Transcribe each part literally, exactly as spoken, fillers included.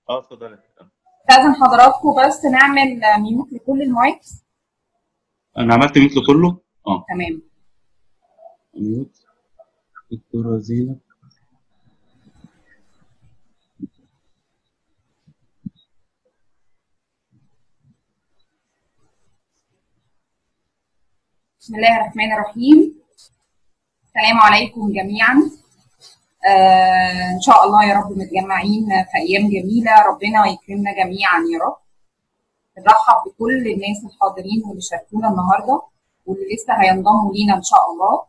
اه اتفضلي. لازم حضراتكم بس نعمل ميوت لكل المايكس. انا عملت ميوت لكله. اه تمام. ميوت. دكتورة زينب. بسم الله الرحمن الرحيم. السلام عليكم جميعا. آه ان شاء الله يا رب متجمعين في ايام جميله، ربنا يكرمنا جميعا يا رب. نرحب بكل الناس الحاضرين واللي شاركونا النهارده واللي لسه هينضموا لينا ان شاء الله.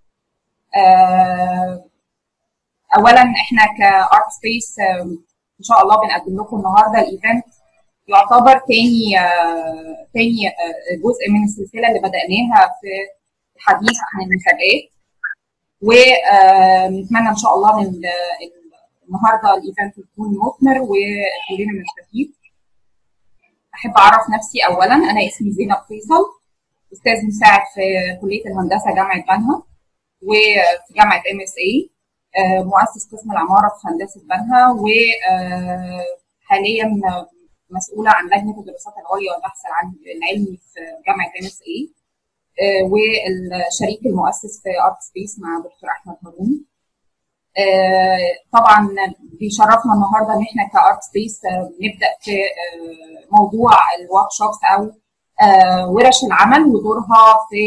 آه اولا احنا كارت سبيس ان شاء الله بنقدم لكم النهارده الايفنت يعتبر تاني آه تاني آه جزء من السلسله اللي بدأناها في الحديث عن المسابقات، ونتمنى ان شاء الله ان النهارده الايفنت يكون مثمر وكلنا نستفيد. احب اعرف نفسي اولا، انا اسمي زينب فيصل، استاذ مساعد في كليه الهندسه جامعه بنها وفي جامعه ام اس اي، مؤسس قسم العماره في هندسه بنها، وحاليا مسؤوله عن لجنه الدراسات العليا والبحث العلمي في جامعه ام اس اي، والشريك المؤسس في ارت سبيس مع دكتور احمد هارون. طبعا بيشرفنا النهارده ان احنا كارت سبيس نبدا في موضوع الورك شوبس او ورش العمل ودورها في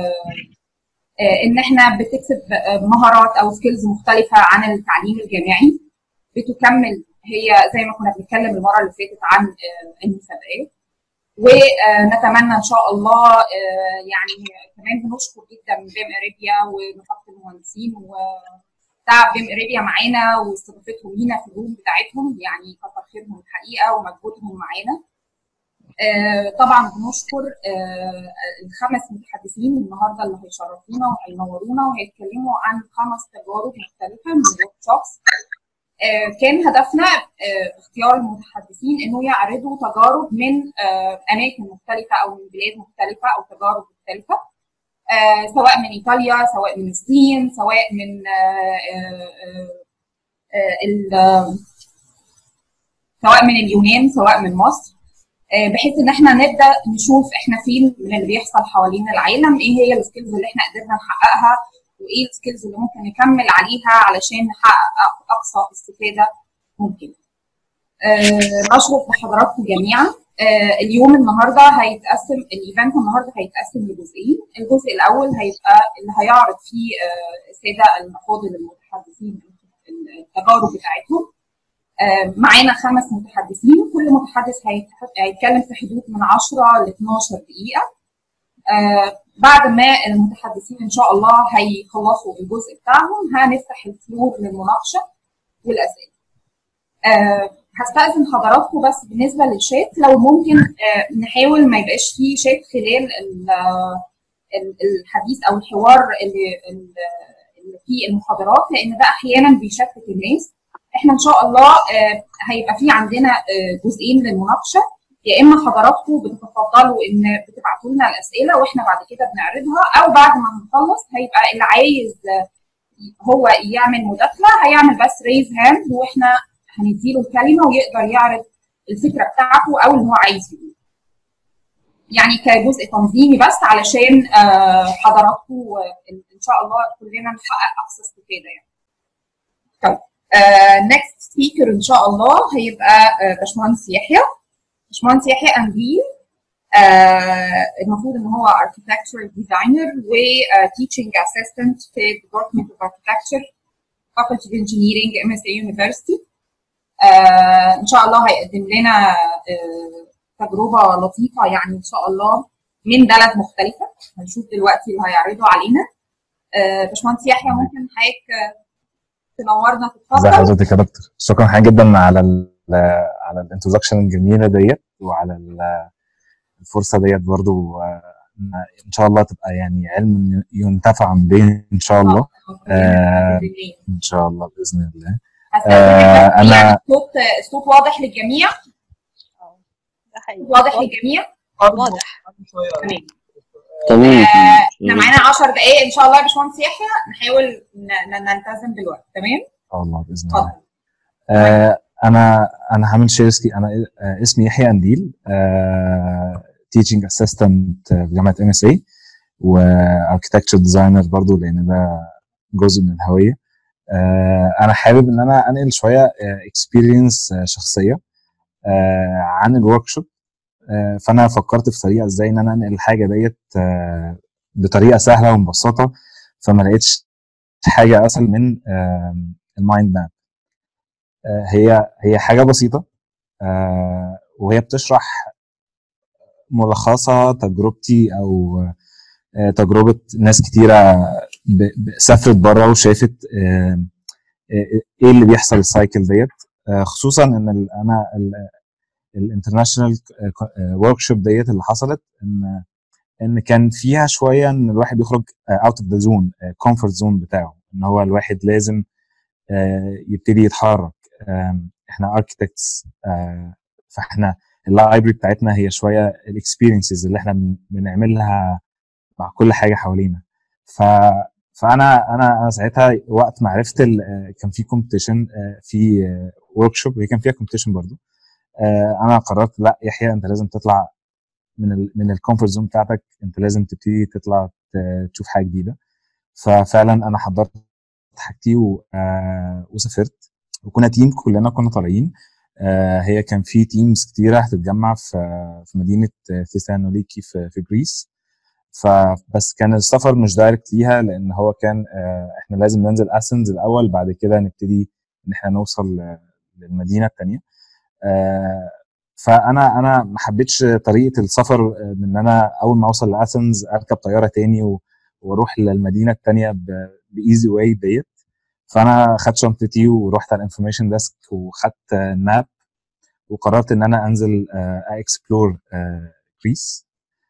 ان احنا بتكسب مهارات او سكيلز مختلفه عن التعليم الجامعي، بتكمل هي زي ما كنا بنتكلم المره اللي فاتت عن المسابقات. ونتمنى ان شاء الله يعني كمان بنشكر جدا بيم اريبيا ونقابه المهندسين وتعب بيم اريبيا معانا واستضافتهم لينا في الروم بتاعتهم، يعني كتر خيرهم الحقيقه ومجهودهم معانا. طبعا بنشكر الخمس متحدثين النهارده اللي هيشرفونا وهينورونا وهيتكلموا عن خمس تجارب مختلفه من الورك شوبس. كان هدفنا اختيار المتحدثين انه يعرضوا تجارب من اماكن مختلفه او من بلاد مختلفه او تجارب مختلفه، سواء من ايطاليا، سواء من الصين، سواء من سواء من اليونان، سواء من مصر، بحيث ان احنا نبدا نشوف احنا فين من اللي بيحصل حوالين العالم، ايه هي السكيلز اللي احنا قدرنا نحققها وايه السكيلز اللي ممكن نكمل عليها علشان نحقق اقصى استفاده ممكن. أه نشرف بحضراتكم جميعا. أه اليوم النهارده هيتقسم، الايفنت النهارده هيتقسم لجزئين. الجزء الاول هيبقى اللي هيعرض فيه أه الساده المفاضل المتحدثين التجارب بتاعتهم. أه معانا خمس متحدثين، كل متحدث هيتكلم في حدود من عشرة ل اتناشر دقيقه. أه بعد ما المتحدثين ان شاء الله هيخلصوا الجزء بتاعهم هنفتح الفلور للمناقشه والاسئله. أه هستأذن حضراتكم بس بالنسبه للشات لو ممكن أه نحاول ما يبقاش فيه شات خلال الحديث او الحوار اللي, اللي فيه المحاضرات، لان ده احيانا بيشتت الناس. احنا ان شاء الله أه هيبقى في عندنا أه جزئين للمناقشه، يا اما حضراتكم بتتفضلوا ان بتبعتوا لنا الاسئله واحنا بعد كده بنعرضها، او بعد ما نخلص هيبقى اللي عايز هو يعمل مداخله هيعمل بس ريز هاند واحنا هنديله الكلمه ويقدر يعرض الفكره بتاعته او اللي هو عايز يقوله. يعني كجزء تنظيمي بس علشان حضراتكم ان شاء الله كلنا نحقق اقصى استفاده يعني. طيب نكست سبيكر ان شاء الله هيبقى باشمهندس يحيى. باشمهندس يحيى أنديل آه المفروض ان هو architectural designer و uh, teaching assistant في Department of Architecture Faculty of Engineering ام اس اي University. آه ان شاء الله هيقدم لنا آه تجربه لطيفه يعني ان شاء الله من بلد مختلفه، هنشوف دلوقتي اللي هيعرضوا علينا. آه باشمهندس يحيى ممكن حضرتك تنورنا تتفضل. ازي حضرتك يا دكتور؟ شكرا حقيقي جدا على ال على الانترودكشن الجميله ديت وعلى الفرصه ديت برضو، ان شاء الله تبقى يعني علم ينتفع به ان شاء الله. آه ان شاء الله باذن الله. آه انا الصوت الصوت واضح للجميع؟ اه ده حقيقي. واضح للجميع؟ واضح تمام تمام. احنا معانا عشر دقائق ان شاء الله يا باشمهندس يحيى، نحاول نلتزم بالوقت. تمام ان شاء الله باذن الله. آه انا انا هعمل شيرسكي. انا آه، اسمي يحيى انديل، تيتشنج اسيستنت في جامعه ام اس اي، واركتكتشر ديزاينر برضو لان ده جزء من الهويه. آه، انا حابب ان انا انقل شويه اكسبيرينس شخصيه آه، عن الورك شوب. فانا فكرت في طريقه ازاي ان انا انقل الحاجه ديت آه، بطريقه سهله ومبسطه، فما لقيتش حاجه اسهل من المايند ماب. هي هي حاجه بسيطه، آه، وهي بتشرح ملخصة تجربتي او آه، تجربه ناس كتيره ب- ب- سافرت بره وشافت آه، آه، ايه اللي بيحصل السايكل ديت. آه، خصوصا ان ال- انا الانترناشونال ورك شوب ديت اللي حصلت ان ان كان فيها شويه ان الواحد يخرج اوت اوف ذا زون كومفورت زون بتاعه، ان هو الواحد لازم آه، يبتدي يتحرك. آم، احنا اركتكتس، فاحنا اللايبرري بتاعتنا هي شويه الاكسبيرينسز اللي احنا بن- بنعملها مع كل حاجه حوالينا. ف فانا انا انا ساعتها وقت ما عرفت ال- آه، كان في كومبيتيشن في ورك شوب، هي كان فيها كومبيتيشن برضو. آه، انا قررت لا يحيى، انت لازم تطلع من ال من الكومفورت زون بتاعتك، انت لازم تبتدي تطلع ت- تشوف حاجه جديده. ففعلا انا حضرت حاجتي و- آه، وسافرت، وكنا تيم كلنا كنا طالعين. آه، هي كان في تيمز كتيره هتتجمع في في مدينه ثيسالونيكي في في جريس. فبس كان السفر مش دايركت ليها، لان هو كان آه، احنا لازم ننزل اثنز الاول، بعد كده نبتدي ان احنا نوصل آه، للمدينه الثانيه. آه، فانا انا ما حبيتش طريقه السفر، آه، من ان انا اول ما اوصل لاثنز اركب طياره تاني و- واروح للمدينه التانيه بايزي واي ديت. فانا خدت شنطتي ورحت على الانفورميشن ديسك وخدت ماب، وقررت ان انا انزل اكسبلور جريس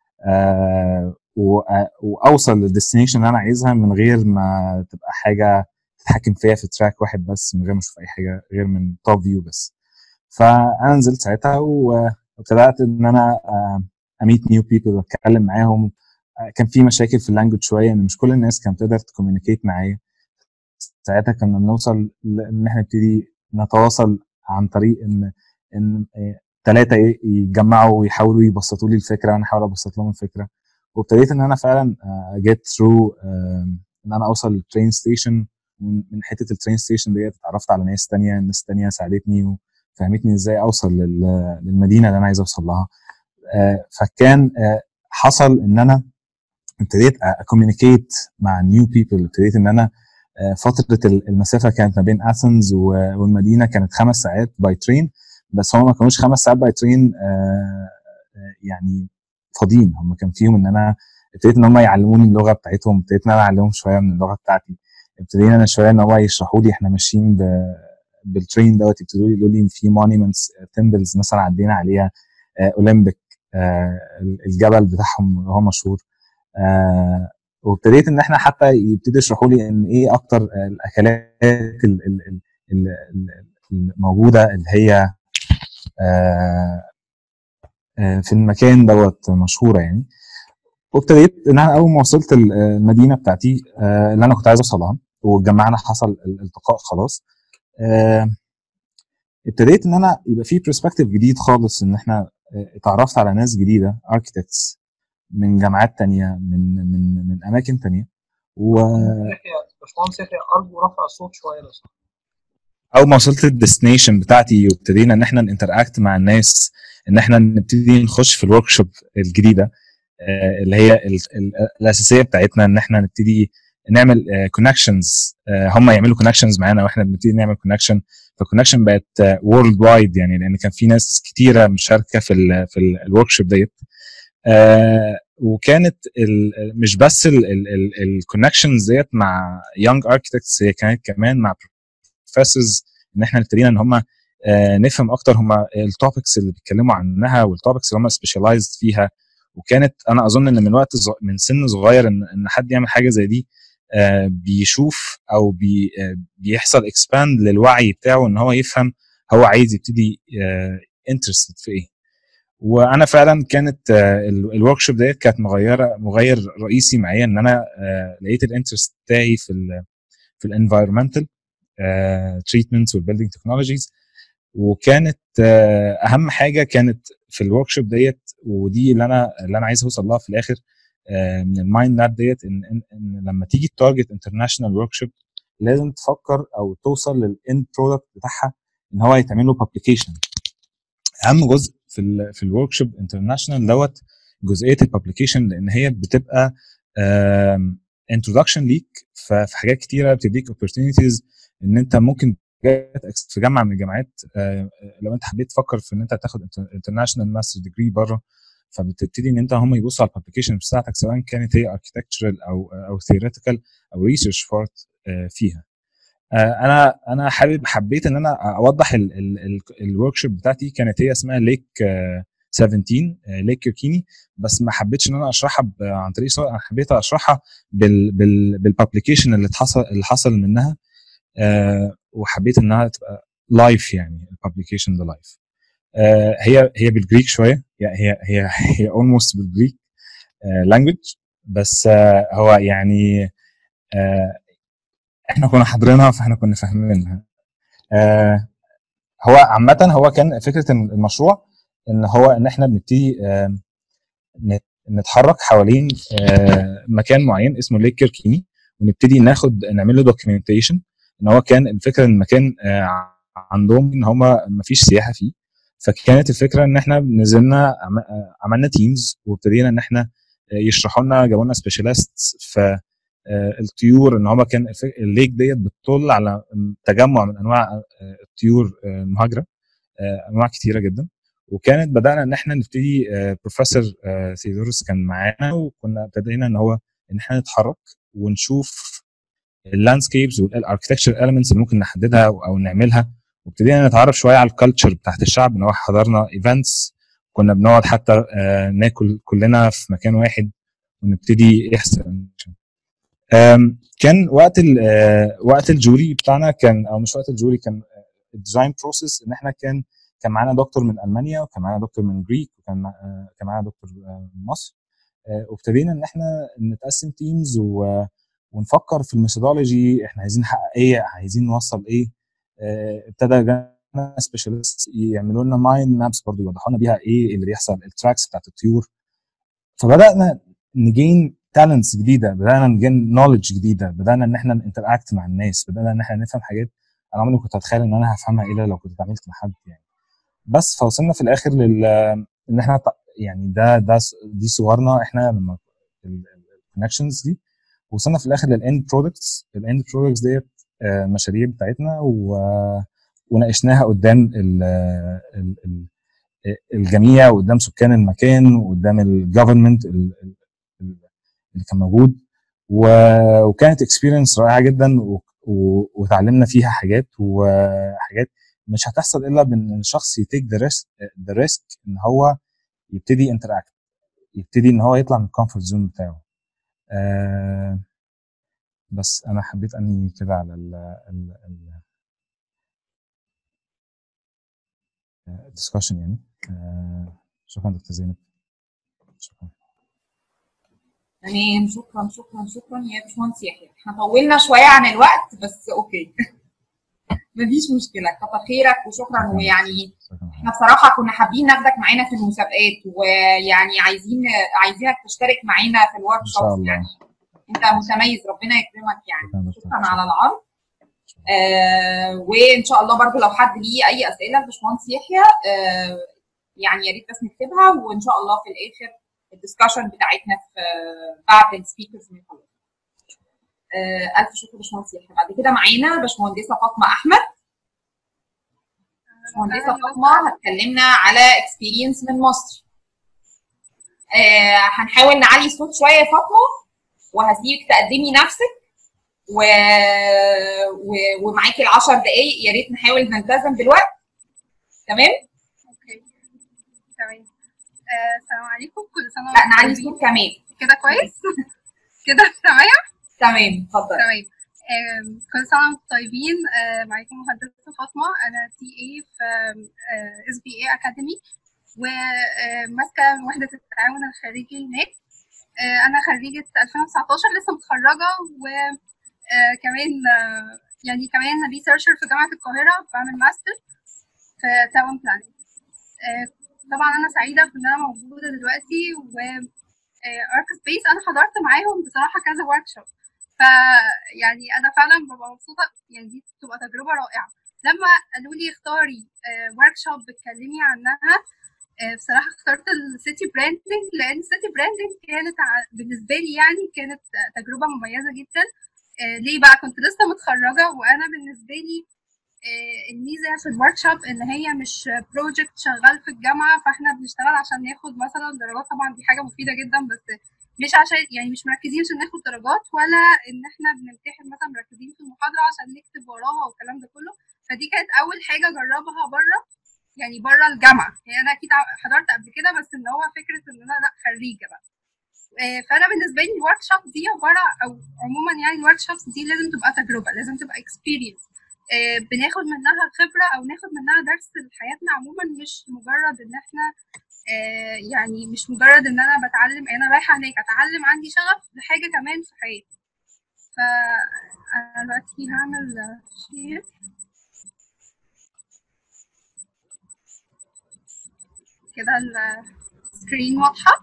واوصل للديستنيشن اللي انا عايزها من غير ما تبقى حاجه تتحكم فيها في تراك واحد بس، من غير ما اشوف اي حاجه غير من توب فيو بس. فانا نزلت ساعتها و- وابتدات ان انا اميت نيو بيبل اتكلم معاهم. آه، كان في مشاكل في اللانجوج شويه، ان مش كل الناس كانت تقدر تكوميونيكيت معايا. ساعتها كنا بنوصل لان احنا نبتدي نتواصل عن طريق ان ان ثلاثه يتجمعوا ويحاولوا يبسطوا لي الفكره وانا احاول ابسط لهم الفكره. وابتديت ان انا فعلا جيت ثرو ان انا اوصل للترين ستيشن. من حته الترين ستيشن ديت اتعرفت على ناس تانية، ناس تانية ساعدتني وفهمتني ازاي اوصل لل- للمدينه اللي انا عايز اوصل لها. آه، فكان آه، حصل ان انا ابتديت اكوميونيكيت مع نيو بيبل. ابتديت ان انا آه، فتره ال- المسافه كانت ما بين اثنز والمدينه كانت خمس ساعات باي ترين، بس هم ما كانوش خمس ساعات باي ترين يعني فاضيين. هم كان فيهم ان انا ابتديت ان هم يعلموني اللغه بتاعتهم، ابتديت ان انا اعلمهم شويه من اللغه بتاعتي. ابتدينا انا شويه ان هو يشرحوا لي احنا ماشيين ب- بالترين دوت. يبتدوا لي يقولوا لي في مونيمنتس تمبلز مثلا عدينا عليها، آه، اولمبيك، آه، الجبل بتاعهم هو مشهور. آه، وابتديت ان احنا حتى يبتدوا يشرحوا لي ان ايه اكتر آه، الاكلات ال- ال- ال- ال- ال- الموجوده اللي هي آه، آه، في المكان دوت مشهوره يعني. وابتديت ان انا اول ما وصلت ال- المدينه بتاعتي آه، اللي انا كنت عايز اوصلها واتجمعنا، حصل الالتقاء خلاص. آه، ابتديت ان انا يبقى في برسبكتيف جديد خالص، ان احنا آه، اتعرفت على ناس جديده اركتكتس من جامعات تانية، من من من اماكن تانية. واول يحيى باشمهندس يحيى ارجو رفع الصوت شويه لو سمحت. ما وصلت الديستنيشن بتاعتي وابتدينا ان احنا ننتراكت مع الناس، ان احنا نبتدي نخش في الورك شوب الجديده آه، اللي هي ال- ال- الاساسيه بتاعتنا، ان احنا نبتدي نعمل كونكشنز، هم يعملوا كونكشنز معانا واحنا بنبتدي نعمل كونكشن. فالكونكشن بقت وورلد وايد يعني، لان كان في ناس كتيره مشاركه في ال في الورك شوب ديت. آه، وكانت ال- مش بس الكونكشنز ديت مع يونج اركتكتس، هي كانت كمان مع بروفيسورز، ان احنا ابتدينا ان هم آه، نفهم اكتر هم التوبكس اللي بيتكلموا عنها والتوبكس اللي هم سبيشاليزد فيها. وكانت انا اظن ان من وقت ز- من سن صغير ان ان حد يعمل حاجه زي دي آه، بيشوف او بي آه، بيحصل اكسباند للوعي بتاعه، ان هو يفهم هو عايز يبتدي انترستد في ايه. وانا فعلا كانت الورك شوب ديت كانت مغيره مغير رئيسي معايا، ان انا آه، لقيت الانترست بتاعي في ال في الانفايرمنتال تريتمنتس والبيلدينج تكنولوجيز. وكانت آه، اهم حاجه كانت في الورك شوب ديت، ودي اللي انا اللي انا عايز اوصل لها في الاخر آه، من المايند ماب ديت، ان ان, إن لما تيجي تارجت انترناشونال ورك شوب لازم تفكر او توصل للاند برودكت بتاعها ان هو يتعمل له بابليكيشن. اهم جزء في ال في الورك شوب انترناشونال دوت جزئيه البابليكيشن، لان هي بتبقى انتروداكشن ليك في حاجات كتيره، بتديك opportunities ان انت ممكن في جامعه من الجامعات آه، لو انت حبيت تفكر في ان انت تاخد انترناشونال ماستر ديجري بره، فبتبتدي ان انت هم يبصوا على البابليكيشن بتاعتك سواء كانت هي اركتكتشرال او او ثيوريتيكال او ريسيرش بارت فيها. آه، انا انا حابب حبيت ان انا اوضح الورك شوب بتاعتي، كانت هي اسمها ليك سبعتاشر ليك كيركيني، بس ما حبيتش ان انا اشرحها ب- عن طريق صور، انا حبيت اشرحها بال بال بالبابليكيشن اللي حصل اللي حصل منها. آه، وحبيت انها تبقى لايف، يعني البابليكيشن ده لايف. آه، هي هي بالجريك شويه، يعني هي هي هي اولموست بالجريك لانجوج، بس آه، هو يعني آه، احنا كنا حاضرينها فاحنا كنا فاهمينها. آه، هو عامة هو كان فكرة المشروع ان هو ان احنا بنبتدي آه، نت- نتحرك حوالين آه، مكان معين اسمه ليك كيركيني، ونبتدي ناخد نعمل له دوكيومنتيشن. ان هو كان الفكره ان المكان آه، عندهم ان هم ما فيش سياحه فيه، فكانت الفكره ان احنا نزلنا عم- آه، عملنا تيمز وابتدينا ان احنا آه، يشرحوا لنا، جابوا لنا سبيشاليست في آه، الطيور، ان هم كان الف- الليك ديت بتطل على تجمع من انواع آه، الطيور آه، المهاجره، آه، انواع كتيره جدا. وكانت بدانا ان احنا نبتدي آه، بروفيسور آه، ثيودوروس كان معانا، وكنا ابتدينا ان هو ان احنا نتحرك ونشوف اللاندسكيبز والاركتكتشر اليمنتس اللي ممكن نحددها او أو نعملها، وابتدينا نتعرف شويه على الكالتشر بتاعت الشعب، ان هو حضرنا ايفنتس، كنا بنقعد حتى آه، ناكل كلنا في مكان واحد ونبتدي يحصل. آم، كان وقت ال- آه، وقت الجوري بتاعنا كان، او مش وقت الجوري، كان الديزاين بروسيس ان احنا كان كان معانا دكتور من المانيا، وكان معانا دكتور من جريك، وكان مع- آه، كان معانا دكتور آه، من مصر. آه، وابتدينا ان احنا نتقسم تيمز ونفكر في الميثودولوجي، احنا عايزين نحقق ايه، عايزين نوصل ايه. آه، ابتدى جانا سبيشالست يعملوا لنا مايند مابس برضه، يوضحوا لنا بيها ايه اللي بيحصل، التراكس بتاعت الطيور. فبدانا نجين تالنتس جديده، بدانا نجين نولج جديده، بدانا ان احنا نتراكت مع الناس، بدانا ان احنا نفهم حاجات انا عمري ما كنت اتخيل ان انا هفهمها الا لو كنت اتعاملت مع حد يعني. بس فوصلنا في الاخر لل ان احنا ط- يعني ده ده س- دي صورنا احنا لما الكونكشنز دي، وصلنا في الاخر للاند برودكتس. الاند برودكتس ديت آه، المشاريع بتاعتنا و- وناقشناها قدام ال ال ال الجميع، وقدام سكان المكان، وقدام الجفرمنت اللي كان موجود. و- وكانت اكسبيرينس رائعه جدا، و- و- وتعلمنا فيها حاجات، وحاجات مش هتحصل الا بان الشخص يتيك ذا ريسك ذا ريسك ان هو يبتدي انتراكت، يبتدي ان هو يطلع من الكومفورت زون بتاعه. آه بس انا حبيت انهي كده على الدسكشن يعني. آه شكرا دكتور زينب، شكرا. تمام، شكرا شكرا شكرا يا باشمهندس يحيى. احنا طولنا شويه عن الوقت بس اوكي. مفيش مشكله، كتر خيرك وشكرا. شكرا ويعني شكرا احنا بصراحه كنا حابين ناخدك معانا في المسابقات، ويعني عايزين عايزينك تشترك معانا في الورك ان شاء شوبس. الله. يعني انت متميز، ربنا يكرمك يعني. شكرا دكتور، شكرا على شكرا. العرض. آه وان شاء الله برضو لو حد ليه اي اسئله لباشمهندس يحيى آه يعني يا ريت بس نكتبها، وان شاء الله في الاخر الدسكشن بتاعتنا في بعد السبيكرز من خلاص. آه الف شكر باشمهندس يحيى. بعد كده معانا باشمهندسه فاطمه احمد. باشمهندسه فاطمه هتكلمنا على اكسبيرينس من مصر. آه هنحاول نعلي الصوت شويه يا فاطمه، وهسيبك تقدمي نفسك و... و... ومعاكي العشر دقايق، يا ريت نحاول نلتزم بالوقت. تمام؟ اوكي تمام. آه، السلام عليكم، كل سنه لا وانتم نعلي طيبين. الصوت كمان. كده كويس؟ كده تمام؟ تمام اتفضل. تمام. آم، كل سنه وانتم طيبين. آه، معاكم مهندسه فاطمه، انا تي اي في اس بي اي اكاديمي، وماسكه وحده التعاون الخارجي هناك. آه، انا خريجه ألفين وتسعتاشر، لسه متخرجه، وكمان يعني كمان ريسيرشر في جامعه القاهره، بعمل ماستر في تاون بلاننج. طبعا انا سعيده ان انا موجوده دلوقتي، و ارك سبيس انا حضرت معاهم بصراحه كذا ورك شوب، ف يعني انا فعلا ببقى مبسوطه، يعني دي بتبقى تجربه رائعه. لما قالوا لي اختاري ورك شوب بتكلمي عنها، بصراحه اخترت السيتي براندنج، لان السيتي براندنج كانت بالنسبه لي يعني كانت تجربه مميزه جدا. ليه بقى؟ كنت لسه متخرجه، وانا بالنسبه لي الميزه في الورك شوب ان هي مش بروجكت شغال في الجامعه، فاحنا بنشتغل عشان ناخد مثلا درجات. طبعا دي حاجه مفيده جدا، بس مش عشان يعني مش مركزين عشان ناخد درجات، ولا ان احنا بنمتحن مثلا مركزين في المحاضره عشان نكتب وراها والكلام ده كله. فدي كانت اول حاجه اجربها بره، يعني بره الجامعه. يعني انا اكيد حضرت قبل كده، بس ان هو فكره ان انا لا خريجه بقى. فانا بالنسبه لي الورك شوب دي عباره، او عموما يعني الورك شوبس دي لازم تبقى تجربه، لازم تبقى اكسبيرينس، بناخد منها خبره او ناخد منها درس لحياتنا عموما، مش مجرد ان احنا يعني مش مجرد ان انا بتعلم، انا رايحه هناك اتعلم، عندي شغف لحاجه كمان في حياتي. فانا دلوقتي هعمل شير كده. السكرين واضحه؟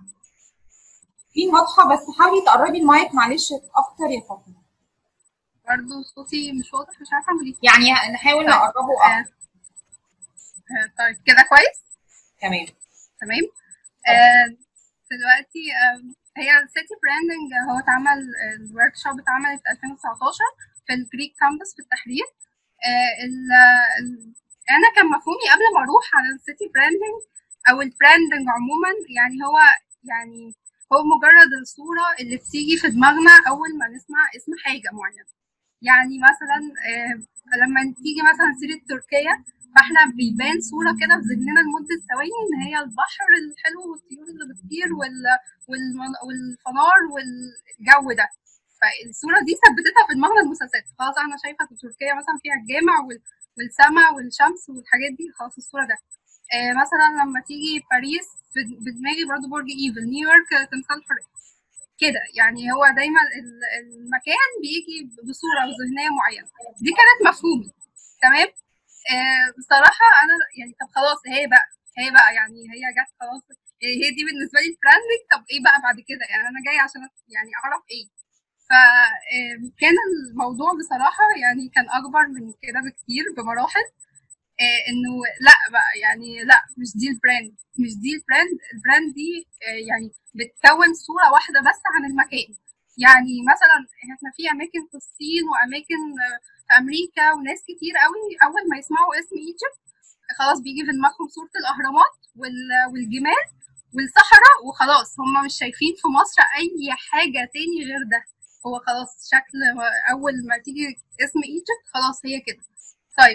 في واضحه، بس حاولي تقربي المايك معلش اكتر يا فاطمه. برضه صوتي مش واضح، مش عارفه اعمل ايه. يعني نحاول طيب. نقربه اكتر. آه طيب كده كويس؟ تمام تمام. آه دلوقتي آه هي السيتي براندنج هو اتعمل، الورك شوب اتعملت ألفين وتسعتاشر في الجريك كامبس في التحرير. آه ال ال انا كان مفهومي قبل ما اروح على السيتي براندنج او البراندنج عموما، يعني هو يعني هو مجرد الصوره اللي بتيجي في دماغنا اول ما نسمع اسم حاجه معينه. يعني مثلا آه لما تيجي مثلا سيره تركيا، فاحنا بيبان صوره كده في ذهننا لمده ثواني ان هي البحر الحلو والطيور اللي بتطير وال... والفنار والجو ده. فالصوره دي ثبتتها في دماغنا المسلسلات، خلاص انا شايفه في تركيا مثلا فيها الجامع وال... والسماء والشمس والحاجات دي، خلاص الصوره ده. آه مثلا لما تيجي باريس بدماغي برضو برج ايفل، نيويورك تمثال الحريه كده. يعني هو دايما المكان بيجي بصوره ذهنيه معينه، دي كانت مفهومي. تمام. آه بصراحه انا يعني طب خلاص هي بقى هي بقى يعني هي جت خلاص، هي دي بالنسبه لي البراندنج. طب ايه بقى بعد كده؟ يعني انا جايه عشان يعني اعرف ايه. فكان الموضوع بصراحه يعني كان اكبر من كده بكتير بمراحل. آه انه لا بقى يعني لا مش دي البراند، مش دي البراند. البراند دي آه يعني بتكون صوره واحده بس عن المكان. يعني مثلا احنا في اماكن في الصين واماكن آه في امريكا، وناس كتير قوي اول ما يسمعوا اسم ايجيبت خلاص بيجي في دماغهم صوره الاهرامات والجمال والصحراء، وخلاص هم مش شايفين في مصر اي حاجه تاني غير ده. هو خلاص شكل اول ما تيجي اسم ايجيبت خلاص هي كده. طيب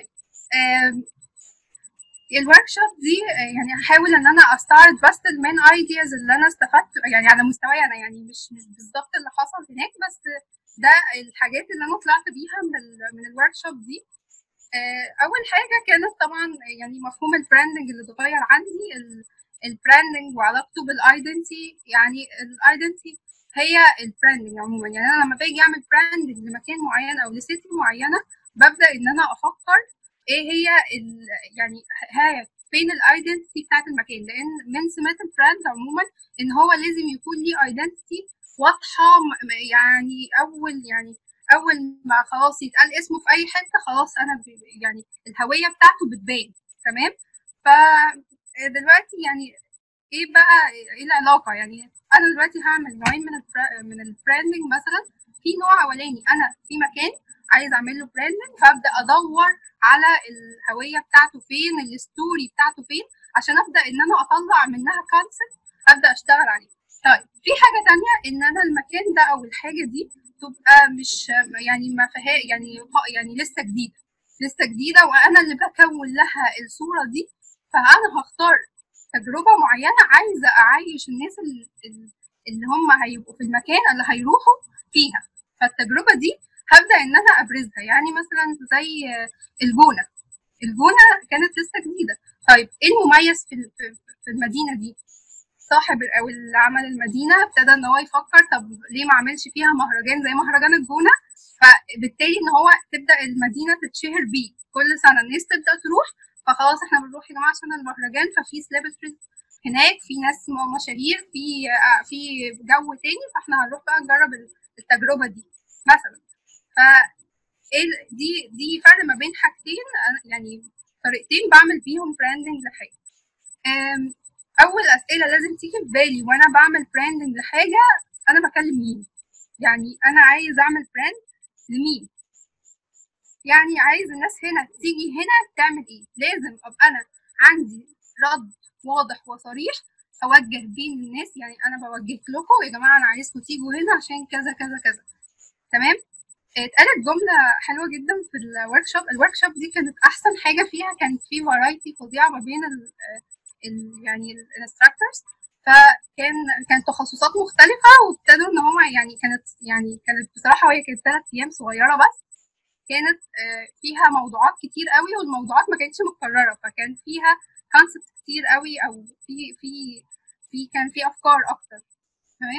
الورك شوب دي يعني هحاول ان انا استعرض بس المين ايدياز اللي انا استفدت يعني على مستواي انا، يعني مش مش بالظبط اللي حصل هناك، بس ده الحاجات اللي انا طلعت بيها من ال من الورك شوب دي. اول حاجه كانت طبعا يعني مفهوم البراندنج اللي اتغير عندي. البراندنج وعلاقته بالايدنتي، يعني الايدنتي هي البراندنج عموما. يعني انا لما باجي اعمل براندنج لمكان معين او لسيتي معينه، ببدا ان انا افكر ايه هي يعني ها فين الايدنتي بتاعت المكان، لان من سمات البراند عموما ان هو لازم يكون ليه ايدنتي واضحه. يعني اول يعني اول ما خلاص يتقال اسمه في اي حته خلاص انا يعني الهويه بتاعته بتبان. تمام. فدلوقتي يعني ايه بقى ايه العلاقه؟ يعني انا دلوقتي هعمل نوعين من البرا... من البراندنج. مثلا في نوع اولاني انا في مكان عايز اعمل له براندنج، فابدا ادور على الهويه بتاعته فين، الستوري بتاعته فين، عشان ابدا ان انا اطلع منها كونسبت ابدا اشتغل عليه. طيب في حاجه تانية ان انا المكان ده او الحاجه دي تبقى مش يعني ما فيها يعني يعني لسه جديده لسه جديده وانا اللي بكون لها الصوره دي. فانا هختار تجربه معينه عايزه اعيش الناس اللي هم هيبقوا في المكان اللي هيروحوا فيها. فالتجربه دي هبدا ان انا ابرزها. يعني مثلا زي الجونه الجونه كانت لسه جديده. طيب ايه المميز في في المدينه دي؟ صاحب او اللي عمل المدينه ابتدى ان هو يفكر طب ليه ما عملش فيها مهرجان زي مهرجان الجونه؟ فبالتالي ان هو تبدا المدينه تتشهر بيه، كل سنه الناس تبدا تروح، فخلاص احنا بنروح يا جماعه عشان المهرجان، ففي سليبرتيز هناك، في ناس مشاهير، في في جو تاني، فاحنا هنروح بقى نجرب التجربه دي مثلا. ف دي دي فرق ما بين حاجتين، يعني طريقتين بعمل بيهم براندنج لحاجه. اول اسئله لازم تيجي في بالي وانا بعمل براندنج لحاجه، انا بكلم مين؟ يعني انا عايز اعمل براند لمين؟ يعني عايز الناس هنا تيجي هنا تعمل ايه؟ لازم ابقى انا عندي رد واضح وصريح اوجه بين الناس، يعني انا بوجه لكم يا جماعه انا عايزكم تيجوا هنا عشان كذا كذا كذا. تمام؟ اتقالت جمله حلوه جدا في الورك شوب. الورك شوب دي كانت احسن حاجه فيها، كانت في فرايتي فظيعه ما بين ال ال يعني الانستراكتورز، فكان كانت تخصصات مختلفه، وابتدوا ان هم يعني كانت يعني كانت بصراحه هي كانت ثلاث ايام صغيره بس، كانت فيها موضوعات كتير قوي، والموضوعات ما كانتش متكرره، فكان فيها كونسبت كتير قوي، او في في في كان في افكار اكتر. تمام؟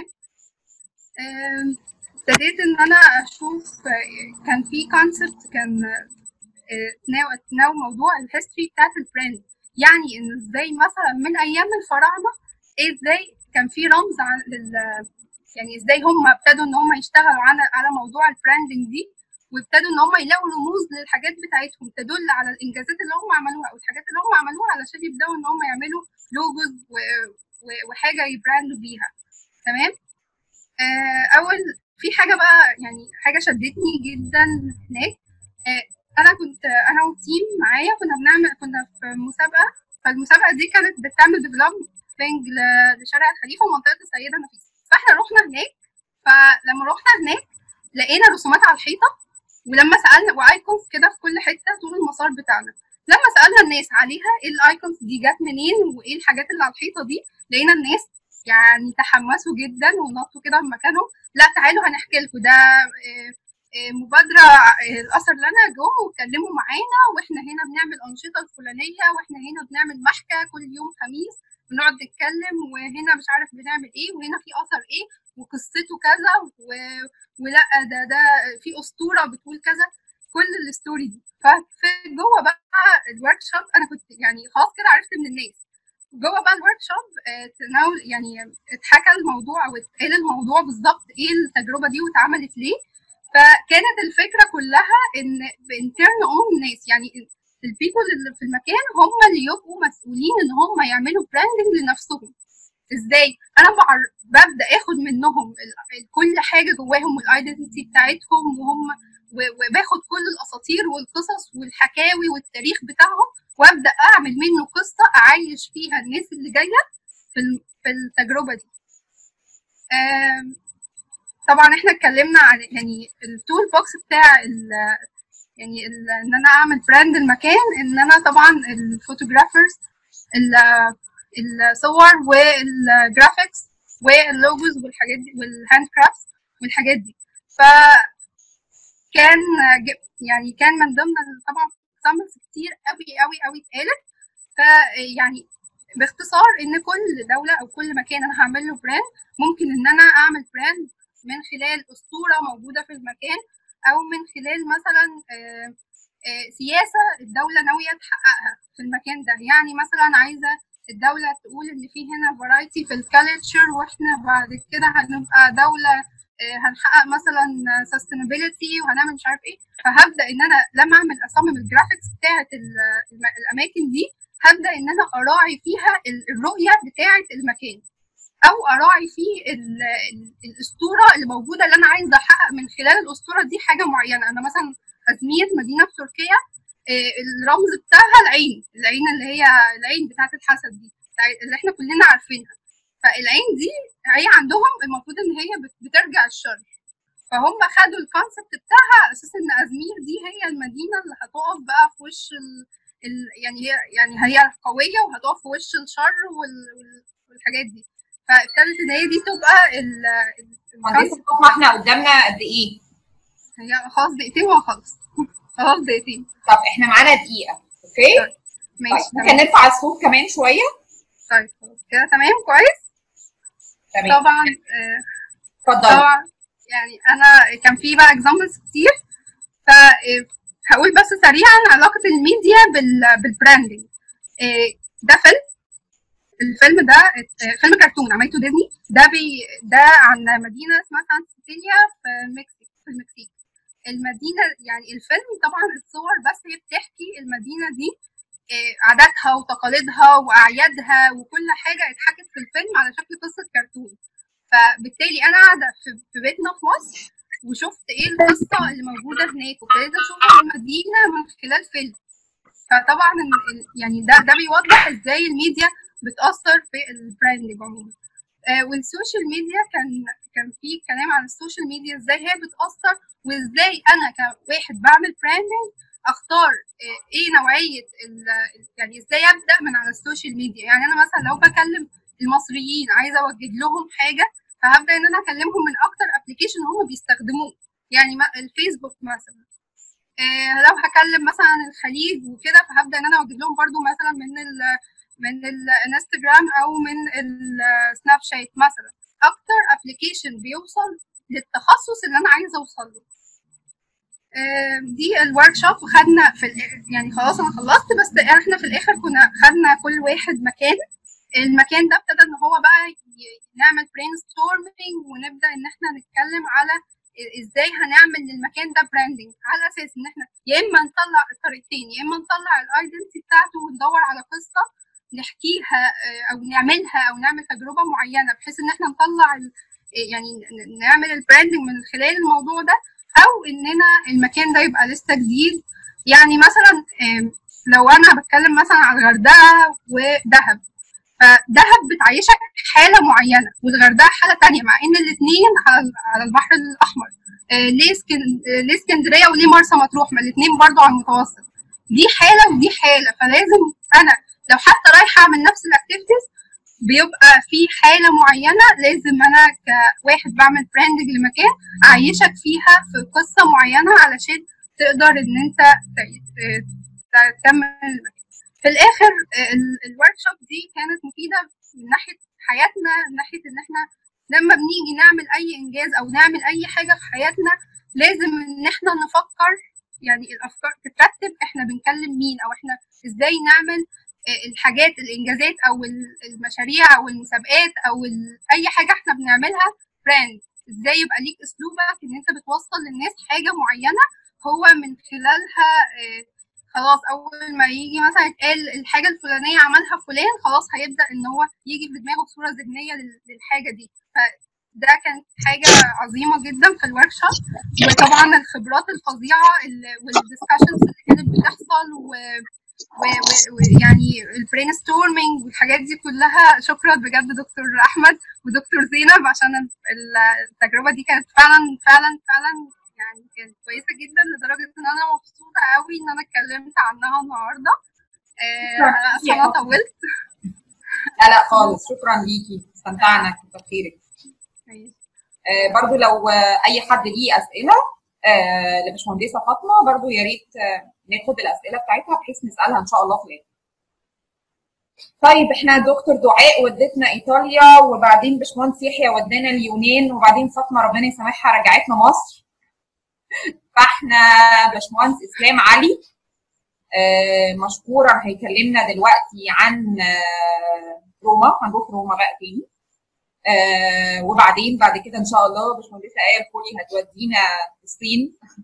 ابتديت ان انا اشوف كان في كونسبت كان تناول موضوع الهيستوري بتاعت البراند، يعني ان ازاي مثلا من ايام الفراعنه ازاي كان في رمز عن لل يعني ازاي هم ابتدوا ان هم يشتغلوا على على موضوع البراندنج دي، وابتدوا ان هم يلاقوا رموز للحاجات بتاعتهم تدل على الانجازات اللي هم عملوها او الحاجات اللي هم عملوها، علشان يبداوا ان هم يعملوا لوجوز وحاجه يبراندوا بيها. تمام؟ اول في حاجه بقى، يعني حاجه شدتني جدا هناك، انا كنت انا والتيم معايا كنا بنعمل كنا في مسابقه، فالمسابقه دي كانت بتعمل ديفلوبمنت لشارع الخليفه ومنطقه السيده نفيسه، فاحنا رحنا هناك. فلما رحنا هناك لقينا رسومات على الحيطه، ولما سالنا وايكونز كده في كل حته طول المسار بتاعنا، لما سالنا الناس عليها ايه الايكونز دي جت منين وايه الحاجات اللي على الحيطه دي، لقينا الناس يعني تحمسوا جدا ونطوا كده من مكانهم، لا تعالوا هنحكي لكم ده مبادره الاثر لنا جم واتكلموا معانا، واحنا هنا بنعمل انشطه الفلانيه، واحنا هنا بنعمل محكه كل يوم خميس بنقعد نتكلم، وهنا مش عارف بنعمل ايه، وهنا في اثر ايه وقصته كذا، و... ولا ده ده في اسطوره بتقول كذا، كل الستوري دي. ففي جوه بقى الورك شوب انا كنت يعني خلاص كده عرفت من الناس جوه بقى الورك شوب تناول، يعني اتحكى الموضوع واتقال الموضوع بالظبط ايه التجربه دي واتعملت ليه. فكانت الفكره كلها ان بانترن اون ناس، يعني البيبل اللي في المكان هم اللي يبقوا مسؤولين ان هم يعملوا براندنج لنفسهم. ازاي؟ انا ببدا اخد منهم كل حاجه جواهم والايدنتي بتاعتهم، وهم وباخد كل الاساطير والقصص والحكاوي والتاريخ بتاعهم، وابدا اعمل منه قصه اعيش فيها الناس اللي جايه في في التجربه دي. طبعا احنا اتكلمنا عن يعني التول بوكس بتاع ال يعني ال ان انا اعمل براند المكان، ان انا طبعا الفوتوغرافرز، الصور والجرافيكس واللوجوز والحاجات دي والهاند كرافتس والحاجات دي. فكان يعني كان من ضمن طبعا سامبلز كتير قوي قوي قوي اتقالت. فيعني باختصار ان كل دوله او كل مكان انا هعمل له براند، ممكن ان انا اعمل براند من خلال اسطوره موجوده في المكان، او من خلال مثلا آآ آآ سياسه الدوله ناويه تحققها في المكان ده. يعني مثلا عايزه الدوله تقول ان في هنا فرايتي في الكالتشر، واحنا بعد كده هنبقى دوله هنحقق مثلا سستينابيلتي وهنعمل مش عارف ايه، فهبدا ان انا لما اعمل اصمم الجرافيكس بتاعه الاماكن دي، هبدا ان انا اراعي فيها الرؤيه بتاعه المكان، او اراعي فيه الاسطوره اللي موجوده اللي انا عايزه احقق من خلال الاسطوره دي حاجه معينه. انا مثلا ازمير مدينه في تركيا، الرمز بتاعها العين، العين اللي هي العين بتاعه الحسد دي اللي احنا كلنا عارفينها. فالعين دي هي عندهم المفروض ان هي بترجع الشر، فهم خدوا الكونسبت بتاعها على اساس ان ازمير دي هي المدينه اللي هتقف بقى في وش ال... ال... يعني هي يعني هي قويه وهتقف في وش الشر وال... والحاجات دي. فابتدت ان هي دي تبقى ال ما احنا قدامنا قد ايه؟ هي خلاص دقيقتين وهخلص. خلاص دقيقتين. طب احنا معانا دقيقه. اوكي طيب ماشي. طيب ممكن نرفع الصوت كمان شويه؟ طيب خلاص كده تمام كويس. تمام طبعا اتفضلي. طبعا يعني انا كان في بقى اكزامبلز كتير، ف هقول بس سريعا علاقه الميديا بال بالبراندنج. ده فيلم الفيلم ده فيلم كرتون عملته ديزني. ده بي ده عن مدينه اسمها سان سيسيليا في المكسيك في المكسيك المدينه يعني الفيلم طبعا الصور بس هي بتحكي المدينه دي عاداتها وتقاليدها واعيادها وكل حاجه اتحكت في الفيلم على شكل قصه كرتون. فبالتالي انا قاعده في بيتنا في مصر وشفت ايه القصه اللي موجوده هناك وابتديت اشوف المدينه من خلال فيلم. فطبعا يعني ده ده بيوضح ازاي الميديا بتاثر في البراندنج عموما. آه والسوشيال ميديا كان كان في كلام عن السوشيال ميديا ازاي هي بتاثر وازاي انا كواحد بعمل براندنج اختار آه ايه نوعيه يعني ازاي ابدا من على السوشيال ميديا. يعني انا مثلا لو بكلم المصريين عايزه اوجه لهم حاجه فهبدا ان انا اكلمهم من اكتر ابلكيشن هم بيستخدموه. يعني الفيسبوك مثلا. آه لو هكلم مثلا الخليج وكده فهبدا ان انا اوجه لهم برضو مثلا من ال من الانستجرام او من السناب شات مثلا. اكتر ابلكيشن بيوصل للتخصص اللي انا عايزه اوصل له. آه دي الورك شوب وخدنا في يعني خلاص انا خلصت بس احنا في الاخر كنا خدنا كل واحد مكان. المكان ده ابتدى ان هو بقى نعمل برين ستورمينج ونبدا ان احنا نتكلم على ازاي هنعمل للمكان ده براندنج على اساس ان احنا يا اما نطلع الطريقتين يا اما نطلع الايدنتي بتاعته وندور على قصه نحكيها او نعملها او نعمل تجربه معينه بحيث ان احنا نطلع يعني نعمل البراندنج من خلال الموضوع ده او اننا المكان ده يبقى لسه جديد. يعني مثلا لو انا بتكلم مثلا على الغردقه ودهب فدهب بتعيشك حاله معينه والغردقه حاله تانية مع ان الاثنين على البحر الاحمر. ليه اسكن ليه اسكندريه وليه مرسى مطروح ما الاثنين برضو على المتوسط. دي حاله ودي حاله فلازم انا لو حتى رايحه اعمل نفس الاكتيفيتيز بيبقى في حاله معينه لازم انا كواحد بعمل براندنج لمكان اعيشك فيها في قصه معينه علشان تقدر ان انت تكمل المكان. في الاخر الورك شوب دي كانت مفيده من ناحيه حياتنا من ناحيه ان احنا لما بنيجي نعمل اي انجاز او نعمل اي حاجه في حياتنا لازم ان احنا نفكر يعني الافكار تترتب احنا بنكلم مين او احنا ازاي نعمل الحاجات الانجازات او المشاريع او المسابقات او اي حاجه احنا بنعملها براند. ازاي يبقى ليك اسلوبك ان انت بتوصل للناس حاجه معينه هو من خلالها خلاص اول ما يجي مثلا يتقال الحاجه الفلانيه عملها فلان خلاص هيبدا ان هو يجي في دماغه صوره ذهنيه للحاجه دي. فده كانت حاجه عظيمه جدا في الورك شوب. وطبعا الخبرات الفظيعه والدسكشنز اللي كانت بتحصل ويعني البرين ستورمينج والحاجات دي كلها. شكرا بجد دكتور احمد ودكتور زينب عشان التجربه دي كانت فعلا فعلا فعلا يعني كانت كويسه جدا لدرجه ان انا مبسوطه قوي ان انا اتكلمت عنها النهارده. انا اسفه انا طولت. لا لا خالص شكرا ليكي استمتعنا بتفكيرك. آه برضو لو آه اي حد ليه اسئله آه لباشمهندسه فاطمه برضو يا ريت آه ناخد الاسئله بتاعتها بحيث نسالها ان شاء الله في الاخر. طيب احنا دكتور دعاء ودتنا ايطاليا وبعدين باشمهندس يحيى ودانا اليونان وبعدين فاطمه ربنا يسامحها رجعتنا مصر. فاحنا باشمهندس اسلام علي آه مشكورا هيكلمنا دلوقتي عن آه روما. هنروح روما بقى تاني آه وبعدين بعد كده ان شاء الله باشمهندسه ايه الكولي هتودينا الصين.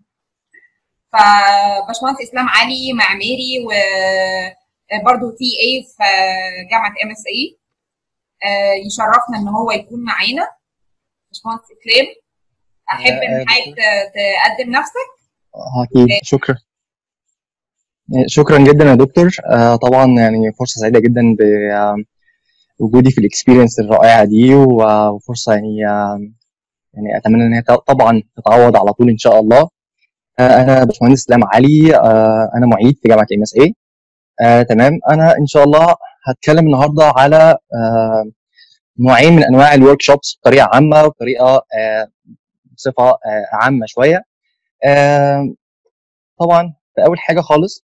فباشمهندس اسلام علي معماري وبرده تي اي في جامعه ام اس اي آه يشرفنا ان هو يكون معانا. باشمهندس اسلام احب ان حضرتك تقدم نفسك. اكيد شكرا شكرا جدا يا دكتور. آه طبعا يعني فرصه سعيده جدا بوجودي في الاكسبيرينس الرائعه دي وفرصه يعني آه يعني اتمنى ان هي طبعا تتعوض على طول ان شاء الله. آه انا باشمهندس اسلام علي. آه انا معيد في جامعه ام اس اي. تمام. انا ان شاء الله هتكلم النهارده على آه نوعين من انواع الورك شوبس بطريقه عامه وبطريقه آه بصفه آه عامه شويه. آه طبعا في اول حاجه خالص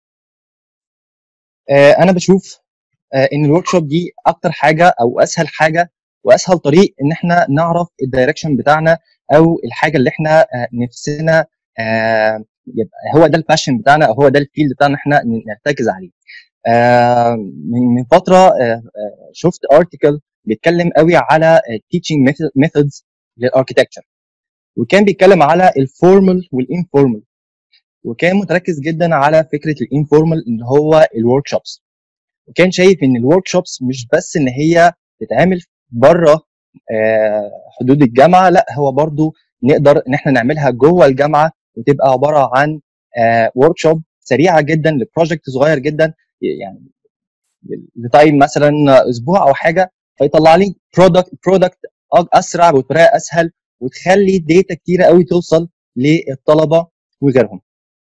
آه انا بشوف آه ان الورك شوب دي اكتر حاجه او اسهل حاجه واسهل طريق ان احنا نعرف الدايركشن بتاعنا او الحاجه اللي احنا آه نفسنا آه يبقى هو ده الباشن بتاعنا او هو ده الفيلد بتاعنا احنا نرتكز عليه. آه من من فتره آه شفت ارتكل بيتكلم قوي على teaching methods للاركتكتشر، وكان بيتكلم على الفورمال والانفورمال، وكان متركز جدا على فكره الانفورمال اللي هو الورك شوبس، وكان شايف ان الورك شوبس مش بس ان هي تتعمل بره آه حدود الجامعه، لا هو برضو نقدر ان احنا نعملها جوه الجامعه وتبقى عباره عن ورك شوب سريعه جدا لبروجكت صغير جدا، يعني لتايم مثلا اسبوع او حاجه، فيطلع لي برودكت برودكت اسرع وبطريقه اسهل، وتخلي داتا كتيره قوي توصل للطلبه وغيرهم.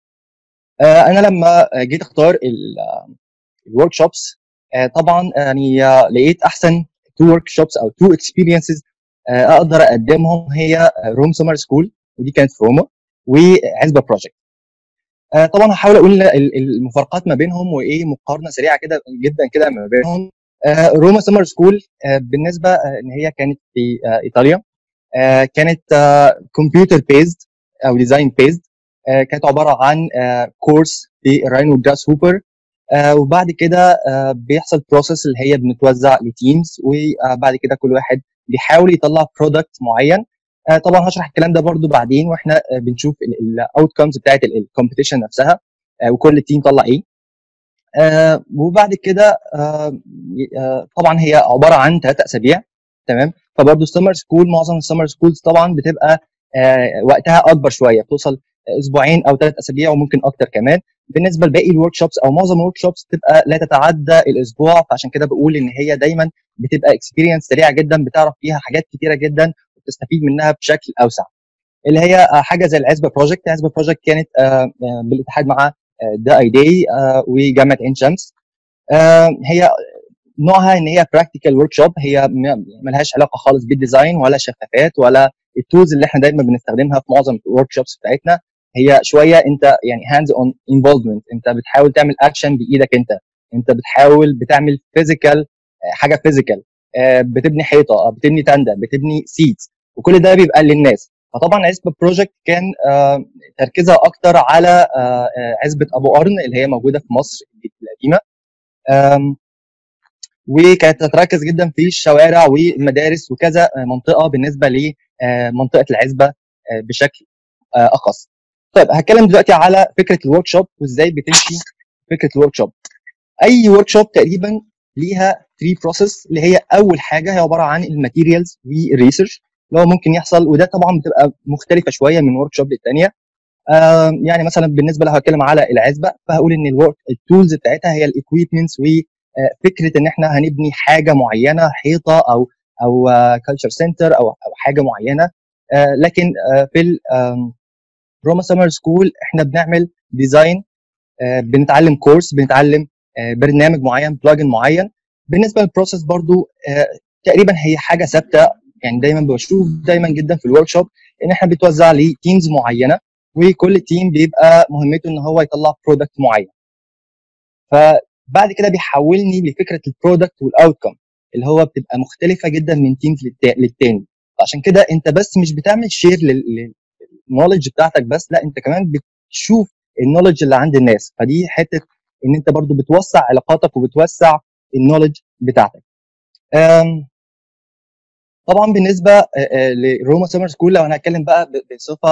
آه انا لما جيت اختار الورك شوبس طبعا يعني لقيت احسن تو ورك شوبس او تو اكسبيرينسز اقدر اقدمهم هي روم سمر سكول، ودي كانت في روما، وعزبه بروجكت. طبعا هحاول اقول المفارقات ما بينهم وايه مقارنه سريعه كده جدا كده ما بينهم. روما سمر سكول بالنسبه ان هي كانت في ايطاليا، كانت كمبيوتر بيزد او ديزاين بيزد، كانت عباره عن كورس في الراينو جراس هوبر، وبعد كده بيحصل بروسيس اللي هي بنتوزع لتيمز، وبعد كده كل واحد بيحاول يطلع برودكت معين. طبعا هشرح الكلام ده برضو بعدين واحنا بنشوف الاوتكمز بتاعت الكومبيتيشن نفسها وكل تيم طلع ايه. وبعد كده طبعا هي عباره عن ثلاث اسابيع، تمام. فبرضو السمر سكول معظم السمر سكولز طبعا بتبقى وقتها اكبر شويه، بتوصل اسبوعين او ثلاث اسابيع وممكن اكتر كمان. بالنسبه لباقي الورك شوبس او معظم الورك شوبس بتبقى لا تتعدى الاسبوع، فعشان كده بقول ان هي دايما بتبقى اكسبيرينس سريعه جدا، بتعرف فيها حاجات كتيره جدا وتستفيد منها بشكل اوسع. اللي هي حاجه زي العزبه بروجكت. العزبه بروجكت كانت بالاتحاد مع دا اي داي وجامعه عين شمس. هي نوعها ان هي براكتيكال ورك شوب، هي ملهاش علاقه خالص بالديزاين ولا شفافات ولا التولز اللي احنا دايما بنستخدمها في معظم الورك شوبس بتاعتنا. هي شويه انت يعني هاندز اون انفولفمنت، انت بتحاول تعمل اكشن بايدك، انت انت بتحاول بتعمل فيزيكال حاجه فيزيكال، بتبني حيطه، بتبني تنده، بتبني سيتس، وكل ده بيبقى للناس. فطبعا عزبه بروجكت كان تركيزها اكتر على عزبه ابو قرن اللي هي موجوده في مصر القديمه، وكانت تتركز جدا في الشوارع والمدارس وكذا منطقه بالنسبه لمنطقه العزبه بشكل اخص. طيب هتكلم دلوقتي على فكره الورك شوب وازاي بتمشي فكره الورك شوب. اي ورك شوب تقريبا ليها ثلاثة بروسيس، اللي هي اول حاجه هي عباره عن الماتيريالز والريسيرش اللي هو ممكن يحصل، وده طبعا بتبقى مختلفه شويه من ورك شوب للثانيه. آه يعني مثلا بالنسبه لو هتكلم على العزبه فهقول ان الورك التولز بتاعتها هي الاكويبمنتس، وفكره ان احنا هنبني حاجه معينه، حيطه او او كلتشر سنتر او او حاجه معينه. آه لكن آه في روما سمر سكول احنا بنعمل ديزاين، آه بنتعلم كورس، بنتعلم آه برنامج معين، بلجن معين. بالنسبه للبروسيس برضو آه تقريبا هي حاجه ثابته، يعني دايما بشوف دايما جدا في الورك شوب ان احنا بتوزع لتيمز معينه، وكل تيم بيبقى مهمته ان هو يطلع برودكت معين. فبعد كده بيحولني لفكره البرودكت والاوتكم اللي هو بتبقى مختلفه جدا من تيم للتاني. عشان كده انت بس مش بتعمل شير للنولج بتاعتك بس، لا انت كمان بتشوف النولج اللي عند الناس. فدي حته ان انت برضو بتوسع علاقاتك وبتوسع النولج بتاعتك. طبعا بالنسبه لروما سمر سكول لو انا هتكلم بقى بصفه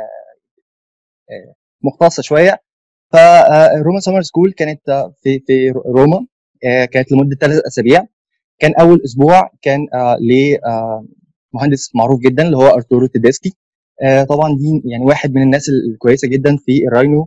مختصه شويه، فروما سمر سكول كانت في في روما، كانت لمده ثلاث اسابيع. كان اول اسبوع كان لمهندس معروف جدا اللي هو ارتورو تيدسكي. طبعا دي يعني واحد من الناس الكويسه جدا في الراينو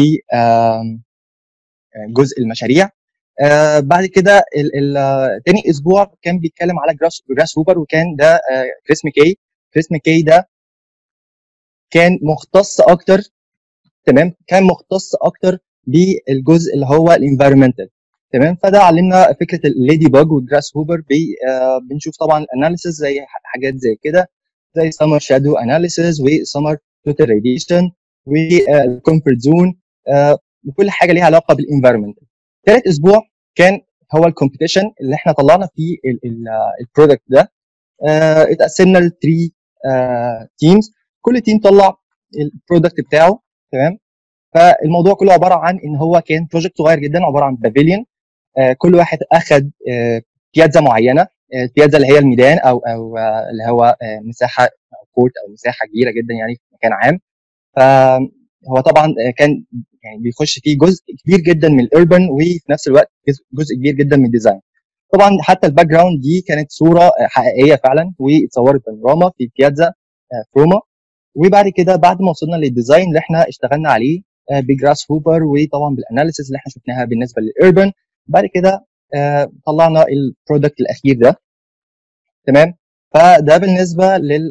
وجزء المشاريع. بعد كده تاني اسبوع كان بيتكلم على جراس جراس هوبر، وكان ده كريس ميكاي. كريس ميكاي ده كان مختص اكتر، تمام، كان مختص اكتر بالجزء اللي هو الانفايرمنتال، تمام. فده علمنا فكره الليدي باج والجراس هوبر. بي آه بنشوف طبعا الاناليسيس زي حاجات زي كده، زي سمر شادو اناليسيس وسمر توتال راديشن والكومفورت زون، آه وكل حاجه ليها علاقه بالانفايرمنتال. ثالث اسبوع كان هو الكومبيتيشن اللي احنا طلعنا فيه البرودكت ده. آه اتقسمنا لثري تيمز، كل تيم طلع البرودكت بتاعه، تمام. فالموضوع كله عباره عن ان هو كان بروجكت صغير جدا عباره عن بافيليون. كل واحد اخذ بيازا معينه، البيازا اللي هي الميدان او او اللي هو مساحه او كورت او مساحه كبيره جدا يعني في مكان عام. فهو طبعا كان يعني بيخش فيه جزء كبير جدا من الاربن وفي نفس الوقت جزء كبير جدا من الديزاين. طبعا حتى الباك جراوند دي كانت صوره حقيقيه فعلا واتصورت بانوراما في بيازا في روما. وبعد كده بعد ما وصلنا للديزاين اللي احنا اشتغلنا عليه بجراس هوبر وطبعا بالاناليسيس اللي احنا شفناها بالنسبه للاربن، بعد كده طلعنا البرودكت الاخير ده. تمام. فده بالنسبه لل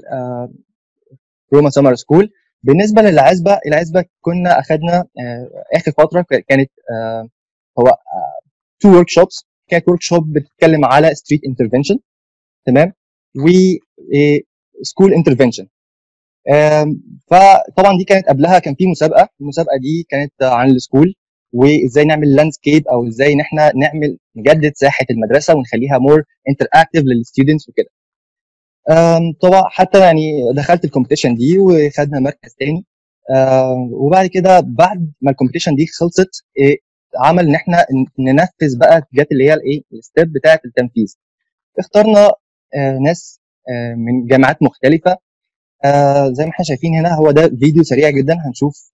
روما سمر سكول. بالنسبه للعزبه، العزبه كنا اخذنا اخر فتره كانت هو تو ورك شوبس. كانت ورك شوب بتتكلم على ستريت انترفنشن، تمام، و سكول انترفنشن. فطبعا دي كانت قبلها كان في مسابقه، المسابقه دي كانت عن السكول وازاي نعمل لاندسكيب او ازاي ان احنا نعمل نجدد ساحه المدرسه ونخليها مور انتر اكتيف للستودنتس وكده. طبعا حتى يعني دخلت الكومبيتيشن دي وخدنا مركز تاني. وبعد كده بعد ما الكومبيتيشن دي خلصت عمل ان احنا ننفذ بقى جت اللي هي الايه الستيب بتاعه التنفيذ. اخترنا ناس من جامعات مختلفه. زي ما احنا شايفين هنا هو ده فيديو سريع جدا هنشوف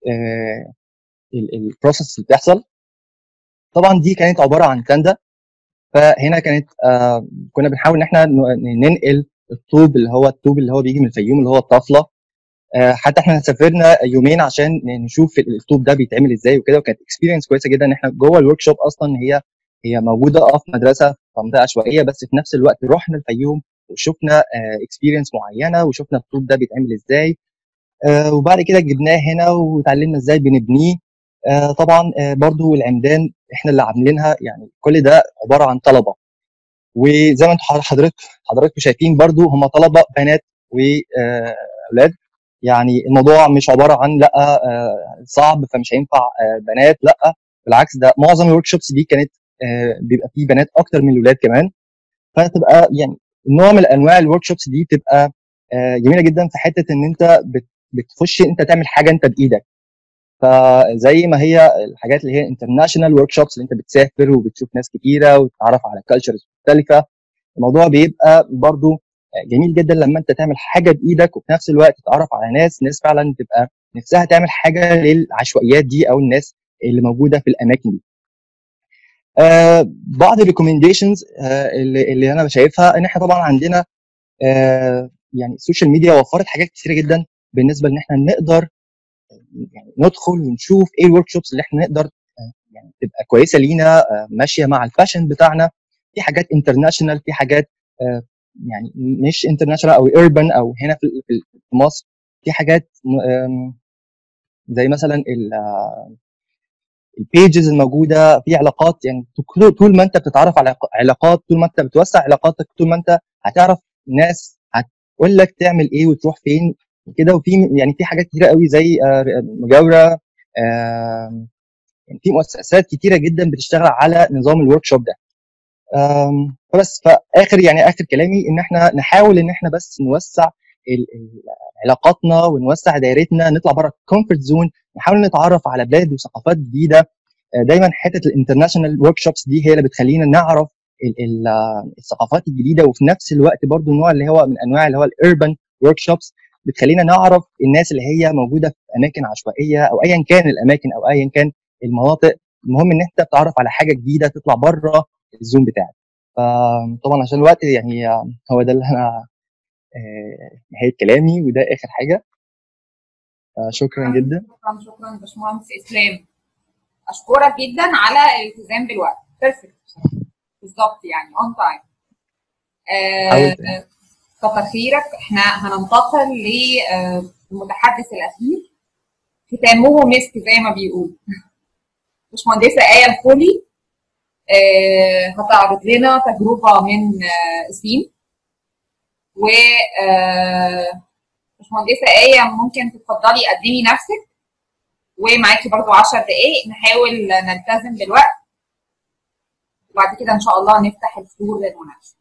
البروسيس اللي بتحصل. طبعا دي كانت عباره عن تندا. فهنا كانت كنا بنحاول ان احنا ننقل الطوب اللي هو الطوب اللي هو بيجي من الفيوم اللي هو الطفله. حتى احنا سافرنا يومين عشان نشوف الطوب ده بيتعمل ازاي وكده، وكانت اكسبيرينس كويسه جدا ان احنا جوه الورك شوب اصلا. هي هي موجوده اه في مدرسه في منطقه عشوائيه، بس في نفس الوقت رحنا الفيوم وشفنا اكسبيرينس معينه وشفنا الطوب ده بيتعمل ازاي. وبعد كده جبناه هنا وتعلمنا ازاي بنبنيه. طبعا برضو العمدان احنا اللي عاملينها، يعني كل ده عباره عن طلبه. وزي ما انتم حضرتك حضراتكم شايفين برضو هم طلبه بنات واولاد. يعني الموضوع مش عباره عن لا صعب فمش هينفع بنات، لا بالعكس، ده معظم الورك شوبس دي كانت بيبقى فيه بنات اكتر من الاولاد كمان. فتبقى يعني نوع من انواع الورك شوبس دي بتبقى جميله جدا في حته ان انت بتخش انت تعمل حاجه انت بايدك. فزي ما هي الحاجات اللي هي انترناشونال ورك شوبس اللي انت بتسافر وبتشوف ناس كتيره وتتعرف على كالتشرز مختلفه، الموضوع بيبقى برضو جميل جدا لما انت تعمل حاجه بايدك وفي نفس الوقت تتعرف على ناس ناس فعلا تبقى نفسها تعمل حاجه للعشوائيات دي او الناس اللي موجوده في الاماكن دي. آه بعض الريكومنديشنز آه اللي, اللي انا شايفها ان احنا طبعا عندنا آه يعني السوشيال ميديا وفرت حاجات كتيره جدا بالنسبه ان احنا نقدر يعني ندخل ونشوف ايه الورك شوبس اللي احنا نقدر يعني تبقى كويسه لينا ماشيه مع الفاشن بتاعنا. في حاجات انترناشونال، في حاجات يعني مش انترناشونال او اوربن او هنا في مصر. في حاجات زي مثلا البيجز الموجوده في علاقات. يعني طول ما انت بتتعرف على علاقات، طول ما انت بتوسع علاقاتك، طول ما انت هتعرف ناس هتقول لك تعمل ايه وتروح فين كده. وفي يعني في حاجات كتيره قوي زي مجاوره، يعني في مؤسسات كتيره جدا بتشتغل على نظام الورك شوب ده. فبس فاخر يعني اخر كلامي ان احنا نحاول ان احنا بس نوسع علاقاتنا ونوسع دايرتنا، نطلع بره الكومفورت زون، نحاول نتعرف على بلاد وثقافات جديده. دايما حته الانترناشونال ورك شوبس دي هي اللي بتخلينا نعرف الثقافات الجديده، وفي نفس الوقت برضو النوع اللي هو من انواع اللي هو الاربن ورك شوبس بتخلينا نعرف الناس اللي هي موجوده في اماكن عشوائيه او ايا كان الاماكن او ايا كان المناطق. المهم ان انت بتتعرف على حاجه جديده تطلع بره الزوم بتاعك. فطبعا عشان الوقت يعني هو ده اللي انا نهايه كلامي وده اخر حاجه. شكرا جدا. شكرا شكرا باشمهندس اسلام، اشكرك جدا على الالتزام بالوقت. بيرفكت بالظبط يعني اون تايم. كتر خيرك. احنا هننتقل للمتحدث الاخير، ختامه مسك زي ما بيقول باشمهندسه آية الخولي. آه هتعرض لنا تجربه من آه سين. و آه باشمهندسه آية ممكن تتفضلي قدمي نفسك ومعاكي برضو عشر دقائق، نحاول نلتزم بالوقت وبعد كده ان شاء الله نفتح الفلور للمناقشه.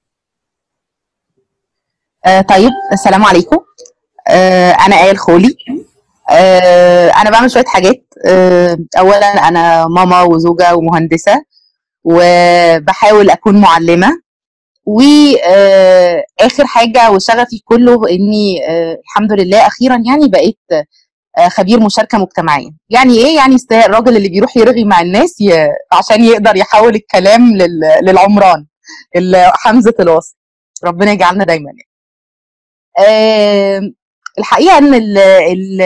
آه طيب السلام عليكم. آه انا آية الخولي. آه، انا بعمل شويه حاجات. آه، اولا انا ماما وزوجه ومهندسه، وبحاول اكون معلمه. واخر حاجه وشغفي كله اني آه، الحمد لله اخيرا يعني بقيت آه، خبير مشاركه مجتمعيه. يعني ايه؟ يعني است- الراجل اللي بيروح يرغي مع الناس ي... عشان يقدر يحول الكلام لل... للعمران، ال- حمزه الوصل. ربنا يجعلنا دايما يعني. آه، الحقيقه ان ال... ال...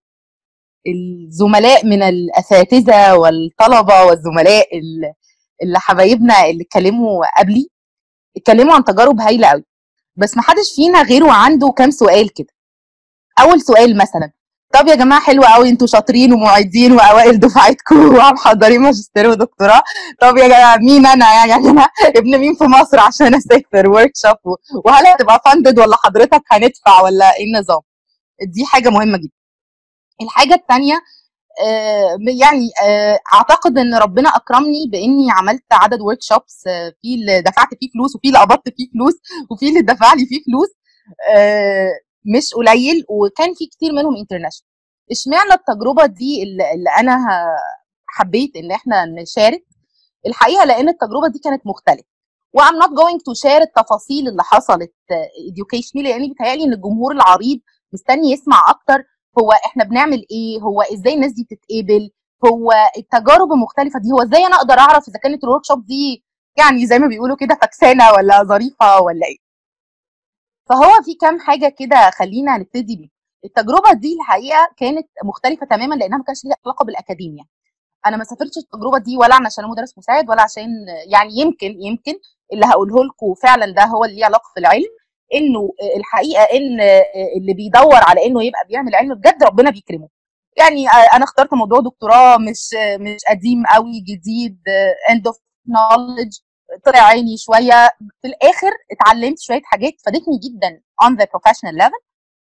الزملاء من الاساتذه والطلبه والزملاء ال- اللي حبايبنا اللي اتكلموا قبلي اتكلموا عن تجارب هايله قوي، بس ما حدش فينا غيره عنده كام سؤال كده. اول سؤال مثلا: طب يا جماعه حلو قوي، انتوا شاطرين ومعيدين واوائل دفعتكم ومحضرين ماجستير ودكتوراه. طب يا جماعه مين انا يعني؟ يعني انا ابن مين في مصر عشان اسافر ورك شوب؟ وهل هتبقى فاندد ولا حضرتك هندفع ولا ايه النظام؟ دي حاجه مهمه جدا. الحاجه الثانيه، آه، يعني آه، اعتقد ان ربنا اكرمني باني عملت عدد ورك شوبس، في اللي دفعت فيه فلوس وفي اللي قبضت فيه فلوس وفي اللي دفع لي فيه فلوس، آه، مش قليل، وكان في كتير منهم انترناشونال. اشمعنى التجربه دي اللي, اللي انا ه- حبيت ان احنا نشارك؟ الحقيقه لان التجربه دي كانت مختلفه، وام نوت جوينج تو شير التفاصيل اللي حصلت educationally، لان بيتهيألي ان الجمهور العريض مستني يسمع اكتر هو احنا بنعمل ايه، هو ازاي الناس دي بتتقبل، هو التجارب المختلفه دي، هو ازاي انا اقدر اعرف اذا كانت الورك شوب دي يعني زي ما بيقولوا كده فكسانه ولا ظريفه ولا ايه. فهو في كام حاجه كده خلينا نبتدي بيه. التجربه دي الحقيقه كانت مختلفه تماما لانها ما كانش ليها علاقه بالاكاديميا. انا ما سافرتش التجربه دي ولا عشان انا مدرس مساعد، ولا عشان يعني يمكن يمكن اللي هقوله لكم فعلا ده هو اللي ليه علاقه في العلم. انه الحقيقه ان اللي بيدور على انه يبقى بيعمل علم بجد ربنا بيكرمه. يعني انا اخترت موضوع دكتوراه مش مش قديم قوي، جديد، end of knowledge، طلع عيني شويه. في الاخر اتعلمت شويه حاجات فادتني جدا on the professional level،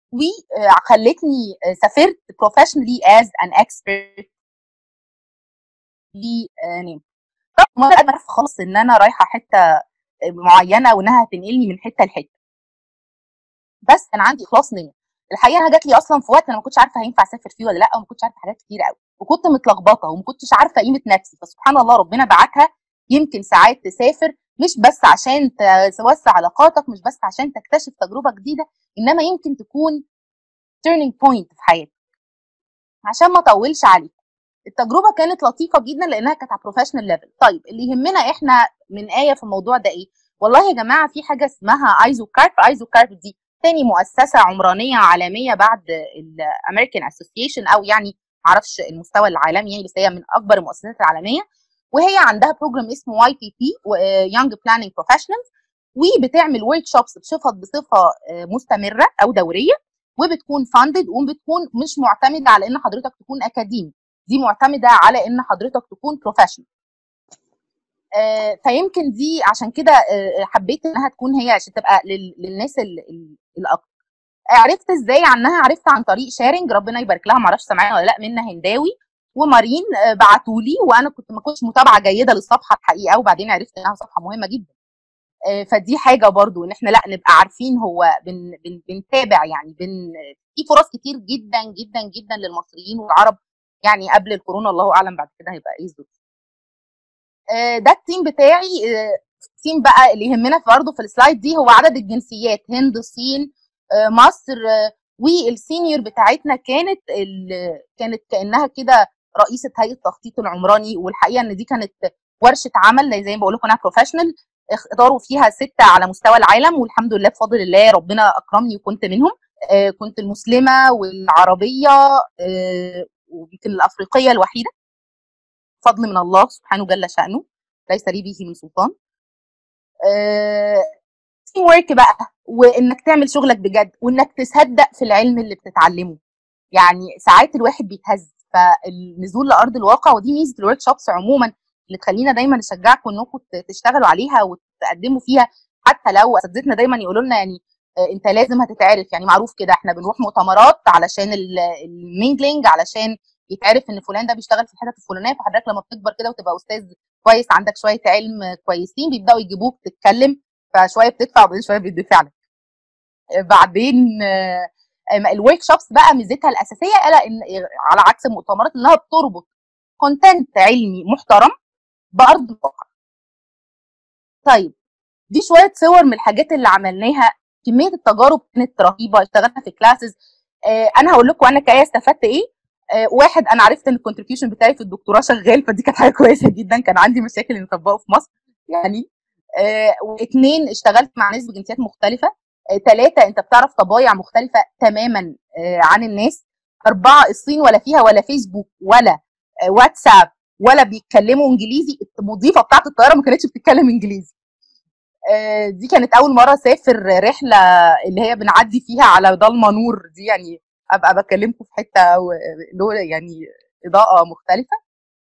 وخلتني سافرت professionally as an expert لي نيم. طبعا انا عارفه خالص ان انا رايحه حته معينه وانها هتنقلني من حته لحته، بس كان عندي اخلاص نيه. الحقيقه انا جات لي اصلا في وقت انا ما كنتش عارفه هينفع اسافر فيه ولا لا، وما كنتش عارفه حاجات كتير قوي، وكنت متلخبطه وما كنتش عارفه قيمه نفسي. فسبحان الله ربنا بعتها. يمكن ساعات تسافر مش بس عشان توسع علاقاتك، مش بس عشان تكتشف تجربه جديده، انما يمكن تكون turning point في حياتك. عشان ما اطولش عليك، التجربه كانت لطيفه جدا لانها كانت على بروفيشنال ليفل. طيب اللي يهمنا احنا من ايه في الموضوع ده ايه؟ والله يا جماعه في حاجه اسمها ايزو كارب. ايزو كارب دي تاني مؤسسه عمرانيه عالميه بعد الامريكان اسوسيشن، او يعني معرفش المستوى العالمي يعني، بس هي من اكبر المؤسسات العالميه. وهي عندها بروجرام اسمه واي بي بي، يونج بلاننج بروفيشنالز، وبتعمل ورك شوبس بصفه بصفه مستمره او دوريه، وبتكون فاندد، وبتكون مش معتمده على ان حضرتك تكون اكاديمي، دي معتمده على ان حضرتك تكون بروفيشنال. آه فيمكن دي عشان كده آه حبيت انها تكون هي عشان تبقى لل- للناس الاكتر. عرفت ازاي عنها؟ عرفت عن طريق شيرنج، ربنا يبارك لها، معرفش سامعاها ولا لا، منى هنداوي ومارين آه بعتوا لي، وانا كنت ما كنتش متابعه جيده للصفحه الحقيقه، وبعدين عرفت انها صفحه مهمه جدا. آه فدي حاجه برضو ان احنا لا نبقى عارفين هو بن بن بنتابع يعني بن في فرص كتير جدا جدا جدا للمصريين والعرب يعني قبل الكورونا، الله اعلم بعد كده هيبقى ايه الظروف. آه، ده التيم بتاعي. آه، التيم بقى اللي يهمنا برضه في السلايد دي هو عدد الجنسيات: هند، الصين، آه، مصر. آه، والسينيور بتاعتنا كانت كانت كانها كده رئيسه هيئه التخطيط العمراني. والحقيقه ان دي كانت ورشه عمل زي ما بقول لكم انا بروفيشنال، اختاروا فيها سته على مستوى العالم، والحمد لله بفضل الله ربنا اكرمني وكنت منهم. آه، كنت المسلمه والعربيه آه، ويمكن الافريقيه الوحيده، فضل من الله سبحانه جل شأنه، ليس لي به من سلطان. تيم ورك بقى، وانك تعمل شغلك بجد، وانك تصدق في العلم اللي بتتعلمه. يعني ساعات الواحد بيتهز، فالنزول لارض الواقع، ودي ميزه الورك شوبس عموما اللي تخلينا دايما نشجعكم انكم تشتغلوا عليها وتقدموا فيها. حتى لو اساتذتنا دايما يقولوا لنا يعني آه، انت لازم هتتعرف، يعني معروف كده احنا بنروح مؤتمرات علشان المينجلينج، علشان يتعرف ان فلان ده بيشتغل في الحتت الفلانيه. فحضرتك لما بتكبر كده وتبقى استاذ كويس، عندك شويه علم كويسين، بيبداوا يجيبوك تتكلم، فشويه بتدفع وبعدين شويه بيدفع لك. بعدين آه، الورك شوبس بقى ميزتها الاساسيه الا ان على عكس المؤتمرات انها بتربط كونتنت علمي محترم بارض الواقع. طيب دي شويه صور من الحاجات اللي عملناها، كميه التجارب كانت رهيبه، اشتغلنا في كلاسز. آه انا هقول لكم انا كايه استفدت ايه. آه واحد، انا عرفت ان الكونتريبيوشن بتاعي في الدكتوراه شغال، فدي كانت حاجه كويسه جدا، كان عندي مشاكل اني اطبقه في مصر يعني. آه واثنين، اشتغلت مع ناس بجنسيات مختلفه. آه ثلاثه، انت بتعرف طبايع مختلفه تماما آه عن الناس. اربعه، الصين ولا فيها ولا فيسبوك ولا آه واتساب ولا بيتكلموا انجليزي، المضيفه بتاعت الطياره ما كانتش بتتكلم انجليزي. آه دي كانت اول مره اسافر رحله اللي هي بنعدي فيها على ضلمه نور دي، يعني ابقى بكلمكم في حته له يعني اضاءه مختلفه.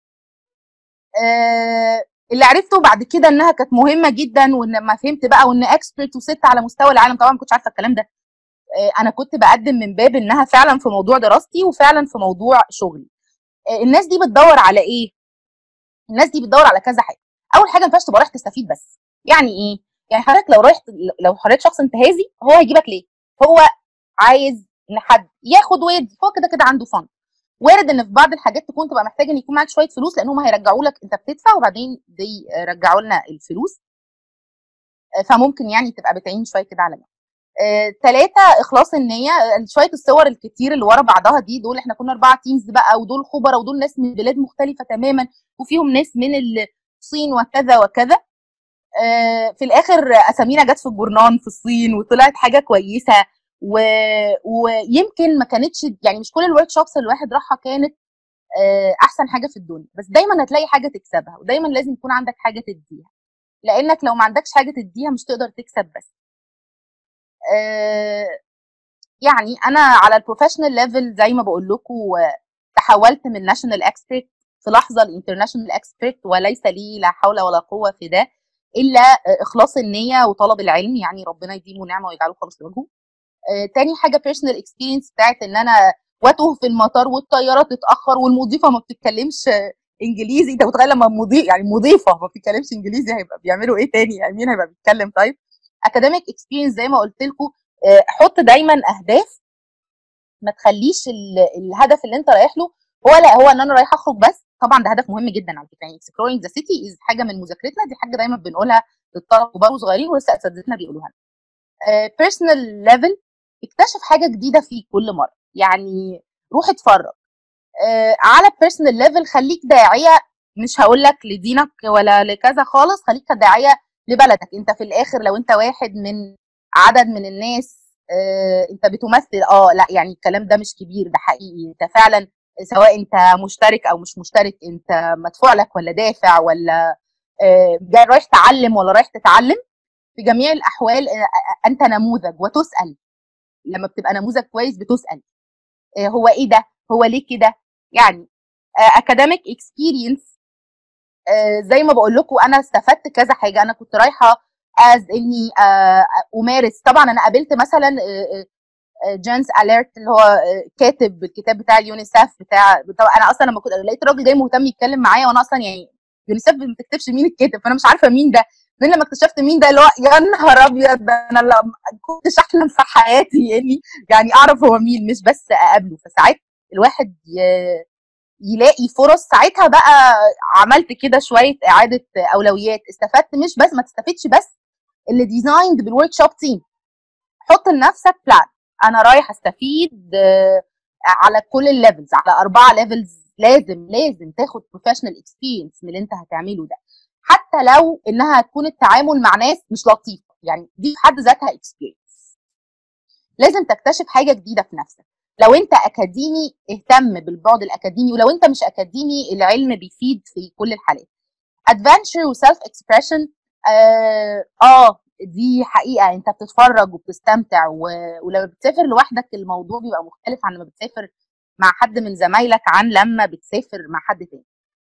آه اللي عرفته بعد كده انها كانت مهمه جدا، وان ما فهمت بقى وان اكسبرت وست على مستوى العالم، طبعا ما كنتش عارفه الكلام ده. آه انا كنت بقدم من باب انها فعلا في موضوع دراستي وفعلا في موضوع شغلي. آه الناس دي بتدور على ايه؟ الناس دي بتدور على كذا حاجه. اول حاجه ما ينفعش تبقى رايح تستفيد بس. يعني ايه؟ يعني حضرتك لو رايح لو حضرتك شخص انتهازي، هو هيجيبك ليه؟ هو عايز ان حد ياخد ويدي، هو كده كده عنده فن. وارد ان في بعض الحاجات تكون تبقى محتاج ان يكون معاك شويه فلوس، لان هم هيرجعوا لك، انت بتدفع وبعدين بيرجعوا لنا الفلوس، فممكن يعني تبقى بتعين شويه كده على جنب. ثلاثة، اخلاص النيه. شويه الصور الكتير اللي ورا بعضها دي، دول احنا كنا اربعه تيمز بقى، ودول خبراء ودول ناس من بلاد مختلفه تماما، وفيهم ناس من الصين وكذا وكذا. آه في الاخر اسامينا جت في الجورنان في الصين وطلعت حاجه كويسه. و... ويمكن ما كانتش يعني مش كل الورك شوبس اللي الواحد راحها كانت آه احسن حاجه في الدنيا، بس دايما هتلاقي حاجه تكسبها، ودايما لازم يكون عندك حاجه تديها، لانك لو ما عندكش حاجه تديها مش تقدر تكسب بس. آه يعني انا على البروفيشنال ليفل زي ما بقول لكم تحولت من ناشونال اكسبرت في لحظه لانترناشونال اكسبرت، وليس لي لا حول ولا قوه في ده الا اخلاص النيه وطلب العلم، يعني ربنا يديمه نعمه ويجعله خالص لوجهه. آه تاني حاجه بيرسونال اكسبيرينس بتاعت ان انا واتوه في المطار والطياره تتاخر والمضيفه ما بتتكلمش انجليزي. انت متخيل لما مضيف يعني مضيفه ما بتتكلمش انجليزي هيبقى بيعملوا ايه تاني؟ يعني مين هيبقى بيتكلم؟ طيب اكاديميك اكسبيرينس زي ما قلت لكم، آه حط دايما اهداف، ما تخليش الهدف اللي انت رايح له هو لا هو ان انا رايح اخرج بس. طبعا ده هدف مهم جدا على فكره، يعني exploring the city is حاجه من مذاكرتنا، دي حاجه دايما بنقولها للطلبه كبار وصغيرين ولسه اساتذتنا بيقولوها لنا. بيرسونال ليفل، اكتشف حاجه جديده فيك كل مره، يعني روح اتفرج. uh, على بيرسونال ليفل خليك داعيه، مش هقول لك لدينك ولا لكذا خالص، خليك داعيه لبلدك. انت في الاخر لو انت واحد من عدد من الناس آه، انت بتمثل اه لا يعني الكلام ده مش كبير، ده حقيقي، انت فعلا سواء انت مشترك او مش مشترك، انت مدفوع لك ولا دافع ولا آه، جاي رايح تعلم ولا رايح تتعلم، في جميع الاحوال آه، انت نموذج وتسال. لما بتبقى نموذج كويس بتسال آه، هو ايه ده، هو ليه كده. يعني اكاديميك uh, اكسبيرينس uh, زي ما بقول لكم انا استفدت كذا حاجه. انا كنت رايحه از اني uh, امارس. طبعا انا قابلت مثلا جينز uh, اليرت اللي هو uh, كاتب الكتاب بتاع اليونيسف بتاع. طبعا انا اصلا لما كنت لقيت الراجل جاي مهتم يتكلم معايا، وانا اصلا يعني يونيسف ما بتكتبش مين الكاتب، فانا مش عارفه مين ده. من لما اكتشفت مين ده اللي هو يا نهار ابيض، ده انا لا كنتش احلم في حياتي اني يعني اعرف هو مين، مش بس اقابله. فساعات الواحد يلاقي فرص. ساعتها بقى عملت كده شويه اعاده اولويات، استفدت مش بس ما تستفدش بس اللي ديزايند بالورك شوب تيم. حط لنفسك بلان، انا رايح استفيد على كل الليفلز، على اربعه ليفلز. لازم لازم تاخد بروفيشنال اكسبيرينس من اللي انت هتعمله ده، حتى لو انها هتكون التعامل مع ناس مش لطيفه، يعني دي في حد ذاتها اكسبيرينس. لازم تكتشف حاجه جديده في نفسك. لو انت اكاديمي اهتم بالبعد الاكاديمي، ولو انت مش اكاديمي العلم بيفيد في كل الحالات. ادفنتشر وسيلف اكسبريشن اه, آه دي حقيقه، انت بتتفرج وبتستمتع، ولما بتسافر لوحدك الموضوع بيبقى مختلف عن لما بتسافر مع حد من زمايلك عن لما بتسافر مع حد تاني.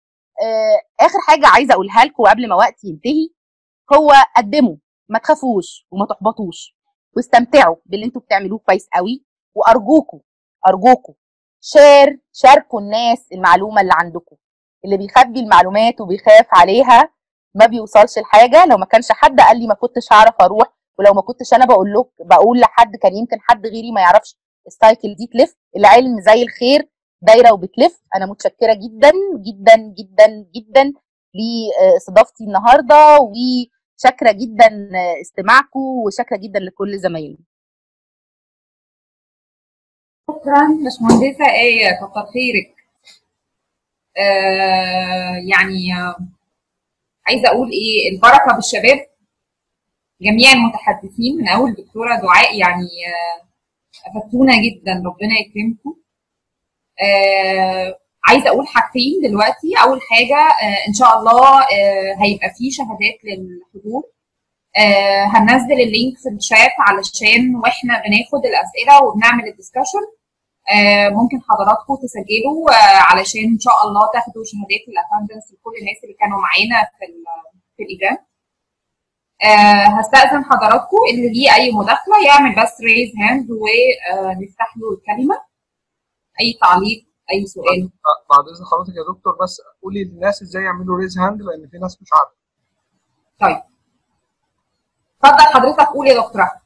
آه اخر حاجه عايزه اقولها لكم قبل ما وقتي ينتهي، هو قدموا، ما تخافوش وما تحبطوش، واستمتعوا باللي انتوا بتعملوه كويس قوي. وارجوكم ارجوكم شير شاركوا الناس المعلومه اللي عندكم. اللي بيخبي المعلومات وبيخاف عليها ما بيوصلش لحاجه. لو ما كانش حد قال لي ما كنتش هعرف اروح، ولو ما كنتش انا بقول لك بقول لحد كان يمكن حد غيري ما يعرفش السايكل دي تلف. العلم زي الخير دايره وبتلف. انا متشكره جدا جدا جدا جدا لاستضافتي النهارده، وشاكره جدا استماعكم، وشاكره جدا لكل زمايلي. شكرا باشمهندسه ايه، كتر خيرك. آه يعني آه عايزه اقول ايه، البركه بالشباب جميع المتحدثين من اول دكتوره دعاء، يعني آه افدتونا جدا، ربنا يكرمكم. آه عايزه اقول حاجتين دلوقتي. اول حاجه آه ان شاء الله آه هيبقى في شهادات للحضور. آه هننزل اللينك في الشات علشان واحنا بناخد الاسئله وبنعمل الدسكشن آه ممكن حضراتكم تسجلوا آه علشان ان شاء الله تاخدوا شهادات الاتندنس لكل الناس اللي كانوا معانا في في الايفنت. آه هستأذن حضراتكم اللي ليه اي مداخله يعمل بس ريز هاند ونفتح له الكلمه. اي تعليق، اي سؤال. بعد اذن حضرتك يا دكتور بس قولي للناس ازاي يعملوا ريز هاند، لان في ناس مش عارفه. طيب اتفضل حضرتك قول يا دكتور احمد.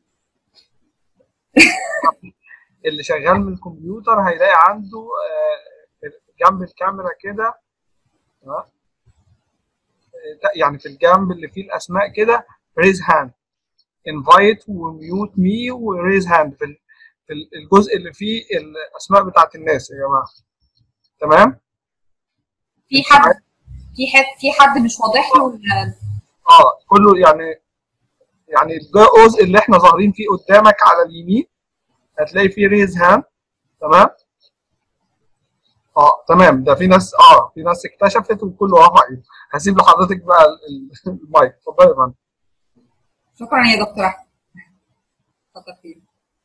اللي شغال من الكمبيوتر هيلاقي عنده جنب الكاميرا كده، يعني في الجنب اللي فيه الاسماء كده ريز هاند، انفايت وميوت مي وريز هاند في في الجزء اللي فيه الاسماء بتاعت الناس يا جماعه. تمام؟ في حد في حد في حد مش واضح له؟ اه كله يعني يعني الجزء اللي احنا ظاهرين فيه قدامك على اليمين هتلاقي فيه ريز هاند. تمام؟ اه تمام. ده في ناس اه في ناس اكتشفت وكله رفع ايده. هسيب لحضرتك بقى المايك. اتفضلي يا فندم. شكرا يا دكتور احمد. اتفضل خير.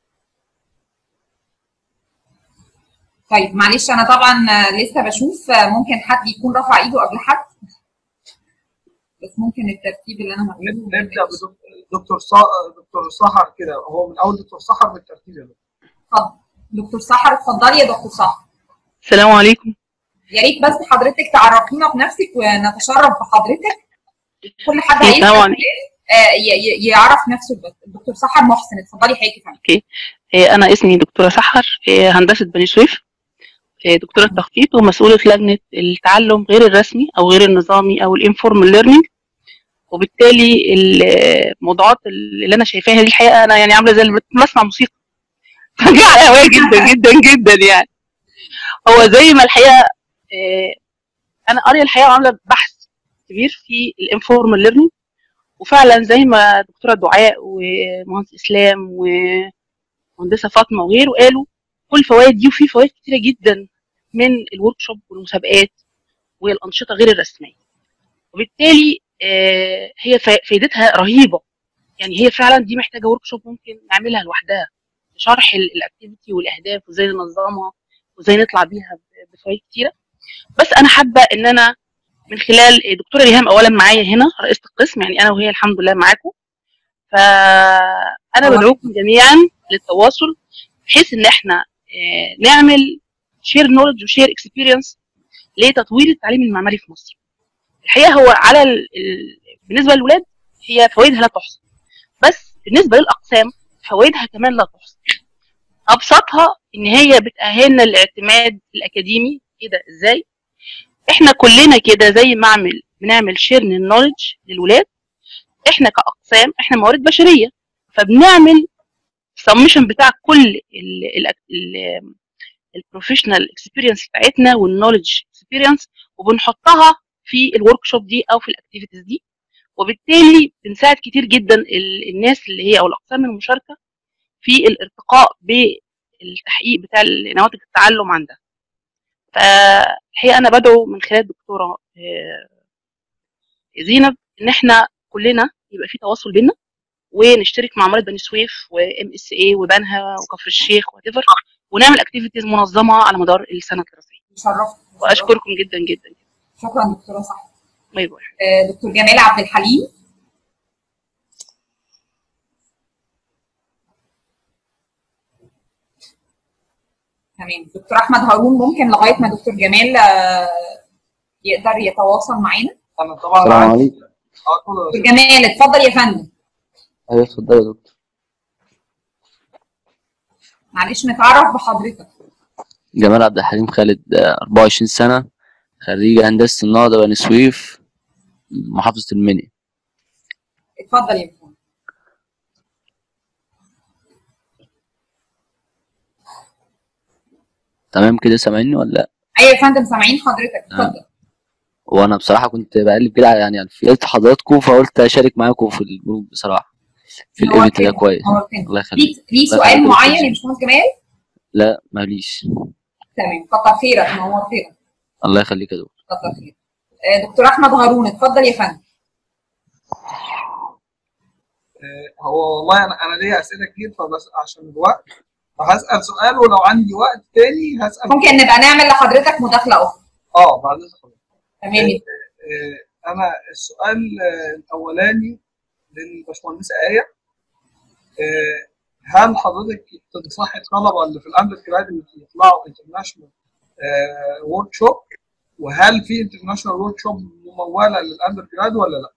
طيب معلش انا طبعا لسه بشوف، ممكن حد يكون رفع ايده قبل حد، بس ممكن الترتيب اللي انا هقوله. نبدا بدكتور دكتور سحر كده، هو من اول دكتور سحر بالترتيب يا دكتور. اتفضل دكتور سحر. اتفضلي يا دكتور سحر. السلام عليكم. يا ريت بس حضرتك تعرفينا بنفسك ونتشرف بحضرتك. كل حد هيسال يعرف نفسه. الدكتور سحر محسن. اتفضلي حضرتك يا فندم. اوكي، انا اسمي دكتوره سحر، هندسه بني سويف، دكتوره تخطيط ومسؤوله لجنه التعلم غير الرسمي او غير النظامي او الانفورمال ليرنينج. وبالتالي الموضوعات اللي انا شايفاها دي الحقيقه انا يعني عامله زي اللي بسمع موسيقى فجاه على هوايا جدا جدا جدا. يعني هو زي ما الحقيقه انا قاريه الحقيقه وعامله بحث كبير في الانفورمال ليرنينج، وفعلا زي ما دكتوره دعاء ومهندس اسلام ومهندسه فاطمه وغيره قالوا كل الفوائد دي، وفي فوائد كتيره جدا من الورك شوب والمسابقات والانشطه غير الرسميه. وبالتالي هي فائدتها رهيبه. يعني هي فعلا دي محتاجه ورك شوب ممكن نعملها لوحدها لشرح الاكتيفيتي والاهداف وازاي ننظمها وازاي نطلع بيها بفوائد كتيره. بس انا حابه ان انا من خلال دكتوره ريهام اولا معايا هنا رئيسه القسم، يعني انا وهي الحمد لله معاكم، فانا بدعوكم جميعا للتواصل بحيث ان احنا نعمل شير نولج وشير اكسبيرينس لتطوير التعليم المعماري في مصر. الحقيقه هو على ال... بالنسبه للولاد هي فوائدها لا تحصى، بس بالنسبه للاقسام فوائدها كمان لا تحصى. ابسطها ان هي بتاهلنا للاعتماد الاكاديمي. كده ازاي؟ احنا كلنا كده زي ما اعمل بنعمل شير النولج للولاد، احنا كاقسام احنا موارد بشريه، فبنعمل سمشن بتاع كل البروفيشنال اكسبيرينس بتاعتنا والنولج اكسبيرينس وبنحطها في الورك شوب دي او في الاكتيفيتيز دي. وبالتالي بنساعد كتير جدا الناس اللي هي او الاقسام المشاركه في الارتقاء بالتحقيق بتاع نماذج التعلم عندها. فالحقيقه انا بدعو من خلال الدكتوره زينب ان احنا كلنا يبقى في تواصل بينا ونشترك مع عماره بني سويف وام اس اي وبنها وكفر الشيخ وات ونعمل اكتيفيتيز منظمه على مدار السنه الدراسيه. شرفت واشكركم جدا جدا. شكرا دكتوره صح. باي باي. دكتور جمال عبد الحليم. تمام. دكتور احمد هارون ممكن لغايه ما دكتور جمال يقدر يتواصل معانا. انا طبعا السلام عليكم. دكتور جمال اتفضل يا فندم. ايوه اتفضل يا دكتور. معلش نتعرف بحضرتك. جمال عبد الحليم خالد، آه، أربعة وعشرين سنة، خريج هندسة النهضة بني سويف، محافظة المنيا. اتفضل يا فندم. تمام كده سامعني ولا لأ؟ ايوه يا فندم سامعين حضرتك، تمام. اتفضل. وأنا بصراحة كنت بقلب كده على- يعني على لقيت حضراتكم، فقلت أشارك معاكم في الجروب بصراحة في الإيفنت ده. نورتنا كويس، نورتنا. الله يخليك. ليك ليه الله سؤال يخليك يا دكتور معين يا زين. باشمهندس جمال؟ لا ماليش. تمام، كتر خيرك، نورتنا. الله يخليك يا دكتور. كتر خيرك. آه، دكتور احمد هارون، اتفضل يا فندم. آه، هو والله انا انا ليا اسئله كتير، فبس عشان الوقت فهسال سؤال، ولو عندي وقت تاني هسال. ممكن نبقى نعمل لحضرتك مداخله اخرى. اه بعد اذنك. تمام. آه، انا السؤال آه، الاولاني للباشمهندسه آية، آه، هل حضرتك تنصحي الطلبه اللي في الاندر جراد اللي يطلعوا انترناشونال ورك شوب، وهل في انترناشونال ورك شوب مموله للاندر جراد ولا لا؟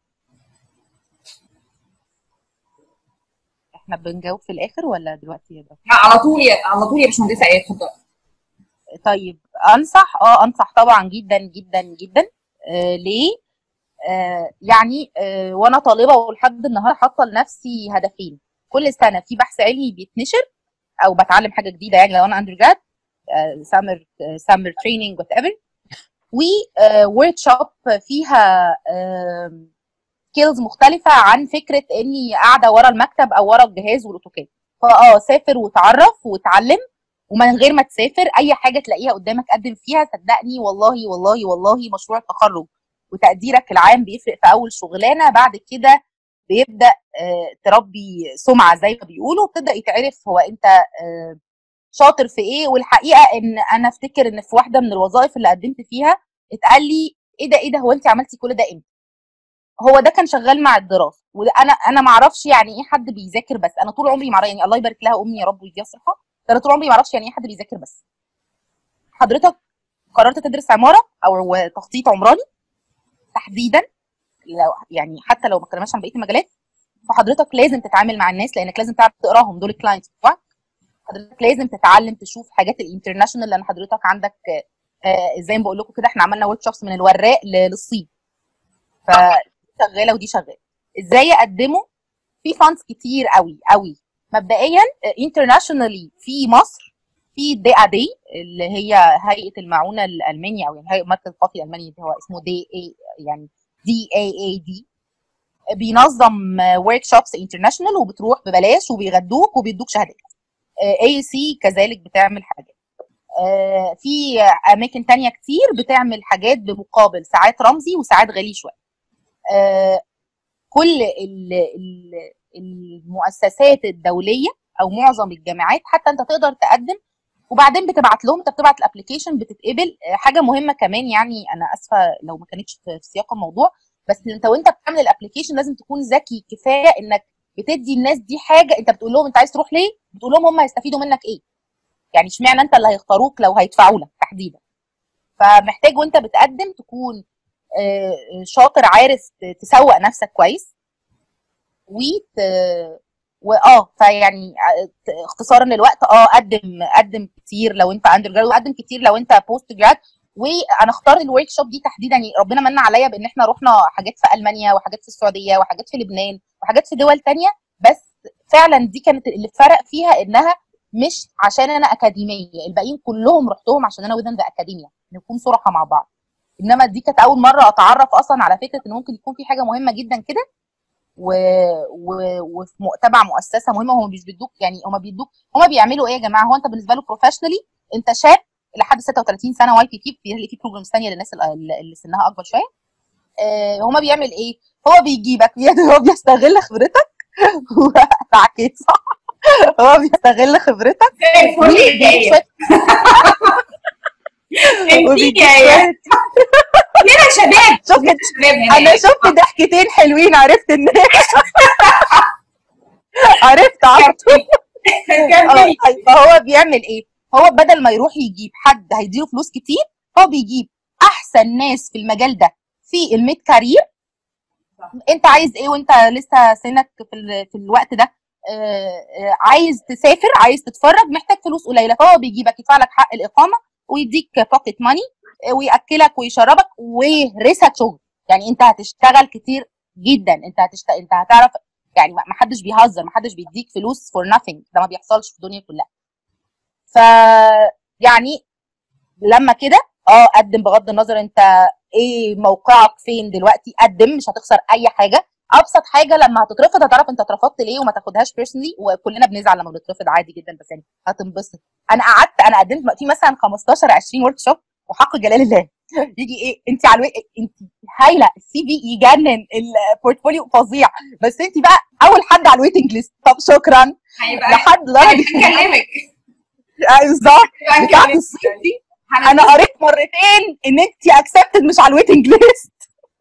احنا بنجاوب في الاخر ولا دلوقتي يا دكتور؟ لا على طول يا على طول يا باشمهندسه آية، اتفضل. طيب انصح اه انصح طبعا جدا جدا جدا. آه ليه؟ آه يعني آه وانا طالبه ولحد النهارده حاطه لنفسي هدفين. كل سنه في بحث علمي بيتنشر او بتعلم حاجه جديده، يعني لو انا اندر جراد سامر سامر تريننج وات ايفر، و ورك شوب فيها سكيلز مختلفه عن فكره اني قاعده ورا المكتب او ورا الجهاز والاوتوكاد. فاه سافر وتعرف وتعلم، ومن غير ما تسافر اي حاجه تلاقيها قدامك قدم فيها. صدقني والله والله والله مشروع التخرج وتقديرك العام بيفرق في اول شغلانه، بعد كده بيبدا آه تربي سمعه زي ما بيقولوا، وتبدا يتعرف هو انت آه شاطر في ايه. والحقيقه ان انا افتكر ان في واحده من الوظائف اللي قدمت فيها اتقال لي ايه ده ايه ده هو انت عملتي كل ده امتى؟ هو ده كان شغال مع الدراسه. وده انا انا ما اعرفش يعني ايه حد بيذاكر بس. انا طول عمري مع يعني الله يبارك لها امي يا رب ويديها الصحه، انا طول عمري ما اعرفش يعني ايه حد بيذاكر بس. حضرتك قررت تدرس عماره او تخطيط عمراني تحديدا، لو يعني حتى لو ما اتكلمناش عن بقيه المجالات، فحضرتك لازم تتعامل مع الناس لانك لازم تعرف تقراهم، دول الكلاينتس بتوعك. حضرتك لازم تتعلم تشوف حاجات الانترناشونال، لان حضرتك عندك آه زي ما بقول لكم كده احنا عملنا ورك شوبس من الوراق للصين، فشغاله ودي شغاله. ازاي اقدمه؟ في فاندز كتير قوي قوي. مبدئيا انترناشونالي في مصر في دي ا دي اللي هي هيئه المعونه الالمانيه، او يعني هيئه مركز القومي الالماني اللي هو اسمه دي اي، يعني دي اي اي دي، بينظم ورك شوبس انترناشونال وبتروح ببلاش وبيغدوك وبيدوك شهادات. اي سي كذلك بتعمل حاجات. في اماكن تانية كتير بتعمل حاجات بمقابل، ساعات رمزي وساعات غالي شويه. كل المؤسسات الدوليه او معظم الجامعات حتى انت تقدر تقدم، وبعدين بتبعت لهم، انت بتبعت الابلكيشن بتتقبل. حاجه مهمه كمان، يعني انا اسفه لو ما كانتش في سياق الموضوع، بس انت وانت بتعمل الابلكيشن لازم تكون ذكي كفايه انك بتدي الناس دي حاجه. انت بتقول لهم انت عايز تروح ليه، بتقول لهم هم هيستفيدوا منك ايه، يعني اشمعنى انت اللي هيختاروك لو هيدفعوا لك تحديدا. فمحتاج وانت بتقدم تكون شاطر، عارف تسوق نفسك كويس، وت واه فيعني اختصارا للوقت اه قدم قدم كتير لو انت اندر جراد، وقدم كتير لو انت بوست جراد. وانا اختار الورك شوب دي تحديدا، يعني ربنا من عليا بان احنا رحنا حاجات في المانيا وحاجات في السعوديه وحاجات في لبنان وحاجات في دول تانية، بس فعلا دي كانت اللي فرق فيها انها مش عشان انا اكاديميه، الباقيين كلهم رحتهم عشان انا وذن ذا اكاديميا، نكون صراحه مع بعض. انما دي كانت اول مره اتعرف اصلا على فكره ان ممكن يكون في حاجه مهمه جدا كده، و... و... وفي تبع مؤسسه مهمه. هم مش بيدوك، يعني هم بيدوك، هم بيعملوا ايه يا جماعه؟ هو انت بالنسبه له بروفيشنالي انت شاب لحد ستة وثلاثين سنه، واي بي بي في في بروجرامز ثانيه للناس اللي سنها اكبر شويه. آه هم بيعمل ايه؟ هو بيجيبك، هو بيستغل خبرتك وتعكيت صح، هو بيستغل خبرتك وبيجيب شويه يا شباب. شفت انا شفت ضحكتين حلوين، عرفت ان عرفت عرفت فهو بيعمل ايه؟ هو بدل ما يروح يجيب حد هيديله فلوس كتير، هو بيجيب احسن ناس في المجال ده في الميد كارير. انت عايز ايه وانت لسه سنك في, في الوقت ده؟ عايز تسافر، عايز تتفرج، محتاج فلوس قليله، فهو بيجيبك يدفع لك حق الاقامه ويديك بوكيت ماني وياكلك ويشربك ويهرسك شغل. يعني انت هتشتغل كتير جدا، انت هتشتغل، انت هتعرف يعني، ما حدش بيهزر، ما حدش بيديك فلوس فور nothing، ده ما بيحصلش في الدنيا كلها. ف يعني لما كده اه قدم، بغض النظر انت ايه موقعك فين دلوقتي، قدم، مش هتخسر اي حاجه. ابسط حاجه لما هتترفض هتعرف انت اترفضت ليه، وما تاخدهاش بيرسونلي، وكلنا بنزعل لما بنترفض عادي جدا، بس يعني هتنبسط. انا قعدت، انا قدمت في مثلا خمستاشر عشرين ورك شوب، وحق جلال الله يجي ايه، انت على الوي... انت هايله، السي في يجنن، البورتفوليو فظيع، بس انت بقى اول حد على الويتنج ليست. طب شكرا لحد درجه هنكلمك بالظبط بتاعت الصيف دي. انا قريت مرتين ان انت اكسبتد مش على الويتنج ليست.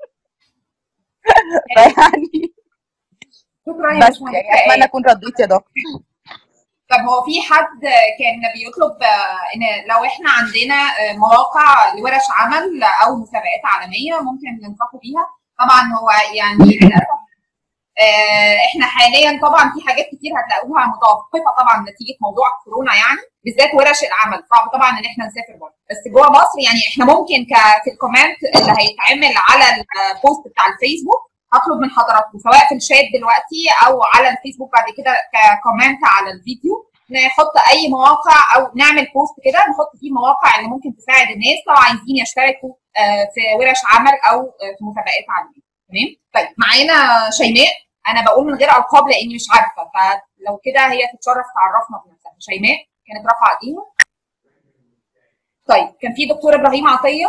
يعني شكرا يا بس باشمهندس. يعني اتمنى اكون رديت يا دكتور. طب هو في حد كان بيطلب ان لو احنا عندنا مواقع لورش عمل او مسابقات عالميه ممكن ننصحوا بيها؟ طبعا هو يعني للاسف احنا حاليا طبعا في حاجات كتير هتلاقوها متوقفه طبعا نتيجه موضوع كورونا، يعني بالذات ورش العمل صعب طبعا ان احنا نسافر بره، بس جوه مصر يعني احنا ممكن في الكومنت اللي هيتعمل على البوست بتاع الفيسبوك هطلب من حضراتكم سواء في الشات دلوقتي او على الفيسبوك بعد كده ككومنت على الفيديو، نحط اي مواقع او نعمل بوست كده نحط فيه المواقع اللي ممكن تساعد الناس لو عايزين يشتركوا في ورش عمل او في مسابقات عالميه. تمام. طيب معانا شيماء، انا بقول من غير القاب لاني مش عارفه، فلو كده هي تتشرف تعرفنا بنفسها. شيماء كانت رافعه ايديها. طيب كان في دكتور ابراهيم عطيه.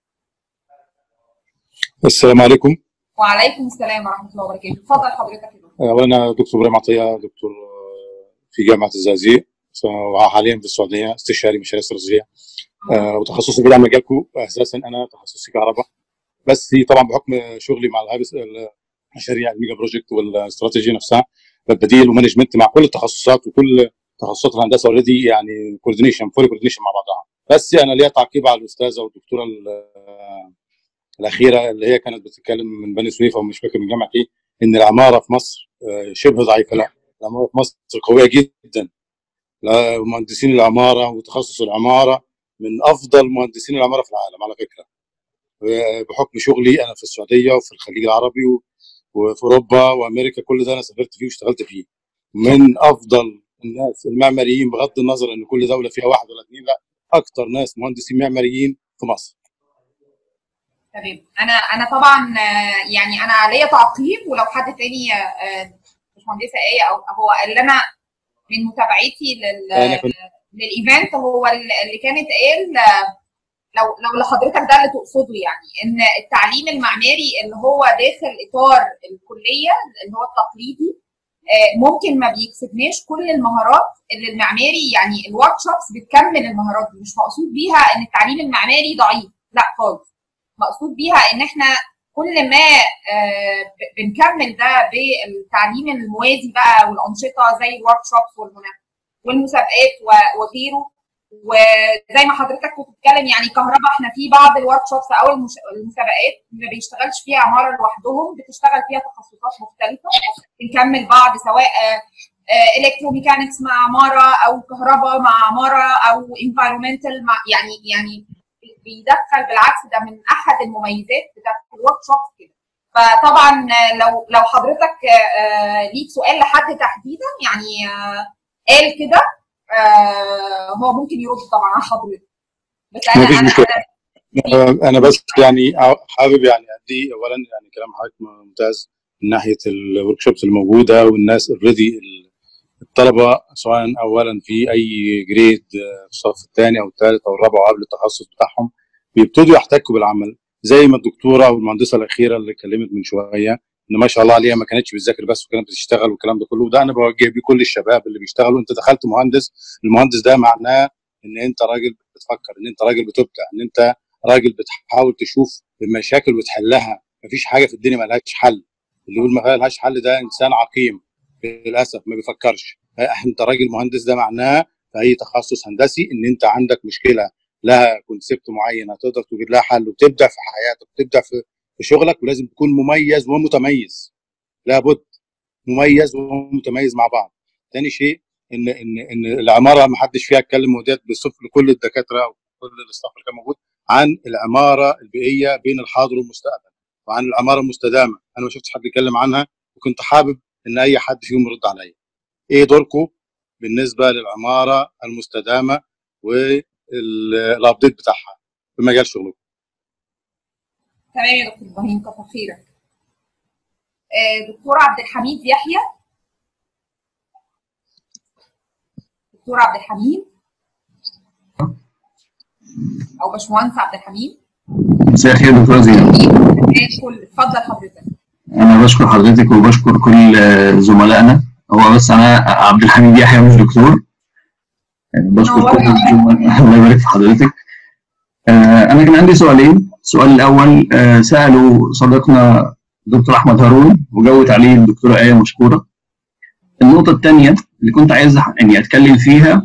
السلام عليكم. وعليكم السلام ورحمه الله وبركاته. اتفضل حضرتك يا دكتور. اولا دكتور ابراهيم عطيه، دكتور في جامعه الزقازيق وحاليا في السعوديه استشاري مشاريع استراتيجيه، وتخصصي بعيد عن مجالكم. اساسا انا تخصصي كهرباء، بس طبعا بحكم شغلي مع الهابس مشاريع الميجا بروجكت والاستراتيجي نفسها بديل ومانجمنت مع كل التخصصات وكل تخصصات الهندسه اوريدي، يعني كوردينيشن فول كوردينيشن مع بعضها. بس انا ليا تعقيب على الاستاذه والدكتوره الاخيره اللي هي كانت بتتكلم من بني سويف او مش فاكر من جامعه ايه، ان العماره في مصر شبه ضعيفه. لا، العماره في مصر قويه جدا. مهندسين العماره وتخصص العماره من افضل مهندسين العماره في العالم على فكره، بحكم شغلي انا في السعوديه وفي الخليج العربي وفي اوروبا وامريكا، كل ده انا سافرت فيه واشتغلت فيه. من افضل الناس المعماريين، بغض النظر ان كل دوله فيها واحد ولا اثنين، لا اكثر ناس مهندسين معماريين في مصر. تمام. انا انا طبعا يعني انا ليا تعقيب، ولو حد تاني باشمهندسه ايه او هو اللي انا من متابعتي لل للايفنت هو اللي كانت قال لو لو لحضرتك ده اللي تقصده، يعني ان التعليم المعماري اللي هو داخل اطار الكليه اللي هو التقليدي ممكن ما بيكسبناش كل المهارات اللي المعماري، يعني الورك شوبس بتكمل المهارات دي. مش مقصود بيها ان التعليم المعماري ضعيف، لا خالص. مقصود بيها ان احنا كل ما بنكمل ده بالتعليم الموازي بقى والانشطه زي الورك شوبس والمسابقات وغيره. وزي ما حضرتك كنت بتتكلم يعني كهرباء، احنا في بعض الورك شوبس او المسابقات ما بيشتغلش فيها عماره لوحدهم، بتشتغل فيها تخصصات مختلفه، بنكمل بعض سواء الكتروميكانكس مع عماره او كهرباء مع عماره او انفايرمنتال مع يعني يعني بيدخل بالعكس، ده من احد المميزات بتاعت الورك شوبس كده. فطبعا لو لو حضرتك ليك سؤال لحد تحديدا يعني قال كده هو ممكن يرد طبعا على حضرتك. بس انا انا انا, أنا بس يعني حابب يعني ادي اولا يعني كلام حضرتك ممتاز من ناحيه الورك شوبس الموجوده، والناس اوريدي الطلبه سواء اولا في اي جريد الصف الثاني او الثالث او الرابع قبل التخصص بتاعهم بيبتدوا يحتكوا بالعمل، زي ما الدكتوره او المهندسه الاخيره اللي اتكلمت من شويه ان ما شاء الله عليها ما كانتش بتذاكر بس وكانت بتشتغل والكلام ده كله. وده انا بوجه بيه كل الشباب اللي بيشتغلوا. انت دخلت مهندس، المهندس ده معناه ان انت راجل بتفكر، ان انت راجل بتبدع، ان انت راجل بتحاول تشوف المشاكل وتحلها. مفيش حاجه في الدنيا ما لهاش حل. اللي يقول ما لهاش حل ده انسان عقيم للاسف، ما بيفكرش. انت راجل مهندس ده معناه في اي تخصص هندسي ان انت عندك مشكله لها كونسبت معين هتقدر توجد لها حل وتبدع في حياتك وتبدع في في شغلك، ولازم تكون مميز ومتميز. لابد مميز ومتميز مع بعض. تاني شيء ان ان ان العماره ما حدش فيها اتكلم، وديت بصف لكل الدكاتره وكل الاستاف اللي كان موجود، عن العماره البيئيه بين الحاضر والمستقبل، وعن العماره المستدامه. انا ما شفتش حد يتكلم عنها، وكنت حابب ان اي حد فيهم يرد عليا. ايه دوركم بالنسبه للعماره المستدامه والابديت بتاعها في مجال شغلكم؟ تمام يا دكتور ابراهيم، كتر خيرك. آه، دكتور عبد الحميد يحيى. دكتور عبد الحميد او باشمهندس عبد الحميد. مساء الخير دكتوره زينب. الكل، اتفضل حضرتك. انا بشكر حضرتك وبشكر كل زملائنا. هو بس انا عبد الحميد يحيى مش دكتور، يعني بشكر كل الزملاء. الله يبارك في حضرتك. انا كان عندي سؤالين. السؤال الاول ساله صديقنا دكتور احمد هارون وجاوبت عليه الدكتوره ايه مشكوره. النقطه الثانيه اللي كنت عايز يعني اتكلم فيها،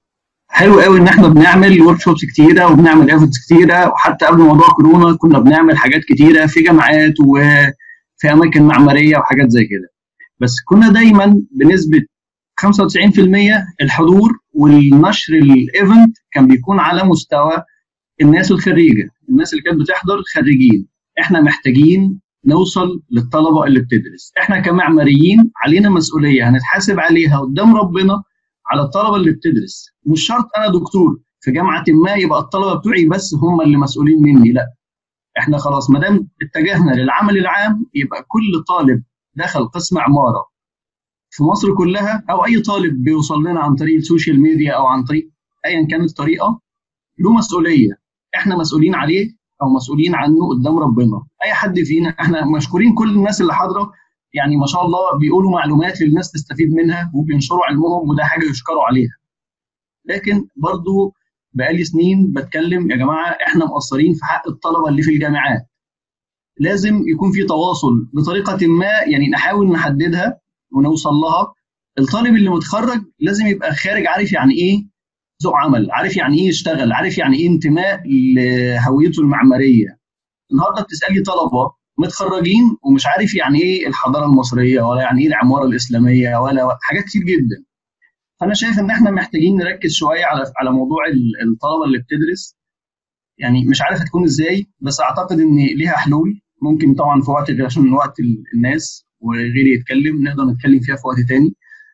حلو قوي ان احنا بنعمل ورك شوبس كتيره وبنعمل ايفنتس كتيره، وحتى قبل موضوع كورونا كنا بنعمل حاجات كتيره في جامعات وفي اماكن معماريه وحاجات زي كده، بس كنا دايما بنسبه خمسة وتسعين في المية الحضور والنشر الايفنت كان بيكون على مستوى الناس الخريجه، الناس اللي كانت بتحضر خريجين. احنا محتاجين نوصل للطلبه اللي بتدرس. احنا كمعماريين علينا مسؤوليه هنتحاسب عليها قدام ربنا على الطلبه اللي بتدرس. مش شرط انا دكتور في جامعه ما يبقى الطلبه بتوعي بس هم اللي مسؤولين مني، لا. احنا خلاص ما دام اتجهنا للعمل العام يبقى كل طالب دخل قسم عماره في مصر كلها، او اي طالب بيوصل لنا عن طريق السوشيال ميديا او عن طريق ايا كانت الطريقه، له مسؤوليه احنا مسؤولين عليه او مسؤولين عنه قدام ربنا. اي حد فينا، احنا مشكورين كل الناس اللي حاضره، يعني ما شاء الله بيقولوا معلومات للناس تستفيد منها وبينشروا علمهم، وده حاجه يشكروا عليها. لكن برضو بقالي سنين بتكلم يا جماعه احنا مقصرين في حق الطلبه اللي في الجامعات. لازم يكون في تواصل بطريقه ما، يعني نحاول نحددها ونوصل لها. الطالب اللي متخرج لازم يبقى خارج عارف يعني ايه ذوق عمل، عارف يعني ايه يشتغل، عارف يعني ايه انتماء لهويته المعماريه. النهارده بتسالي طلبه متخرجين ومش عارف يعني ايه الحضاره المصريه، ولا يعني ايه العماره الاسلاميه، ولا حاجات كتير جدا. فانا شايف ان احنا محتاجين نركز شويه على على موضوع الطلبه اللي بتدرس. يعني مش عارف هتكون ازاي، بس اعتقد ان ليها حلول. ممكن طبعا في وقت غير عشان وقت الناس وغيري يتكلم نقدر نتكلم فيها في وقت تاني.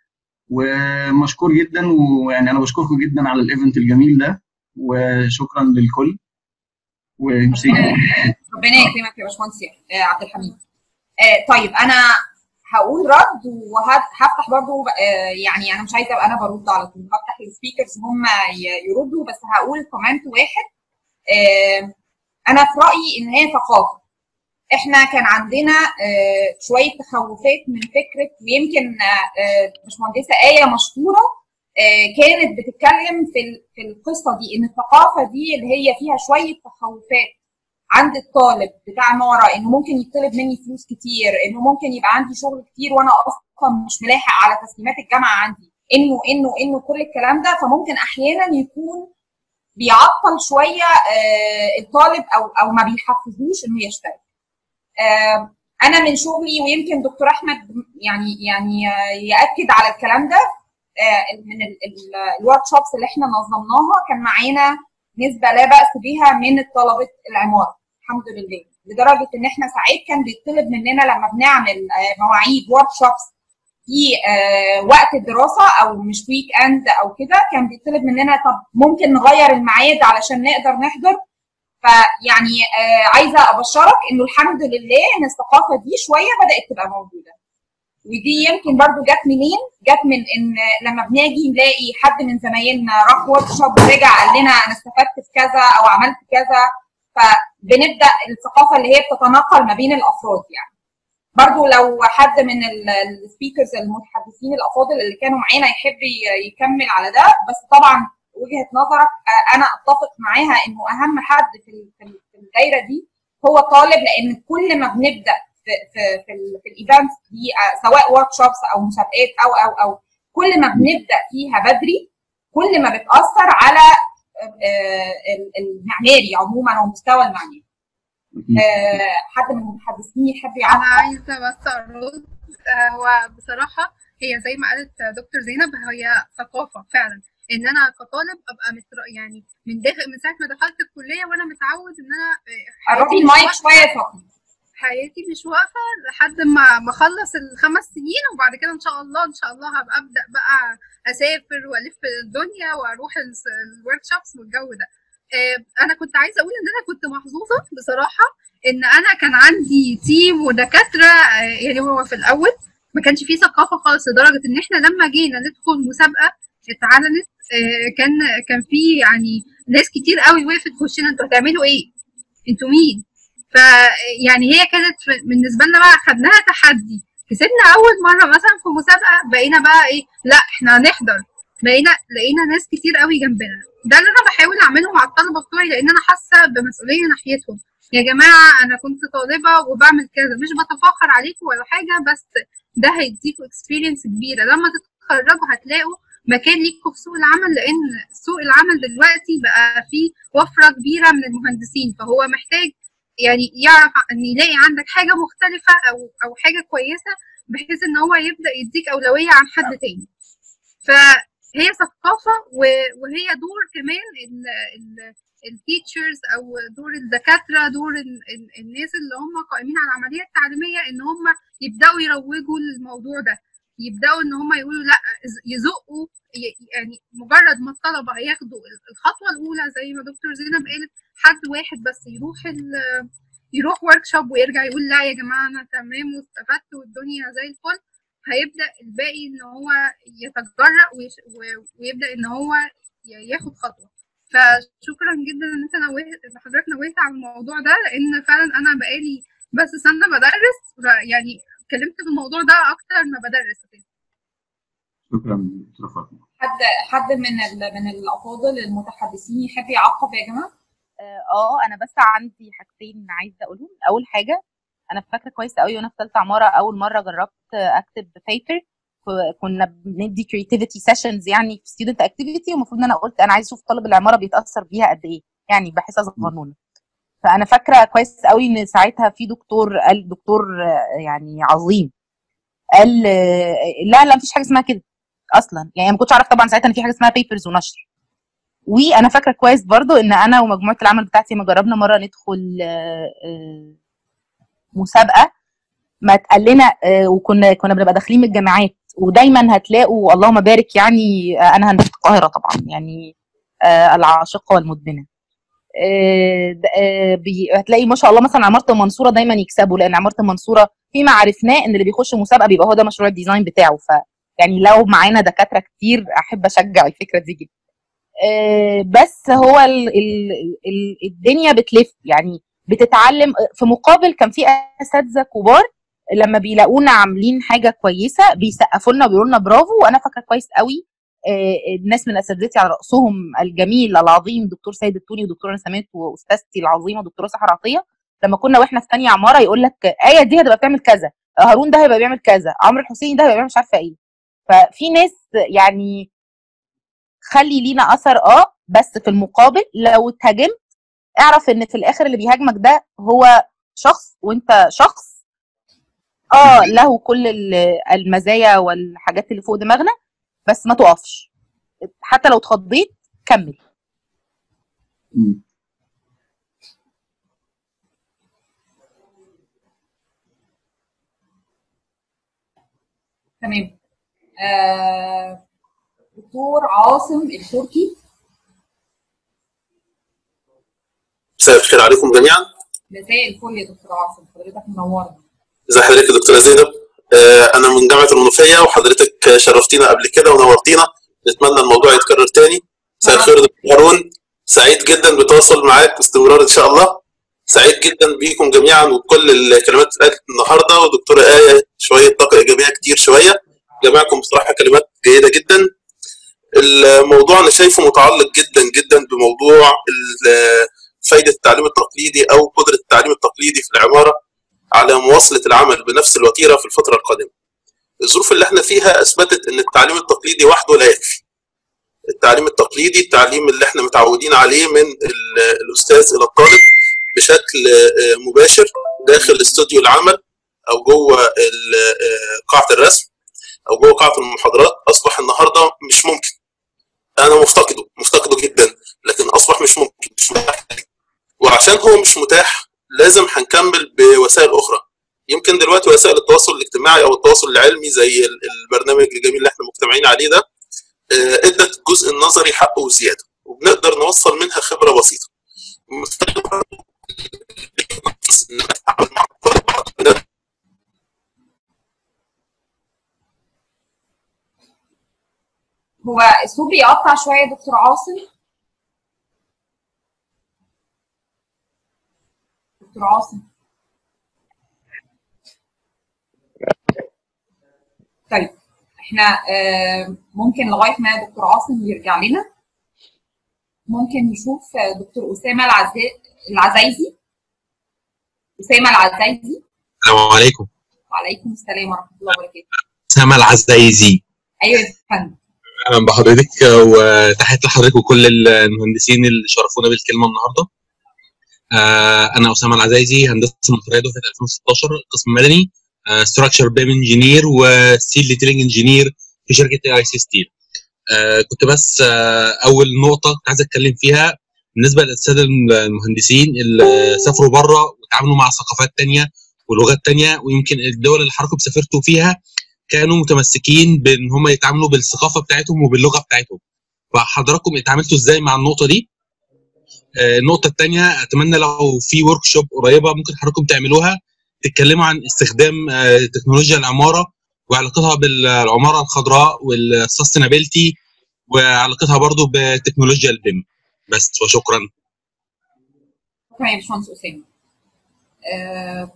ومشكور جدا، ويعني انا بشكركم جدا على الايفنت الجميل ده، وشكرا للكل. وميرسي. ربنا يكرمك يا باشمهندس عبد الحميد. آه طيب انا هقول رد وهفتح برضو، آه يعني انا مش عايزه ابقى انا برد على طول، هفتح السبيكرز هم يردوا، بس هقول كومنت واحد. آه انا في رايي ان هي ثقافه. احنا كان عندنا آه شويه تخوفات من فكره، ويمكن آه باشمهندسه ايه مشهوره آه كانت بتتكلم في في القصه دي، ان الثقافه دي اللي هي فيها شويه تخوفات عند الطالب بتاع عماره، انه ممكن يطلب مني فلوس كتير، انه ممكن يبقى عندي شغل كتير وانا اصلا مش ملاحق على تسليمات الجامعه عندي، انه انه انه كل الكلام ده. فممكن احيانا يكون بيعطل شويه آه الطالب او او ما بيحفزوش انه يشتغل. آه انا من شغلي، ويمكن دكتور احمد يعني يعني ياكد على الكلام ده، آه من الورك شوبس اللي احنا نظمناها كان معانا نسبه لا باس بها من طلبه العماره الحمد لله، لدرجه ان احنا ساعات كان بيطلب مننا لما بنعمل آه مواعيد ورك شوبس في آه وقت الدراسه او مش ويك اند او كده، كان بيطلب مننا طب ممكن نغير الميعاد علشان نقدر نحضر. فيعني آه عايزه ابشرك انه الحمد لله ان الثقافه دي شويه بدات تبقى موجوده، ودي يمكن برضو جت منين؟ جت من ان لما بنيجي نلاقي حد من زمايلنا راح ورك شوب ورجع قال لنا انا استفدت في كذا او عملت كذا، فبنبدا الثقافه اللي هي بتتناقل ما بين الافراد. يعني برضو لو حد من السبيكرز المتحدثين الافاضل اللي كانوا معانا يحب يكمل على ده، بس طبعا وجهه نظرك انا اتفق معاها انه اهم حد في في الدايره دي هو الطالب، لان كل ما بنبدا في في في, في الايفنتس دي سواء ورك شوبس او مسابقات او او او كل ما بنبدا فيها بدري كل ما بتاثر على المعماري عموما ومستوى المعماري. حد من المتحدثين يحب يعرف؟ انا عايزه بس ارد. هو بصراحه هي زي ما قالت دكتور زينب، هي ثقافه فعلا ان انا كطالب ابقى متر... يعني من داخل من ساعه ما دخلت الكليه وانا متعود ان انا قربي المايك شويه يا فاطمه. حياتي مش واقفه لحد ما ما اخلص الخمس سنين، وبعد كده ان شاء الله ان شاء الله هبقى ابدا بقى اسافر والف الدنيا واروح الورك شوبس والجو ده. انا كنت عايزه اقول ان انا كنت محظوظه بصراحه ان انا كان عندي تيم ودكاتره. يعني هو في الاول ما كانش فيه ثقافه خالص، لدرجه ان احنا لما جينا ندخل مسابقه اتعلنت كان كان في يعني ناس كتير قوي وقفت في وشنا، انتوا هتعملوا ايه؟ انتوا مين؟ فيعني هي كانت بالنسبه لنا بقى خدناها تحدي. كسبنا اول مره مثلا في مسابقه، بقينا بقى ايه، لا احنا هنحضر، لقينا لقينا ناس كتير قوي جنبنا. ده اللي انا بحاول اعمله مع الطلبه بتوعي، لان انا حاسه بمسؤوليه ناحيتهم. يا جماعه انا كنت طالبه وبعمل كذا، مش بتفاخر عليكم ولا حاجه، بس ده هيديكوا اكسبيرينس كبيره لما تتخرجوا هتلاقوا مكان ليكوا في سوق العمل، لان سوق العمل دلوقتي بقى فيه وفره كبيره من المهندسين، فهو محتاج يعني يعرف ان يلاقي عندك حاجه مختلفه او او حاجه كويسه، بحيث ان هو يبدا يديك اولويه عن حد تاني. فهي ثقافه، وهي دور كمان التيتشرز او دور الدكاتره، دور الناس اللي هم قائمين على العمليه التعليميه، ان هم يبداوا يروجوا للموضوع ده، يبداوا ان هم يقولوا لا، يزقوا. يعني مجرد ما الطلبه هياخدوا الخطوه الاولى زي ما دكتور زينب قالت، حد واحد بس يروح يروح ورك شوب ويرجع يقول لا يا جماعه انا تمام واستفدت والدنيا زي الفل، هيبدا الباقي ان هو يتجرأ ويبدا ان هو ياخد خطوه. فشكرا جدا ان انت نوهت حضرتك نوهت على الموضوع ده، لان فعلا انا بقالي بس سنه بدرس، يعني اتكلمت في الموضوع ده اكتر ما بدرس. شكرا دكتوره فاطمه. حد حد من من الافاضل المتحدثين يحب يعقب يا جماعه؟ اه انا بس عندي حاجتين عايزه اقولهم. اول حاجه، انا فاكره كويس قوي وانا في ثالثه عماره اول مره جربت اكتب بيبر، كنا بندي كريتيفيتي سيشنز يعني في ستودنت اكتيفيتي، والمفروض ان انا قلت انا عايز اشوف طالب العماره بيتاثر بيها قد ايه، يعني بحسها صغنونه. فانا فاكره كويس قوي ان ساعتها في دكتور قال، دكتور يعني عظيم، قال لا لا مفيش حاجه اسمها كده اصلا. يعني ما كنتش اعرف طبعا ساعتها ان في حاجه اسمها بيبرز ونشر. وانا فاكره كويس برضو ان انا ومجموعه العمل بتاعتي ما جربنا مره ندخل مسابقه، ما اتقال لنا، وكنا كنا بنبقى داخلين من الجامعات، ودايما هتلاقوا اللهم بارك يعني انا هندسه القاهره طبعا، يعني العاشقه والمدمنه، هتلاقي ما شاء الله مثلا عماره المنصوره دايما يكسبوا، لان عماره المنصوره فيما عرفناه ان اللي بيخش مسابقه بيبقى هو ده مشروع الديزاين بتاعه. ف يعني لو معانا دكاتره كتير احب اشجع الفكره دي جدا. بس هو ال ال ال الدنيا بتلف، يعني بتتعلم. في مقابل كان في اساتذه كبار لما بيلاقونا عاملين حاجه كويسه بيسقفوا لنا وبيقولوا لنا برافو. وانا فاكره كويس قوي الناس من اساتذتي على راسهم الجميل العظيم دكتور سيد التوني ودكتوره نسمات واستاذتي العظيمه دكتوره سحر عطيه، لما كنا واحنا في ثانيه عماره يقول لك ايه دي هتبقى بتعمل كذا، هارون ده هيبقى بيعمل كذا، عمرو الحسيني ده هيبقى بيعمل مش عارفه ايه. ففي ناس يعني خلي لينا اثر، اه بس في المقابل لو اتهاجمت اعرف ان في الاخر اللي بيهاجمك ده هو شخص، وانت شخص اه له كل المزايا والحاجات اللي فوق دماغنا، بس ما تقفش حتى لو اتخضيت، كمل. تمام. آه دكتور عاصم التركي. مساء الخير عليكم جميعا. مساء الفل يا دكتور عاصم، حضرتك منورنا. ازي حضرتك يا دكتوره زينب؟ آه انا من جامعه المنوفيه، وحضرتك شرفتينا قبل كده ونورتينا، نتمنى الموضوع يتكرر تاني. مساء الخير دكتور هارون، سعيد جدا بتواصل معاك باستمرار ان شاء الله. سعيد جدا بيكم جميعا وكل الكلمات اللي اتقالت النهارده، ودكتوره ايه شويه طاقه ايجابيه كتير شويه، جميعكم بصراحه كلمات جيده جدا. الموضوع انا شايفه متعلق جدا جدا بموضوع فايده التعليم التقليدي او قدره التعليم التقليدي في العماره على مواصله العمل بنفس الوتيره في الفتره القادمه. الظروف اللي احنا فيها اثبتت ان التعليم التقليدي وحده لا يكفي. التعليم التقليدي، التعليم اللي احنا متعودين عليه من الاستاذ الى الطالب بشكل مباشر داخل استوديو العمل او جوه قاعه الرسم، او جوه قاعه المحاضرات اصبح النهارده مش ممكن. انا مفتقده مفتقده جدا، لكن اصبح مش ممكن، مش متاح. وعشان هو مش متاح لازم هنكمل بوسائل اخرى. يمكن دلوقتي وسائل التواصل الاجتماعي او التواصل العلمي زي البرنامج الجميل اللي احنا مجتمعين عليه ده ادت الجزء النظري حقه وزياده، وبنقدر نوصل منها خبره بسيطه. هو الصوت بيقطع شويه يا دكتور عاصم. دكتور عاصم. طيب احنا ممكن لغايه ما دكتور عاصم يرجع لنا ممكن نشوف دكتور اسامه العزي... العزايزي. اسامه العزايزي. السلام عليكم. وعليكم السلام ورحمه الله وبركاته. اسامه العزايزي. ايوه يا فندم. اهلا بحضرتك وتحياتي لحضرتك وكل المهندسين اللي شرفونا بالكلمه النهارده. انا اسامه العزايزي، هندسه مصريه دفعه ألفين وستاشر، قسم مدني، ستراكشر بيم انجينير وستيل ديتيلنج انجينير في شركه اي اي سي ستيل. كنت بس اول نقطه كنت عايز اتكلم فيها بالنسبه للساده المهندسين اللي سافروا بره وتعاملوا مع ثقافات ثانيه ولغات ثانيه، ويمكن الدول اللي حضراتكم سافرتوا فيها كانوا متمسكين بان هم يتعاملوا بالثقافه بتاعتهم وباللغه بتاعتهم. فحضراتكم اتعاملتوا ازاي مع النقطه دي؟ النقطه الثانيه، اتمنى لو في ورك شوب قريبه ممكن حضراتكم تعملوها تتكلموا عن استخدام تكنولوجيا العماره وعلاقتها بالعماره الخضراء والسستينابيلتي وعلاقتها برضو بتكنولوجيا البيم. بس وشكرا. شكرا يا باشمهندس اسامه. أه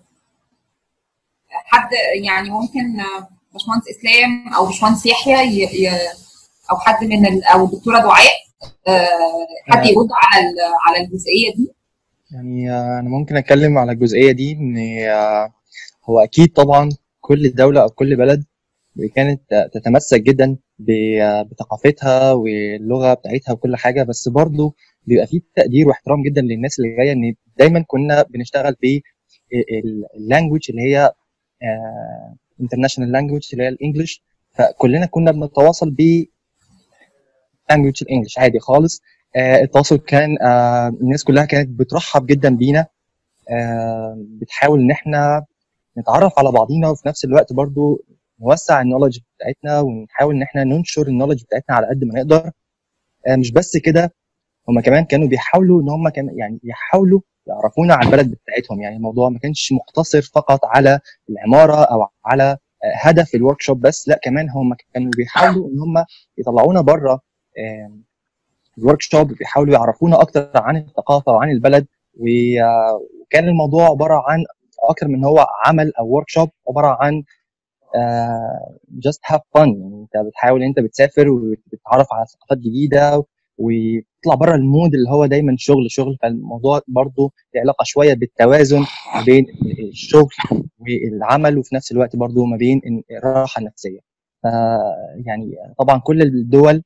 حد يعني ممكن باشمهندس اسلام او باشمهندس يحيى ي... او حد من ال... او الدكتوره دعاء أه حد يرد على ال... على الجزئيه دي؟ يعني انا ممكن اتكلم على الجزئيه دي ان هو اكيد طبعا كل دوله او كل بلد كانت تتمسك جدا بثقافتها واللغه بتاعتها وكل حاجه، بس برضه بيبقى فيه تقدير واحترام جدا للناس اللي جايه، ان دايما كنا بنشتغل باللانجوج اللي هي انترناشونال لانجوج اللي هي الانجليش، فكلنا كنا بنتواصل ب لانجوج الانجليش عادي خالص. التواصل كان الناس كلها كانت بترحب جدا بينا، بتحاول ان احنا نتعرف على بعضينا وفي نفس الوقت برضو نوسع النولج بتاعتنا ونحاول ان احنا ننشر النولج بتاعتنا على قد ما نقدر. مش بس كده، هم كمان كانوا بيحاولوا ان هم كان يعني يحاولوا يعرفونا على البلد بتاعتهم. يعني الموضوع ما كانش مقتصر فقط على العماره او على هدف الورك شوب بس، لا كمان هم كانوا بيحاولوا ان هم يطلعونا بره الورك شوب، بيحاولوا يعرفونا اكتر عن الثقافه وعن البلد. وكان الموضوع عباره عن اكتر من هو عمل او ورك شوب، عباره عن جاست هاف فن. يعني انت بتحاول انت بتسافر وبتتعرف على ثقافات جديده وتطلع بره المود اللي هو دايما شغل شغل. فالموضوع برضو له علاقه شويه بالتوازن بين الشغل والعمل، وفي نفس الوقت برضو ما بين الراحه النفسيه. ف يعني طبعا كل الدول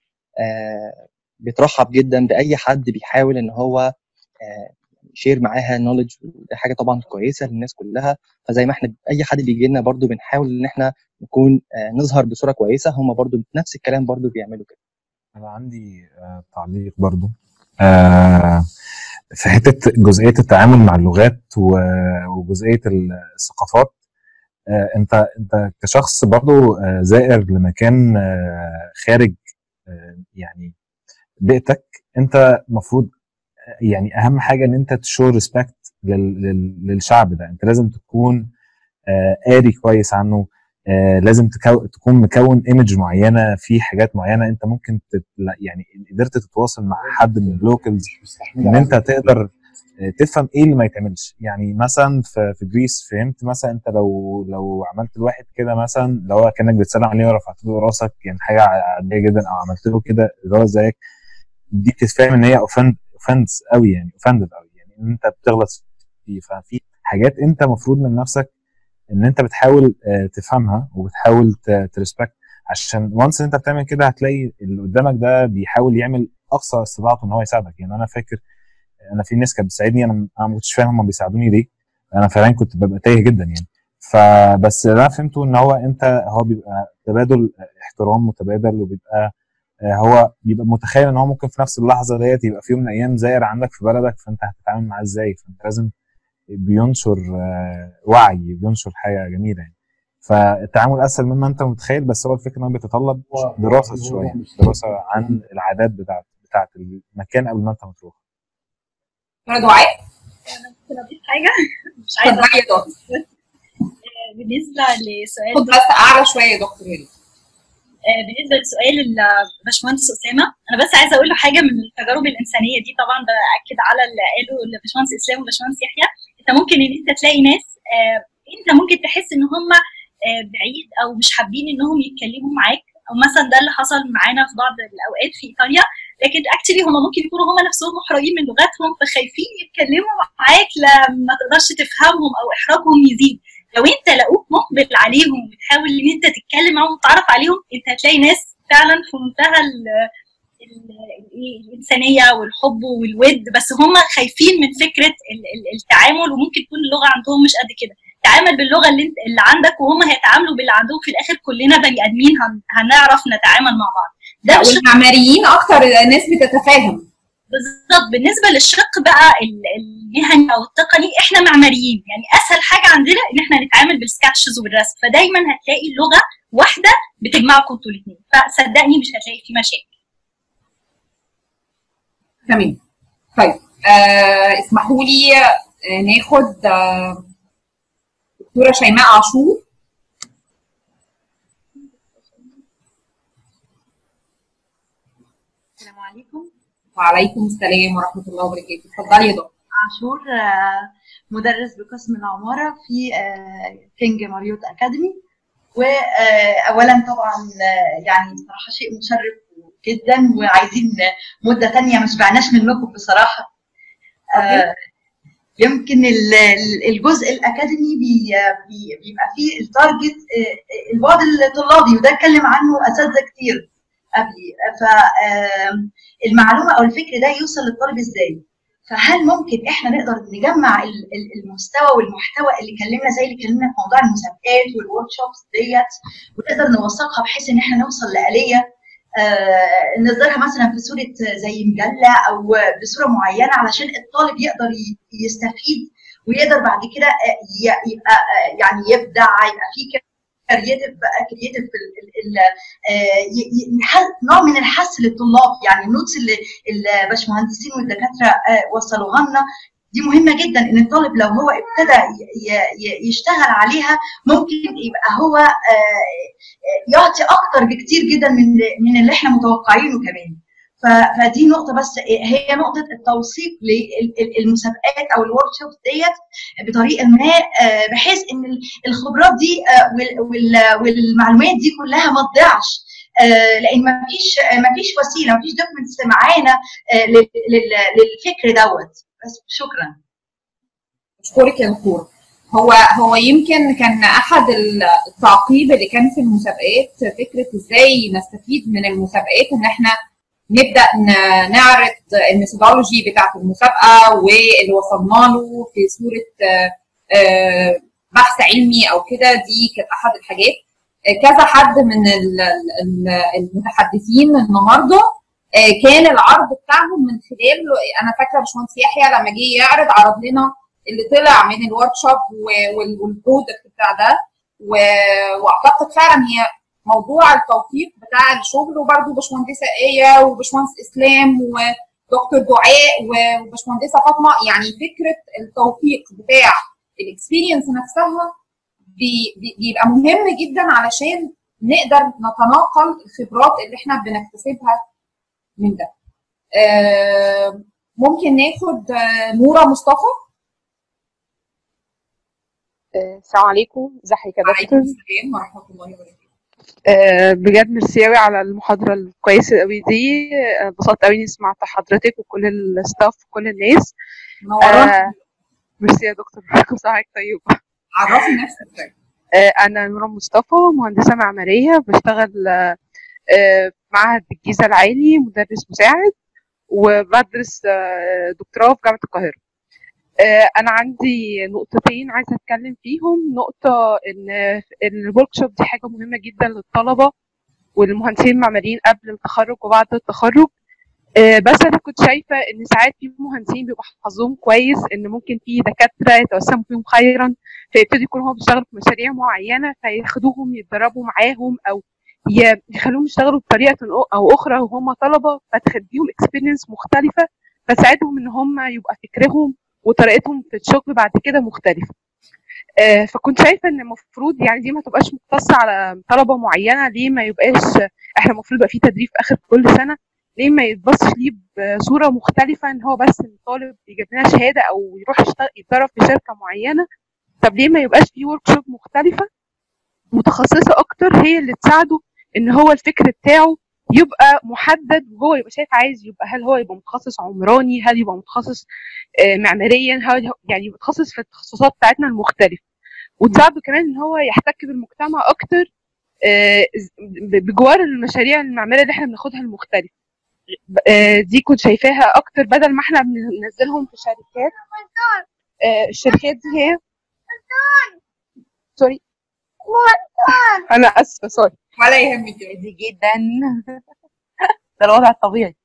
بترحب جدا باي حد بيحاول ان هو شير معاها نوليدج، ودي حاجه طبعا كويسه للناس كلها. فزي ما احنا اي حد بيجي لنا برضو بنحاول ان احنا نكون نظهر بصوره كويسه، هم برضو نفس الكلام برضو بيعملوا كده. انا عندي آه تعليق برضو آه في حته جزئيه التعامل مع اللغات وجزئيه الثقافات. آه انت انت كشخص برضو آه زائر لمكان آه خارج آه يعني بيئتك، انت المفروض يعني اهم حاجه ان انت تشو ريسبكت للشعب ده. انت لازم تكون آه قاري كويس عنه، آه لازم تكو... تكون مكون ايمج معينه في حاجات معينه. انت ممكن تت... يعني قدرت تتواصل مع حد من اللوكلز ان انت تقدر آه تفهم ايه اللي ما يتعملش. يعني مثلا في في جريس فهمت مثلا انت لو لو عملت الواحد كده مثلا لو كانك بتسلم عليه ورفعت له راسك، يعني حاجه عاديه جدا، او عملت له كده اللي هو زيك، دي تتفهم ان هي اوفند اوفندز قوي، يعني اوفندد قوي، يعني ان انت بتغلط فيه. ففي حاجات انت المفروض من نفسك ان انت بتحاول تفهمها وبتحاول تريسبكت، عشان وانس انت بتعمل كده هتلاقي اللي قدامك ده بيحاول يعمل اقصى استطاعته ان هو يساعدك. يعني انا فاكر انا في ناس كانت بتساعدني، انا انا ما كنتش فاهم هم بيساعدوني ليه، انا فعلا كنت ببقى تايه جدا يعني. فبس اللي انا فهمته ان هو انت هو بيبقى تبادل احترام متبادل، وبيبقى هو بيبقى متخيل ان هو ممكن في نفس اللحظه ديت يبقى في يوم من الايام زائر عندك في بلدك، فانت هتتعامل معاه ازاي؟ فانت لازم بينشر وعي، بينشر حاجه جميله يعني. فالتعامل اسهل مما انت متخيل، بس هو الفكره انه بيتطلب دراسه شويه، دراسه عن العادات بتاعت بتاعت المكان قبل ما انت تروح. انا دعاء انا ممكن اضيف حاجه مش عايزه اتفضلي يا دكتور. بالنسبه لسؤال خد بس اعلى شويه يا دكتور هيلي. بالنسبه لسؤال الباشمهندس اسامه، انا بس عايزه اقول له حاجه من التجارب الانسانيه دي. طبعا باكد على اللي قاله الباشمهندس اسلام والباشمهندس يحيى. انت ممكن ان انت تلاقي ناس آه انت ممكن تحس ان هم آه بعيد او مش حابين انهم يتكلموا معاك، او مثلا ده اللي حصل معانا في بعض الاوقات في ايطاليا، لكن اكشلي هم ممكن يكونوا هم نفسهم محرجين من لغتهم فخايفين يتكلموا معاك لما تقدرش تفهمهم او احراجهم يزيد. لو انت لقوك مقبل عليهم وتحاول ان انت تتكلم معاهم وتتعرف عليهم، انت هتلاقي ناس فعلا في منتهى الانسانيه والحب والود، بس هم خايفين من فكره التعامل، وممكن تكون اللغه عندهم مش قد كده. تعامل باللغه اللي انت اللي عندك وهم هيتعاملوا باللي عندهم، في الاخر كلنا بني ادمين هنعرف نتعامل مع بعض. ده والمعماريين اكتر ناس بتتفاهم. بالظبط. بالنسبه للشق بقى المهني او التقني، احنا معماريين، يعني اسهل حاجه عندنا ان احنا نتعامل بالسكتشز وبالرسم، فدايما هتلاقي لغه واحده بتجمعكم انتوا الاثنين، فصدقني مش هتلاقي في مشاكل. تمام. طيب آه اسمحوا لي آه ناخد آه دكتوره شيماء عاشور. السلام عليكم. وعليكم السلام ورحمه الله وبركاته. اتفضلي يا دكتور. عاشور، مدرس بقسم العماره في كينج ماريوت اكاديمي. واولا طبعا يعني صراحه شيء مشرف جدا، وعايزين مده ثانيه ما شبعناش منكم بصراحه. يمكن الجزء الاكاديمي بيبقى فيه التارجت البعد الطلابي، وده اتكلم عنه اساتذه كتير قبلي. فالمعلومه او الفكر ده يوصل للطالب ازاي؟ فهل ممكن احنا نقدر نجمع المستوى والمحتوى اللي كلمنا زي اللي كلمنا في موضوع المسابقات والورك شوبس ديت، ونقدر نوثقها بحيث ان احنا نوصل لآلية آه نصدرها مثلا في صوره زي مجله او بصوره معينه، علشان الطالب يقدر يستفيد ويقدر بعد كده يبقى يعني يبدع، يبقى فيه كرييتيف بقى كرييتيف نوع من الحث للطلاب. يعني النوتس اللي الباشمهندسين والدكاتره وصلوها لنا دي مهمه جدا، ان الطالب لو هو ابتدى يشتغل عليها ممكن يبقى هو يعطي اكتر بكتير جدا من من اللي احنا متوقعينه كمان. فدي نقطه، بس هي نقطه التوثيق للمسابقات او الورك شوبس ديت بطريقه ما، بحيث ان الخبرات دي والمعلومات دي كلها ما تضيعش، لان ما فيش ما فيش وسيله، ما فيش دوكيومنتس معانا للفكر دوت. بس شكرا. اشكرك يا دكتوره. هو هو يمكن كان احد التعقيب اللي كان في المسابقات فكره ازاي نستفيد من المسابقات، ان احنا نبدا نعرض الميثودولوجي بتاعت المسابقه واللي وصلنا له في صوره بحث علمي او كده. دي كانت احد الحاجات. كذا حد من المتحدثين النهارده كان العرض بتاعهم من خلال، انا فاكره باشمهندس يحيى لما جه يعرض عرض لنا اللي طلع من الورك شوب والبرودكت بتاع ده، واعتقد فعلا هي موضوع التوثيق بتاع الشغل. وبرده باشمهندسه ايه وباشمهندس اسلام ودكتور دعاء وباشمهندسه فاطمه، يعني فكره التوثيق بتاع الاكسبيرينس نفسها بيبقى مهم جدا علشان نقدر نتناقل الخبرات اللي احنا بنكتسبها من ده. ممكن ناخد نوره مصطفى. السلام عليكم، ازيك يا دكتور؟ وعليكم السلام ورحمه الله وبركاته. أه بجد ميرسي قوي على المحاضره الكويسه قوي دي، انبسطت قوي اني سمعت حضرتك وكل الستاف وكل الناس. منورانا. أه ميرسي يا دكتور، كل سنه وحضرتك طيبه. عرفي نفسك. أه انا نورة مصطفى، مهندسه معماريه، بشتغل أه في معهد الجيزه العالي مدرس مساعد، وبدرس أه دكتوراه في جامعه القاهره. آه، انا عندي نقطتين عايزه اتكلم فيهم. نقطه ان ان الورك شوب دي حاجه مهمه جدا للطلبه والمهندسين المعماريين قبل التخرج وبعد التخرج. آه، بس انا كنت شايفه ان ساعات في مهندسين بيبقى حظهم كويس ان ممكن في دكاتره يتوسموا فيهم خيرا، فيبتدي يكونوا هم بيشتغلوا في مشاريع معينه فياخدوهم يتدربوا معاهم او ي- يخلوهم يشتغلوا بطريقه او اخرى وهم طلبه، فتخديهم اكسبيرينس مختلفه فتساعدهم ان هم يبقى فكرهم وطريقتهم في الشغل بعد كده مختلفه. آه، فكنت شايفه ان المفروض يعني دي ما تبقاش مقتصه على طلبه معينه. ليه ما يبقاش احنا المفروض يبقى في تدريب في اخر كل سنه؟ ليه ما يتبصش ليه بصوره مختلفه ان هو بس الطالب يجيب لنا شهاده او يروح يشتغل يتدرب في شركه معينه؟ طب ليه ما يبقاش في ورك شوب مختلفه متخصصه اكتر هي اللي تساعده ان هو الفكر بتاعه يبقى محدد وهو يبقى شايف عايز يبقى، هل هو يبقى متخصص عمراني، هل يبقى متخصص آه، معماريا، هل يعني متخصص في التخصصات بتاعتنا المختلفه، وتساعده كمان ان هو يحتك بالمجتمع اكتر آه، بجوار المشاريع المعماريه اللي احنا بناخدها المختلفه. آه، دي كنت شايفاها اكتر بدل ما احنا بننزلهم في شركات. آه، الشركات دي هي سوري انا اسفه سوري ولا يهمك. دي جدا ده الوضع الطبيعي.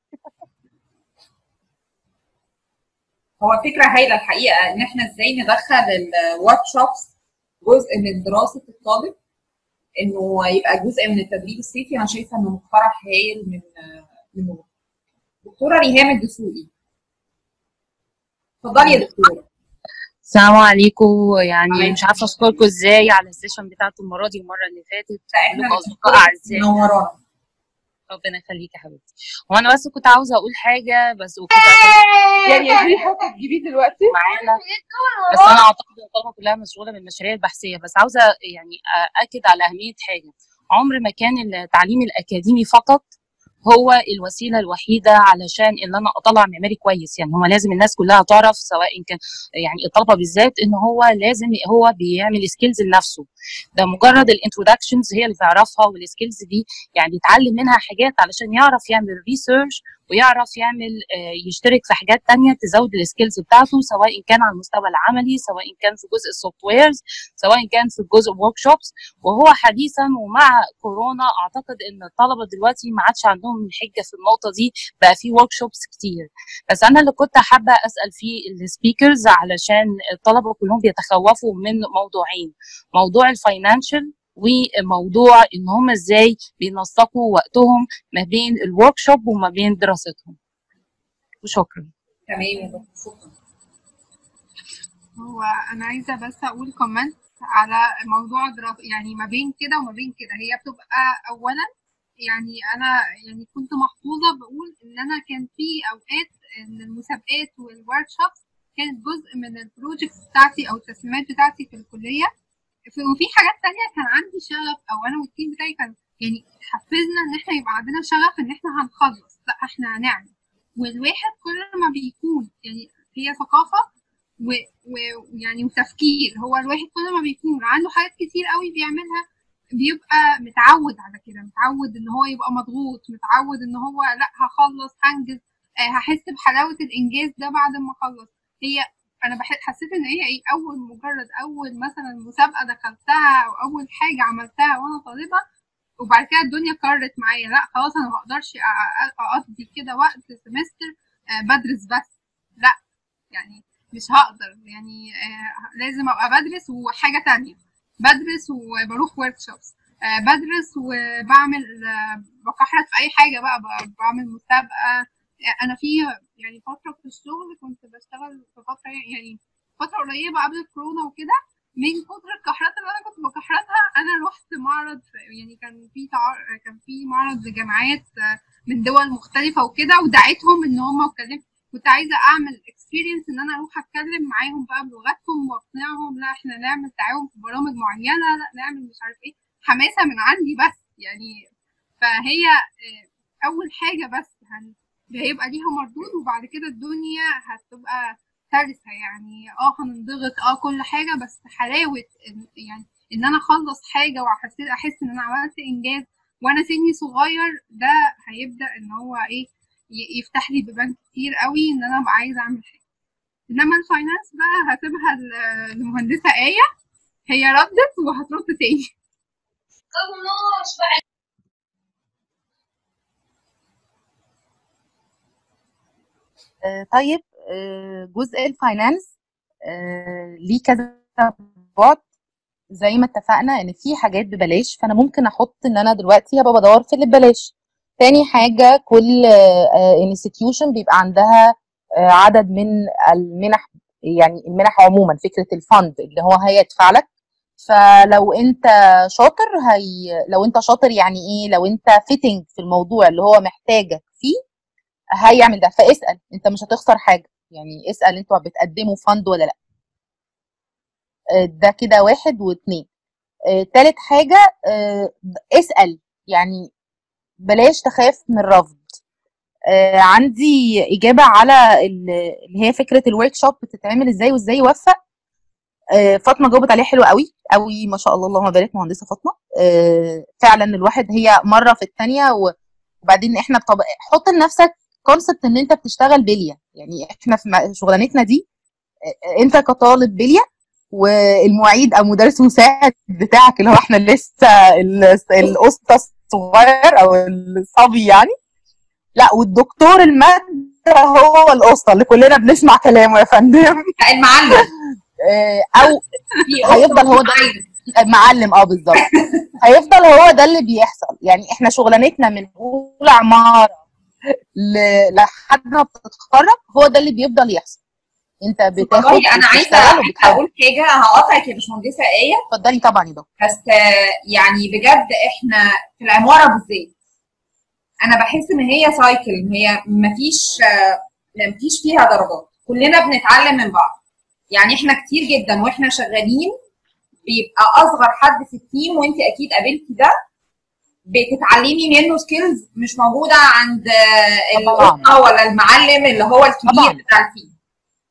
هو فكره هايله الحقيقه ان احنا ازاي ندخل الورك شوبس جزء من دراسه الطالب، انه يبقى جزء من التدريب الصيفي. انا شايفه انه مقترح هايل من من دكتوره ريهام الدسوقي. اتفضلي يا دكتوره. السلام عليكم. يعني مش عارفه اشكركم ازاي على السيشن بتاعت المره دي والمره اللي فاتت. كلكم اصدقاء اعزاء. منورانا. ربنا يخليكي يا حبيبتي. وانا بس كنت عاوزه اقول حاجه بس وكنت يعني دي حاجه تجيبيه دلوقتي معانا، بس انا اعتقد ان الطلبه كلها مسؤوله من المشاريع البحثيه. بس عاوزه يعني اكد على اهميه حاجه. عمر ما كان التعليم الاكاديمي فقط هو الوسيله الوحيده علشان ان انا اطلع معماري كويس. يعني هما لازم الناس كلها تعرف، سواء كان يعني الطلبه بالذات، ان هو لازم هو بيعمل سكيلز لنفسه. ده مجرد الانترودكشنز هي اللي بيعرفها، والسكيلز دي يعني يتعلم منها حاجات علشان يعرف يعمل ريسيرش ويعرف يعمل يشترك في حاجات تانية تزود السكيلز بتاعته، سواء كان على المستوى العملي، سواء كان في جزء السوفت ويرز، سواء كان في جزء ورك شوبس. وهو حديثا ومع كورونا اعتقد ان الطلبه دلوقتي ما عادش عندهم حجه في النقطه دي، بقى في ورك شوبس كتير. بس انا اللي كنت حابه اسال فيه السبيكرز، علشان الطلبه كلهم بيتخوفوا من موضوعين: موضوع الفاينانشال وموضوع ان هم ازاي بينسقوا وقتهم ما بين الورك شوب وما بين دراستهم. وشكرا. تمام يا دكتور، شكرا. هو انا عايزه بس اقول كومنت على موضوع دراسه، يعني ما بين كده وما بين كده. هي بتبقى اولا يعني انا يعني كنت محظوظه بقول ان انا كان في اوقات ان المسابقات والورك شوبس كانت جزء من البروجكت بتاعتي او التسليمات بتاعتي في الكليه. وفي حاجات تانية كان عندي شغف، او انا والتيم بتاعي كان يعني حفزنا ان احنا يبقى عندنا شغف ان احنا هنخلص، لا احنا هنعمل. والواحد كل ما بيكون يعني هي ثقافه ويعني وتفكير. هو الواحد كل ما بيكون عنده حاجات كتير قوي بيعملها بيبقى متعود على كده، متعود ان هو يبقى مضغوط، متعود ان هو لا هخلص هنجز، آه هحس بحلاوه الانجاز ده بعد ما اخلص. هي انا حسيت ان هي ايه، اول مجرد اول مثلا مسابقه دخلتها او اول حاجه عملتها وانا طالبه، وبعد كده الدنيا قررت معايا لا خلاص انا ما اقدرش اقضي كده وقت سمستر آه بدرس بس، لا يعني مش هقدر. يعني آه لازم ابقى بدرس وحاجه تانية، بدرس وبروح ورك شوبس، آه بدرس وبعمل آه بكحرت في اي حاجه بقى, بقى بعمل مسابقه. آه انا في يعني فتره في الشغل كنت بشتغل في فتره يعني فتره قريبه قبل الكورونا وكده، من كتر الكحرات اللي انا كنت بكحرتها انا رحت معرض، يعني كان في تعار... كان في معرض لجامعات من دول مختلفه وكده، ودعيتهم ان هم وكلمت، كنت عايزه اعمل اكسبيرينس ان انا اروح اتكلم معاهم بقى بلغتهم واقنعهم لا احنا نعمل تعاون في برامج معينه، لا نعمل مش عارف ايه، حماسه من عندي بس يعني. فهي اول حاجه بس هن... هيبقى ليها مردود، وبعد كده الدنيا هتبقى ثالثه يعني اه هنضغط اه كل حاجه، بس حلاوه يعني ان انا اخلص حاجه واحس احس ان انا عملت انجاز وانا سني صغير، ده هيبدا ان هو ايه يفتح لي بيبان كتير قوي ان انا ابقى عايزه اعمل حاجه. انما الفاينانس بقى هسيبها للمهندسه ايه، هي ردت وهترد تاني. آه، طيب آه، جزء الفاينانس آه، ليه كذا بعد. زي ما اتفقنا ان في حاجات ببلاش، فانا ممكن احط ان انا دلوقتي هبقى بدور في اللي ببلاش. تاني حاجه كل انستتيوشن بيبقى عندها آه، عدد من المنح، يعني المنح عموما فكره الفند اللي هو هيدفع لك. فلو انت شاطر هي لو انت شاطر يعني ايه، لو انت فيتنج في الموضوع اللي هو محتاجك فيه هيعمل ده. فاسال، انت مش هتخسر حاجه يعني. اسال انتوا بتقدموا فند ولا لا. ده كده واحد واتنين. آه، تالت حاجة آه، اسأل، يعني بلاش تخاف من الرفض. آه، عندي إجابة على اللي هي فكرة الورك شوب بتتعمل ازاي وازاي يوفق. آه، فاطمة جاوبت عليها حلوة قوي قوي ما شاء الله، اللهم بارك مهندسة فاطمة. آه، فعلا الواحد هي مرة في الثانية. وبعدين احنا بطبق حط لنفسك كونسبت ان انت بتشتغل بلية. يعني احنا في شغلانتنا دي آه، انت كطالب بلية، والمعيد او مدرس مساعد بتاعك اللي هو احنا لسه الاسطى الصغير او الصبي يعني، لا، والدكتور الماده هو الاسطى اللي كلنا بنسمع كلامه يا فندم. المعلم او هيفضل هو ده المعلم. اه بالظبط. هيفضل هو ده اللي بيحصل. يعني احنا شغلانتنا من اولى عماره لحد ما بتتخرج هو ده اللي بيفضل يحصل. انت بتاخد والله انا عايزه اقول حاجه، هقاطعك يا باشمهندسه ايه. اتفضلي طبعا يا دكتور. بس يعني بجد احنا في العماره بالذات انا بحس ان هي سايكل، هي مفيش مفيش فيها درجات، كلنا بنتعلم من بعض. يعني احنا كتير جدا واحنا شغالين بيبقى اصغر حد في التيم، وانت اكيد قابلتي ده، بتتعلمي منه سكيلز مش موجوده عند الاسطى ولا المعلم اللي هو الكبير بتاع التيم.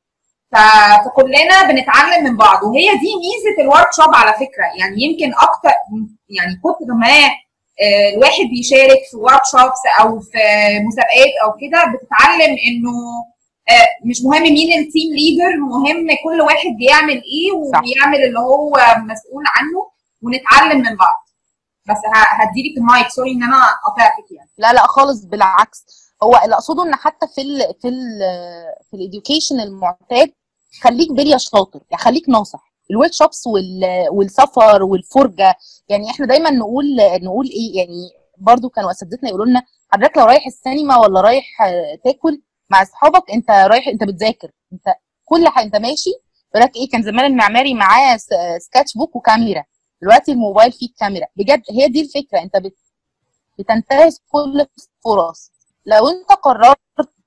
فكلنا بنتعلم من بعض، وهي دي ميزه الورك شوب على فكره. يعني يمكن اكتر، يعني كتر ما الواحد بيشارك في ورك شوبس او في مسابقات او كده بتتعلم انه مش مهم مين التيم ليدر، مهم كل واحد بيعمل ايه وبيعمل اللي هو مسؤول عنه، ونتعلم من بعض. بس هديلك المايك، سوري ان انا قطعتك يعني. لا لا خالص، بالعكس. هو اللي اقصده ان حتى في ال في ال في الاديوكيشن المعتاد خليك بلية شاطر، يعني خليك ناصح. الورك شوبس والسفر والفرجه، يعني احنا دايما نقول نقول ايه، يعني برضو كانوا اساتذتنا يقولوا لنا حضرتك لو رايح السينما ولا رايح تاكل مع اصحابك، انت رايح انت بتذاكر، انت كل حاجه انت ماشي بالك ايه. كان زمان المعماري معاه سكتش بوك وكاميرا، دلوقتي الموبايل فيه كاميرا. بجد هي دي الفكره، انت بتنتهز كل الفرص. لو انت قررت،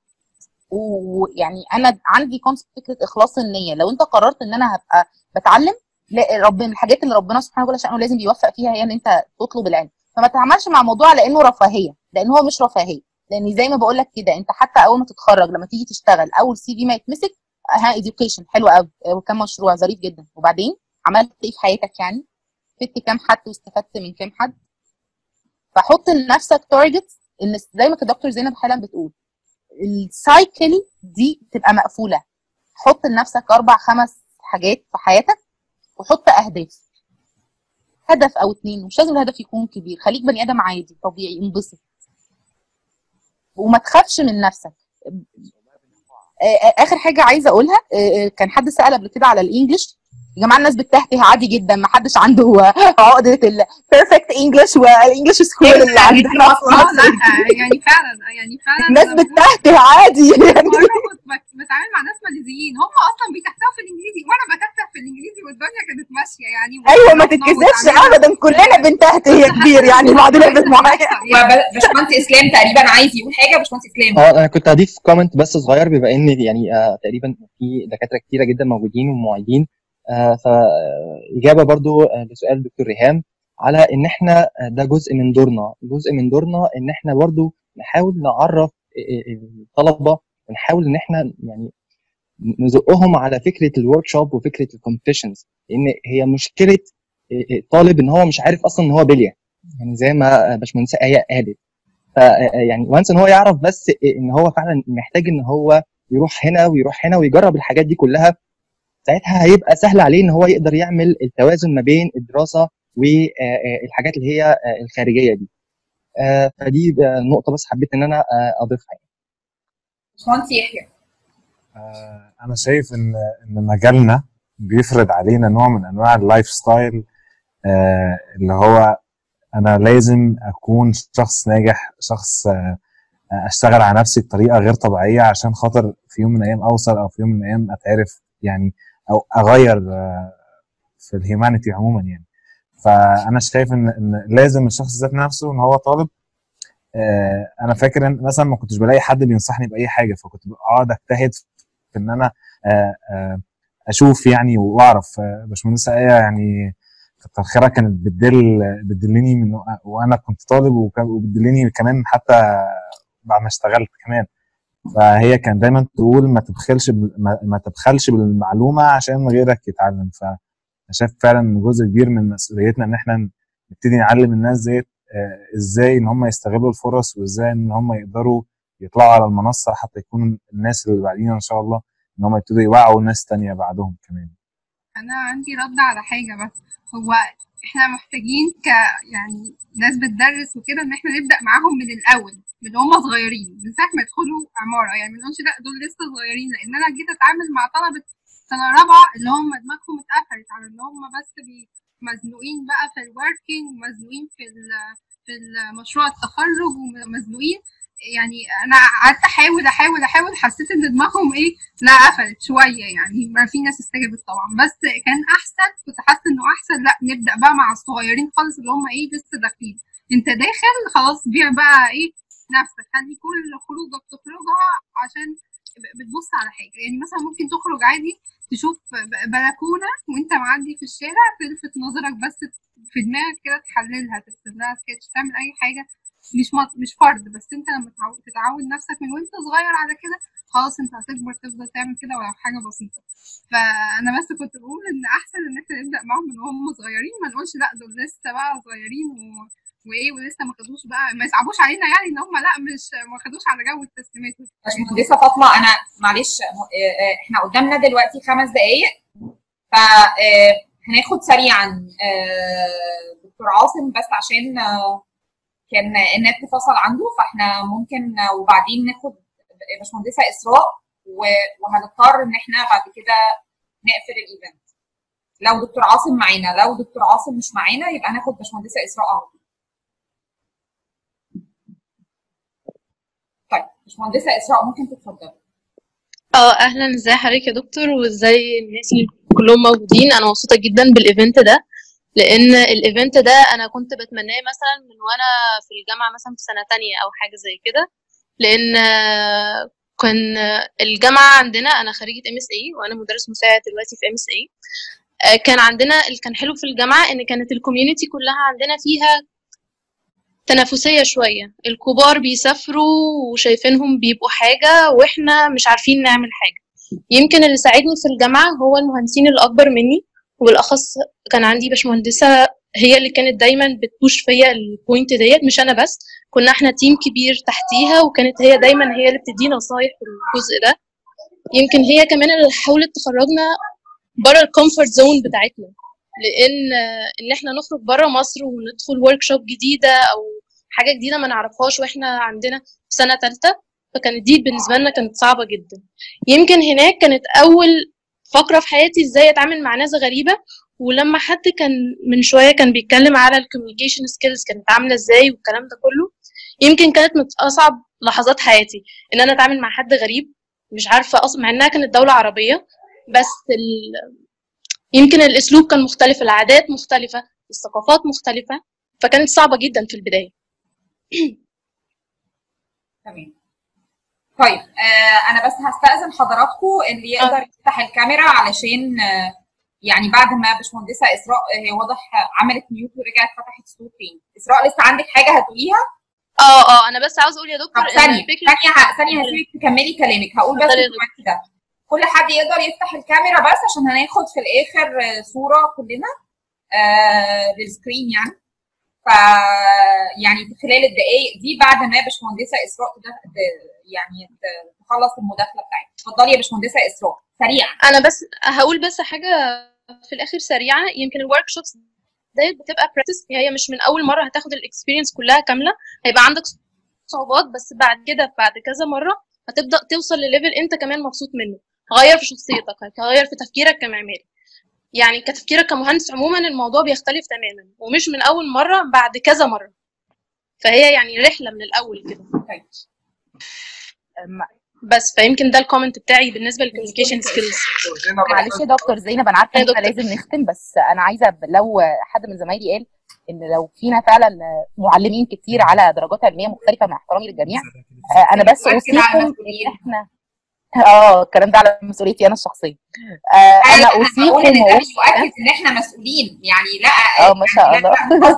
ويعني انا عندي كونسبت فكره اخلاص النيه، لو انت قررت ان انا هبقى بتعلم، لا ربنا الحاجات اللي ربنا سبحانه وتعالى شأنه لازم بيوفق فيها هي ان انت تطلب العلم. فما تتعاملش مع الموضوع على انه رفاهيه، لان هو مش رفاهيه. لان زي ما بقول لك كده، انت حتى اول ما تتخرج لما تيجي تشتغل اول سي في ما يتمسك، ها اديوكيشن حلو قوي وكان مشروع ظريف جدا، وبعدين عملت ايه في حياتك؟ يعني فدت كام حد واستفدت من كام حد؟ فحط لنفسك تارجت، ان زي ما الدكتور زينب حالا بتقول السايكل دي تبقى مقفوله. حط لنفسك اربع خمس حاجات في حياتك، وحط اهداف، هدف او اتنين، مش لازم الهدف يكون كبير. خليك بني ادم عادي طبيعي، انبسط وما تخافش من نفسك. اخر حاجه عايزه اقولها، كان حد سال قبل كده على الانجليش. يا جماعه الناس بتهته عادي جدا، ما حدش عنده عقده البيرفكت انجلش والانجلش سكول اللي عندنا اصلا. لا يعني فعلا يعني فعلا الناس بتهته عادي. يعني مره كنت بتعامل مع ناس ماليزيين هم اصلا بيتحتوا في الانجليزي وانا بتحتها في الانجليزي والدنيا كانت ماشيه يعني. ايوه ما تتكسفش ابدا، كلنا بنتهته يا كبير يعني بعد ليفل معين. باشمهندس اسلام تقريبا عايز يقول حاجه. باشمهندس اسلام اه انا كنت هضيف كومنت بس صغير، بما ان يعني آه تقريبا في دكاتره كتيره جدا موجودين ومعيدين. آه فإجابة برضو آه لسؤال الدكتور ريهام على إن إحنا آه ده جزء من دورنا، جزء من دورنا إن إحنا برضو نحاول نعرف الطلبة، ونحاول إن إحنا يعني نزقهم على فكرة الورك شوب وفكرة الكومبيتيشنز. لأن هي مشكلة الطالب إن هو مش عارف أصلا إن هو بلية، يعني زي ما باشمهندسة آية قالت. فيعني وانس إن هو يعرف بس إن هو فعلا محتاج إن هو يروح هنا ويروح هنا ويجرب الحاجات دي كلها، ساعتها هيبقى سهل عليه ان هو يقدر يعمل التوازن ما بين الدراسه والحاجات اللي هي الخارجيه دي. فدي نقطه بس حبيت ان انا اضيفها. باشمهندس يحيى. انا شايف ان ان مجالنا بيفرض علينا نوع من انواع اللايف ستايل، اللي هو انا لازم اكون شخص ناجح، شخص اشتغل على نفسي بطريقه غير طبيعيه عشان خاطر في يوم من الايام اوصل، او في يوم من الايام اتعرف يعني، او اغير في الهيومانيتي عموما يعني. فانا شايف ان ان لازم الشخص ذات نفسه ان هو طالب. انا فاكر ان مثلا ما كنتش بلاقي حد بينصحني باي حاجه، فكنت بقعد اجتهد في ان انا اشوف يعني واعرف. باشمهندسه ايه يعني كتر خيرها كانت بتدل بتدلني من وانا كنت طالب، وبتدلني كمان حتى بعد ما اشتغلت كمان. فهي كان دايما تقول ما تبخلش ما تبخلش بالمعلومه عشان غيرك يتعلم. فانا شايف فعلا ان جزء كبير من مسؤوليتنا ان احنا نبتدي نعلم الناس زي ازاي ان هم يستغلوا الفرص، وازاي ان هم يقدروا يطلعوا على المنصه، حتى يكون الناس اللي بعدين ان شاء الله ان هم يبتدوا يوعوا ناس تانية بعدهم كمان. انا عندي رد على حاجه، بس هو احنا محتاجين ك يعني ناس بتدرس وكده ان احنا نبدا معاهم من الاول، من هم صغيرين، من ساعه ما يدخلوا عماره. يعني ما نقولش لا دول لسه صغيرين، لان انا جيت اتعامل مع طلبه سنه رابعه اللي هم دماغهم اتقفلت على ان هم بس مزنوقين بقى في الوركينج، ومزنوقين في في المشروع التخرج، ومزنوقين. يعني انا قعدت احاول احاول احاول حسيت ان دماغهم ايه، لا قفلت شويه. يعني ما في ناس استجابت طبعا، بس كان احسن، كنت حاسه انه احسن لا نبدا بقى مع الصغيرين خالص اللي هم ايه لسه داخلين. انت داخل خلاص بيع بقى ايه نفسك، خلي كل خروجه بتخرجها عشان بتبص على حاجه. يعني مثلا ممكن تخرج عادي تشوف بلكونه وانت معدي في الشارع تلفت نظرك، بس في دماغك كده تحللها، ترسم لها سكتش، تعمل اي حاجه. مش مش فرض، بس انت لما تتعود نفسك من وانت صغير على كده خلاص انت هتكبر تفضل تعمل كده ولو حاجه بسيطه. فانا بس كنت بقول ان احسن ان احنا نبدا معاهم من وهم صغيرين، ما نقولش لا دول لسه بقى صغيرين و... وايه ولسه ما خدوش بقى، ما يصعبوش علينا يعني ان هم لا مش ما خدوش على جو التسليمات. باشمهندسه فاطمه، انا معلش احنا قدامنا دلوقتي خمس دقائق، فهناخد سريعا دكتور عاصم بس عشان كان النت فصل عنده، فاحنا ممكن وبعدين ناخد باشمهندسه اسراء، وهنضطر ان احنا بعد كده نقفل الايفنت لو دكتور عاصم معانا. لو دكتور عاصم مش معانا يبقى ناخد باشمهندسه اسراء على طول. طيب باشمهندسه اسراء ممكن تتفضلي. اه اهلا، ازي حضرتك يا دكتور، وازاي الناس اللي كلهم موجودين. انا مبسوطه جدا بالايفنت ده، لان الايفنت ده انا كنت بتمناه مثلا من وانا في الجامعه، مثلا في سنه تانية او حاجه زي كده. لان كان الجامعه عندنا، انا خريجه ام اس اي وانا مدرس مساعد دلوقتي في ام اس اي. كان عندنا اللي كان حلو في الجامعه ان كانت الكوميونتي كلها عندنا فيها تنافسيه شويه، الكبار بيسافروا وشايفينهم بيبقوا حاجه واحنا مش عارفين نعمل حاجه. يمكن اللي ساعدني في الجامعه هو المهندسين الاكبر مني، وبالاخص كان عندي باشمهندسه هي اللي كانت دايما بتبوش فيا البوينت ديت، مش انا بس، كنا احنا تيم كبير تحتيها، وكانت هي دايما هي اللي بتدينا نصايح في الجزء ده. يمكن هي كمان اللي حاولت تخرجنا بره الكومفورت زون بتاعتنا، لان ان احنا نخرج بره مصر وندخل ورك شوب جديده او حاجه جديده ما نعرفهاش واحنا عندنا في سنه ثالثه، فكانت دي بالنسبه لنا كانت صعبه جدا. يمكن هناك كانت اول فقره في حياتي ازاي اتعامل مع ناس غريبه. ولما حد كان من شويه كان بيتكلم على الكوميونيكيشن سكيلز كانت عامله ازاي والكلام ده كله، يمكن كانت من اصعب لحظات حياتي ان انا اتعامل مع حد غريب مش عارفه اصلا، مع انها كانت دوله عربيه، بس ال... يمكن الاسلوب كان مختلف، العادات مختلفه، الثقافات مختلفه، فكانت صعبه جدا في البدايه. تمام. طيب آه انا بس هستأذن حضراتكم اللي يقدر آه. يفتح الكاميرا علشان آه يعني بعد ما باشمهندسه اسراء هي واضح عملت ميوت ورجعت فتحت الصوت تاني. اسراء لسه عندك حاجه هتقوليها؟ اه اه انا بس عاوز اقول يا دكتور ثانيه ثانيه ثانيه هسيبك تكملي كلامك. هقول بس دلوقتي ده كل حد يقدر يفتح الكاميرا بس عشان هناخد في الاخر صوره كلنا آه للسكرين يعني. ف يعني في خلال الدقائق دي بعد ما باشمهندسه اسراء يعني تخلص المداخله بتاعتها. اتفضلي يا باشمهندسه اسراء سريعا. انا بس هقول بس حاجه في الاخر سريعه. يمكن الورك شوبس ديت بتبقى براكتس، هي مش من اول مره هتاخد الاكسبيرينس كلها كامله، هيبقى عندك صعوبات، بس بعد كده بعد كذا مره هتبدا توصل لليفل انت كمان مبسوط منه، هغير في شخصيتك، هتغير في تفكيرك كمعماري، يعني كتفكيرك كمهندس عموما الموضوع بيختلف تماما، ومش من اول مره، بعد كذا مره، فهي يعني رحله من الاول كده. بس فيمكن ده الكومنت بتاعي بالنسبه للكوميونيكيشن سكيلز. معلش يا دكتور زينب، انا عارفه ان احنا لازم نختم، بس انا عايزه لو حد من زمايلي قال ان لو فينا فعلا معلمين كتير على درجات علميه مختلفه، مع احترامي للجميع، انا بس اوصيكم ان احنا اه الكلام ده على مسؤوليتي انا الشخصيه. آه انا اوصيكم واؤكد ان احنا مسؤولين، يعني لا اه ما شاء الله.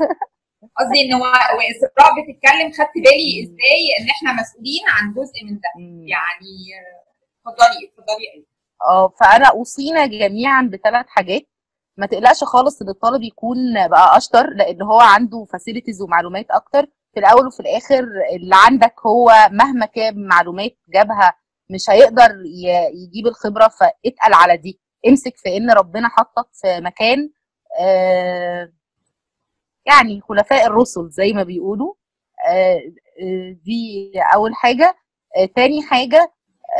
قصدي ان هو اسراء بتتكلم، خدت بالي ازاي ان احنا مسؤولين عن جزء من ده. يعني اتفضلي اتفضلي. اه فانا اوصينا جميعا بثلاث حاجات. ما تقلقش خالص ان الطالب يكون بقى اشطر، لان هو عنده فاسيلتيز ومعلومات اكتر. في الاول وفي الاخر اللي عندك هو مهما كان معلومات جابها مش هيقدر يجيب الخبره، فاتقل على دي، امسك في ان ربنا حطك في مكان آه يعني خلفاء الرسل زي ما بيقولوا. آه دي اول حاجه. آه تاني حاجه،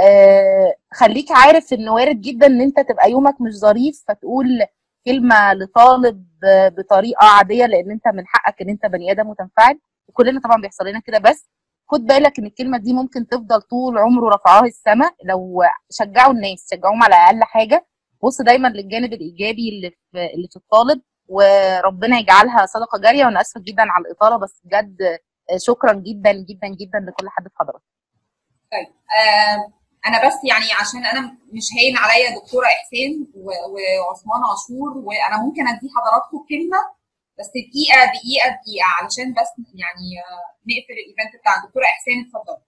آه خليك عارف ان وارد جدا ان انت تبقى يومك مش ظريف فتقول كلمه لطالب بطريقه عاديه، لان انت من حقك ان انت بني ادم متنفعل، وكلنا طبعا بيحصل لنا كده، بس خد بالك ان الكلمه دي ممكن تفضل طول عمره رفعاه السماء. لو شجعوا الناس، شجعوهم على اقل حاجه، بص دايما للجانب الايجابي اللي في اللي في الطالب، وربنا يجعلها صدقه جاريه. وانا اسفه جدا على الاطاله، بس بجد شكرا جدا جدا جدا لكل حد في حضرتك. طيب آه انا بس يعني عشان انا مش هين عليا دكتوره احسان وعثمان عاشور، وانا ممكن ادي حضراتكم كلمه بس دقيقه دقيقه دقيقه علشان بس يعني نقفل الايفنت بتاع الدكتوره احسان. اتفضلي.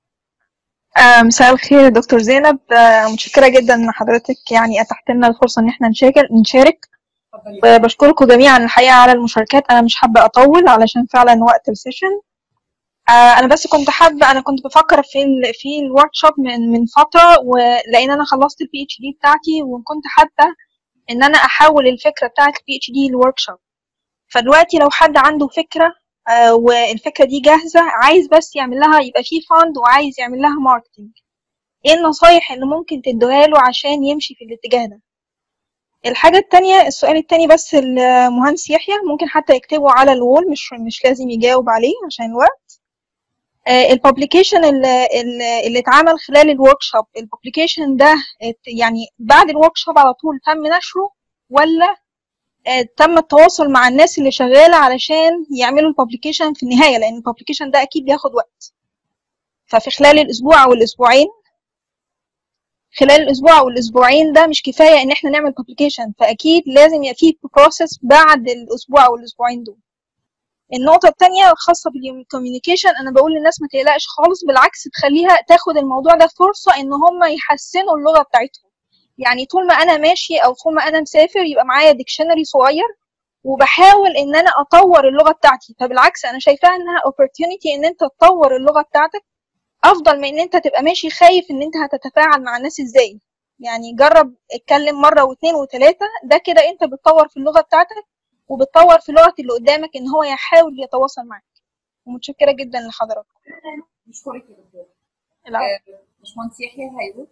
مساء الخير يا دكتور زينب، متشكره جدا ان حضرتك يعني اتحت لنا الفرصه ان احنا نشارك نشارك وبشكركم جميعا الحقيقه على المشاركات. انا مش حابه اطول علشان فعلا وقت السيشن. انا بس كنت حابه، انا كنت بفكر في ال في الورك شوب من من فتره، ولان انا خلصت البي اتش دي بتاعتي وكنت حابه ان انا احول الفكره بتاعت البي اتش دي لورك شوب. فدلوقتي لو حد عنده فكره آه والفكره دي جاهزه، عايز بس يعمل لها، يبقى فيه فاند وعايز يعمل لها ماركتنج، ايه النصايح اللي ممكن تدوها له عشان يمشي في الاتجاه ده؟ الحاجه التانية، السؤال التاني بس المهندس يحيى ممكن حتى يكتبه على الوول، مش مش لازم يجاوب عليه عشان الوقت. آه الببليكيشن اللي, اللي اتعمل خلال الورك شوب، الببليكيشن ده يعني بعد الورك شوب على طول تم نشره، ولا تم التواصل مع الناس اللي شغالة علشان يعملوا الببليكيشن في النهاية؟ لأن الببليكيشن ده أكيد بياخد وقت. ففي خلال الأسبوع أو الأسبوعين، خلال الأسبوع أو الأسبوعين ده مش كفاية إن إحنا نعمل ببليكيشن، فأكيد لازم يبقى فيه بروسيس بعد الأسبوع أو الأسبوعين دول. النقطة التانية الخاصة بالكوميونيكيشن، أنا بقول للناس ما تقلقش خالص، بالعكس تخليها تاخد الموضوع ده فرصة إن هم يحسنوا اللغة بتاعتهم. يعني طول ما انا ماشي او طول ما انا مسافر يبقى معايا ديكشنري صغير وبحاول ان انا اطور اللغه بتاعتي. فبالعكس انا شايفاها انها opportunity ان انت تطور اللغه بتاعتك، افضل من ان انت تبقى ماشي خايف ان انت هتتفاعل مع الناس ازاي. يعني جرب اتكلم مره واثنين وثلاثه، ده كده انت بتطور في اللغه بتاعتك وبتطور في لغه اللي قدامك ان هو يحاول يتواصل معاك. ومتشكره جدا لحضراتكم. بشكرك يا دكتور. باشمهندس يحيى هيرد.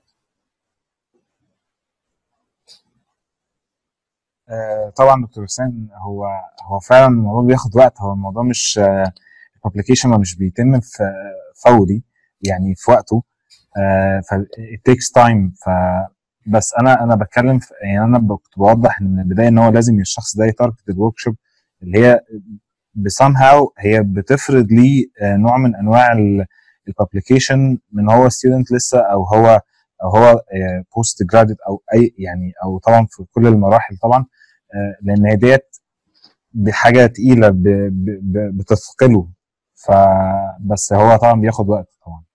طبعا دكتور حسين، هو هو فعلا الموضوع بياخد وقت. هو الموضوع مش الابلكيشن مش بيتم في فوري، يعني في وقته، ف it takes time. ف بس انا انا بتكلم يعني انا كنت بوضح ان من البدايه ان هو لازم الشخص ده يتارجت الورك شوب اللي هي بسامهاو هي بتفرض ليه نوع من انواع الابلكيشن من هو ستودنت لسه، او هو او هو بوست جراديويت او اي يعني، او طبعا في كل المراحل طبعا، لان هي ديت بحاجه تقيله بتثقله. فبس هو طبعا بياخد وقت طبعا.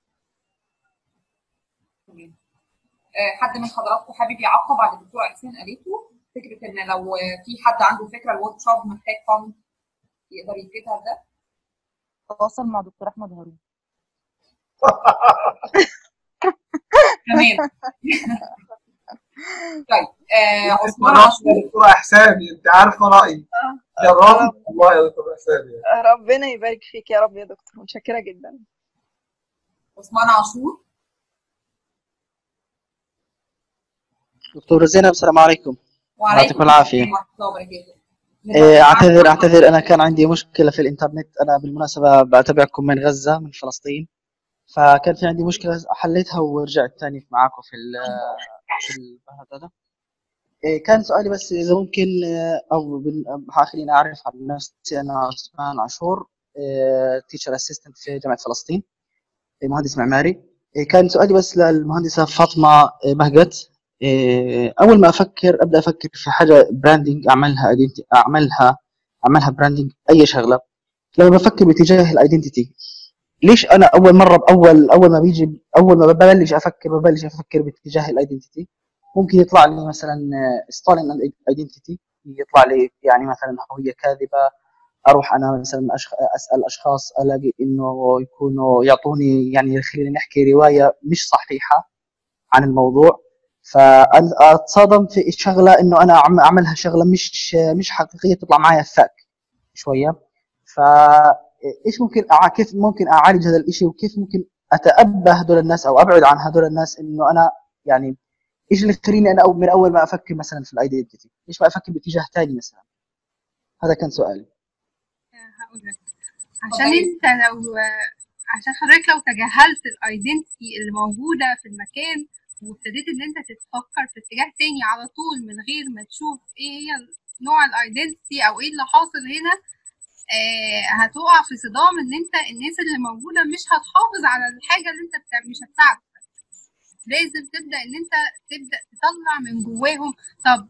حد من حضراتكم حابب يعقب على الدكتوره احسان قالته؟ فكره ان لو في حد عنده فكره الورك شوب محتاج فند يقدر يفيدها بده؟ تواصل مع دكتور احمد هارون. تمام. طيب آه عثمان جربت عاشور. يا دكتوره احسان، انت عارفه رايي. جربت والله يا دكتوره احسان يعني. ربنا يبارك فيك يا رب يا دكتور، متشكره جدا. عثمان عاشور. دكتورة زينب السلام عليكم. وعليكم يعطيكم العافية. السلام ورحمه الله وبركاته. إيه، اعتذر اعتذر انا كان عندي مشكلة في الانترنت، انا بالمناسبة بتابعكم من غزة من فلسطين، فكان في عندي مشكلة حليتها ورجعت تاني معاكم في ال في البحث هذا. إيه، كان سؤالي بس اذا ممكن آه، او بال- خليني اعرف عن نفسي. انا عثمان عاشور، تيشر اسيستنت في جامعة فلسطين، إيه، مهندس معماري. إيه، كان سؤالي بس للمهندسة فاطمة إيه، بهجت. إيه، اول ما افكر ابدا افكر في حاجه براندنج اعملها identity- اعملها اعملها براندنج اي شغله، لما بفكر باتجاه الايدنتيتي. ليش انا اول مره باول اول ما بيجي اول ما ببلش افكر ببلش افكر باتجاه الايدنتيتي، ممكن يطلع لي مثلا ستالين ايدنتيتي، يطلع لي يعني مثلا هويه كاذبه. اروح انا مثلا أشخ... اسال اشخاص الاقي انه يكونوا يعطوني يعني خلينا نحكي روايه مش صحيحه عن الموضوع، فاتصادم في شغله انه انا عم اعملها شغله مش مش حقيقيه تطلع معايا فاك شويه. فايش ممكن أع... كيف ممكن اعالج هذا الشيء، وكيف ممكن اتأبى هذول الناس او ابعد عن هذول الناس، انه انا يعني ايش اللي يخليني انا من اول ما افكر مثلا في الايدنتيتي، ليش ما افكر باتجاه ثاني مثلا؟ هذا كان سؤالي. هقول لك عشان انت لو عشان حضرتك لو تجاهلت الايدنتي اللي موجوده في المكان وابتديت ان انت تتفكر في اتجاه تاني على طول من غير ما تشوف ايه هي نوع الايدنتي او ايه اللي حاصل هنا، آه هتقع في صدام ان انت الناس اللي موجوده مش هتحافظ على الحاجه اللي انت بتعمل، مش هتساعدك. لازم تبدا ان انت تبدا تطلع من جواهم. طب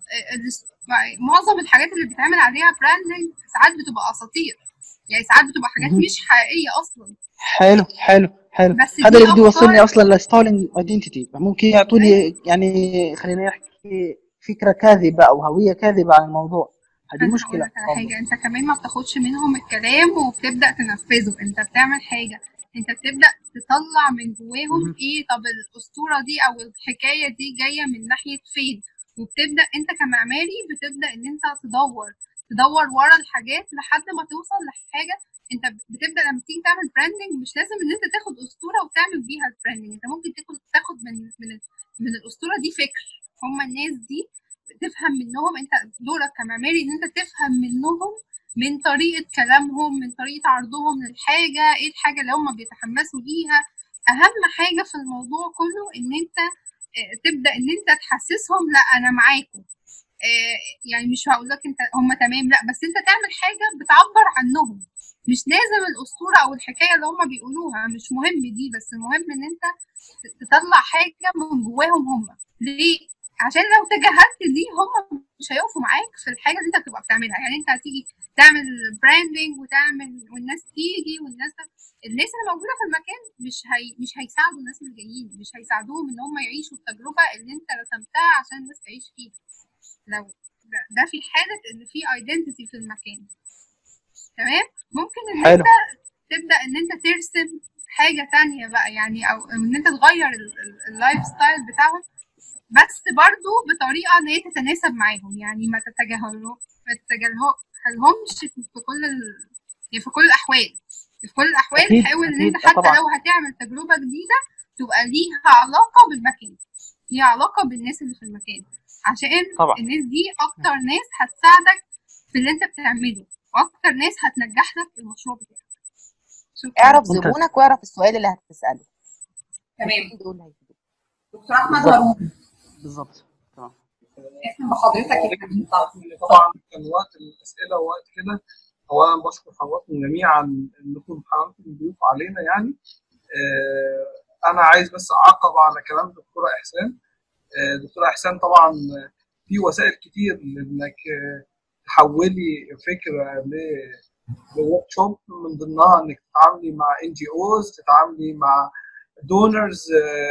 آه معظم الحاجات اللي بيتعمل عليها براندنج ساعات بتبقى اساطير، يعني ساعات بتبقى حاجات مهم. مش حقيقيه اصلا. حلو حلو حلو، بس هذا دي اللي بده يوصلني افكار اصلا لستالين ايدنتيتي. ممكن يعطوني يعني خلينا نحكي فكره كاذبه او هويه كاذبه عن الموضوع، هذه انا هقول مشكله لك على برضه. حاجه، انت كمان ما بتاخدش منهم الكلام وبتبدا تنفذه، انت بتعمل حاجه، انت بتبدا تطلع من جواهم مهم. ايه، طب الاسطوره دي او الحكايه دي جايه من ناحيه فين، وبتبدا انت كمعماري بتبدا ان انت تدور تدور ورا الحاجات لحد ما توصل لحاجه. انت بتبدا لما تيجي تعمل براندنج مش لازم ان انت تاخد اسطوره وتعمل بيها البراندنج، انت ممكن تاخد تاخد من من من الاسطوره دي فكر. هم الناس دي تفهم منهم، انت دورك كمعماري ان انت تفهم منهم من طريقه كلامهم، من طريقه عرضهم للحاجه، ايه الحاجه اللي هم بيتحمسوا ليها. اهم حاجه في الموضوع كله ان انت اه تبدا ان انت تحسسهم لا انا معاكم. اه يعني مش هقول لك انت هم تمام، لا بس انت تعمل حاجه بتعبر عنهم. مش لازم الاسطوره او الحكايه اللي هم بيقولوها، مش مهم دي، بس المهم ان انت تطلع حاجه من جواهم هم. ليه؟ عشان لو تجاهلت دي هم مش هيقفوا معاك في الحاجه اللي انت بتبقى بتعملها. يعني انت هتيجي تعمل براندنج وتعمل والناس تيجي والناس الناس اللي موجوده في المكان مش هي مش هيساعدوا الناس اللي جايين، مش هيساعدوهم ان هم يعيشوا التجربه اللي انت رسمتها عشان الناس تعيش فيها. لو ده, ده في حاله ان في ايدنتيتي في المكان. تمام. ممكن ان حلو. انت تبدا ان انت ترسم حاجه تانية بقى، يعني او ان انت تغير اللايف ستايل بتاعهم، بس برضو بطريقه ان هي تتناسب معاهم. يعني ما تتجاهلهم ما تتجاهلهمش في كل ال... يعني في كل الاحوال في كل الاحوال أكيد حاول ان أكيد انت حتى طبعا. لو هتعمل تجربه جديده تبقى ليها علاقه بالمكان، ليها علاقه بالناس اللي في المكان، عشان طبعا الناس دي اكتر ناس هتساعدك في اللي انت بتعمله، واكتر ناس هتنجح لك المشروع بتاعك. شكرا. اعرف ممتاز. زبونك واعرف السؤال اللي هتسأله. تمام. دول هيفيدوك. دكتور احمد بالظبط هارون، بالظبط تمام. اسم بحضرتك الحديث. طبعا كان وقت الاسئله ووقت كده. اولا بشكر حضراتكم جميعا انكم حضراتكم ضيوف علينا يعني. آه انا عايز بس اعقب على كلام دكتوره احسان. آه دكتوره احسان طبعا في وسائل كتير لانك آه تحولي فكره لورك شوب، من ضمنها انك تتعاملي مع ان جي اوز، تتعاملي مع دونرز،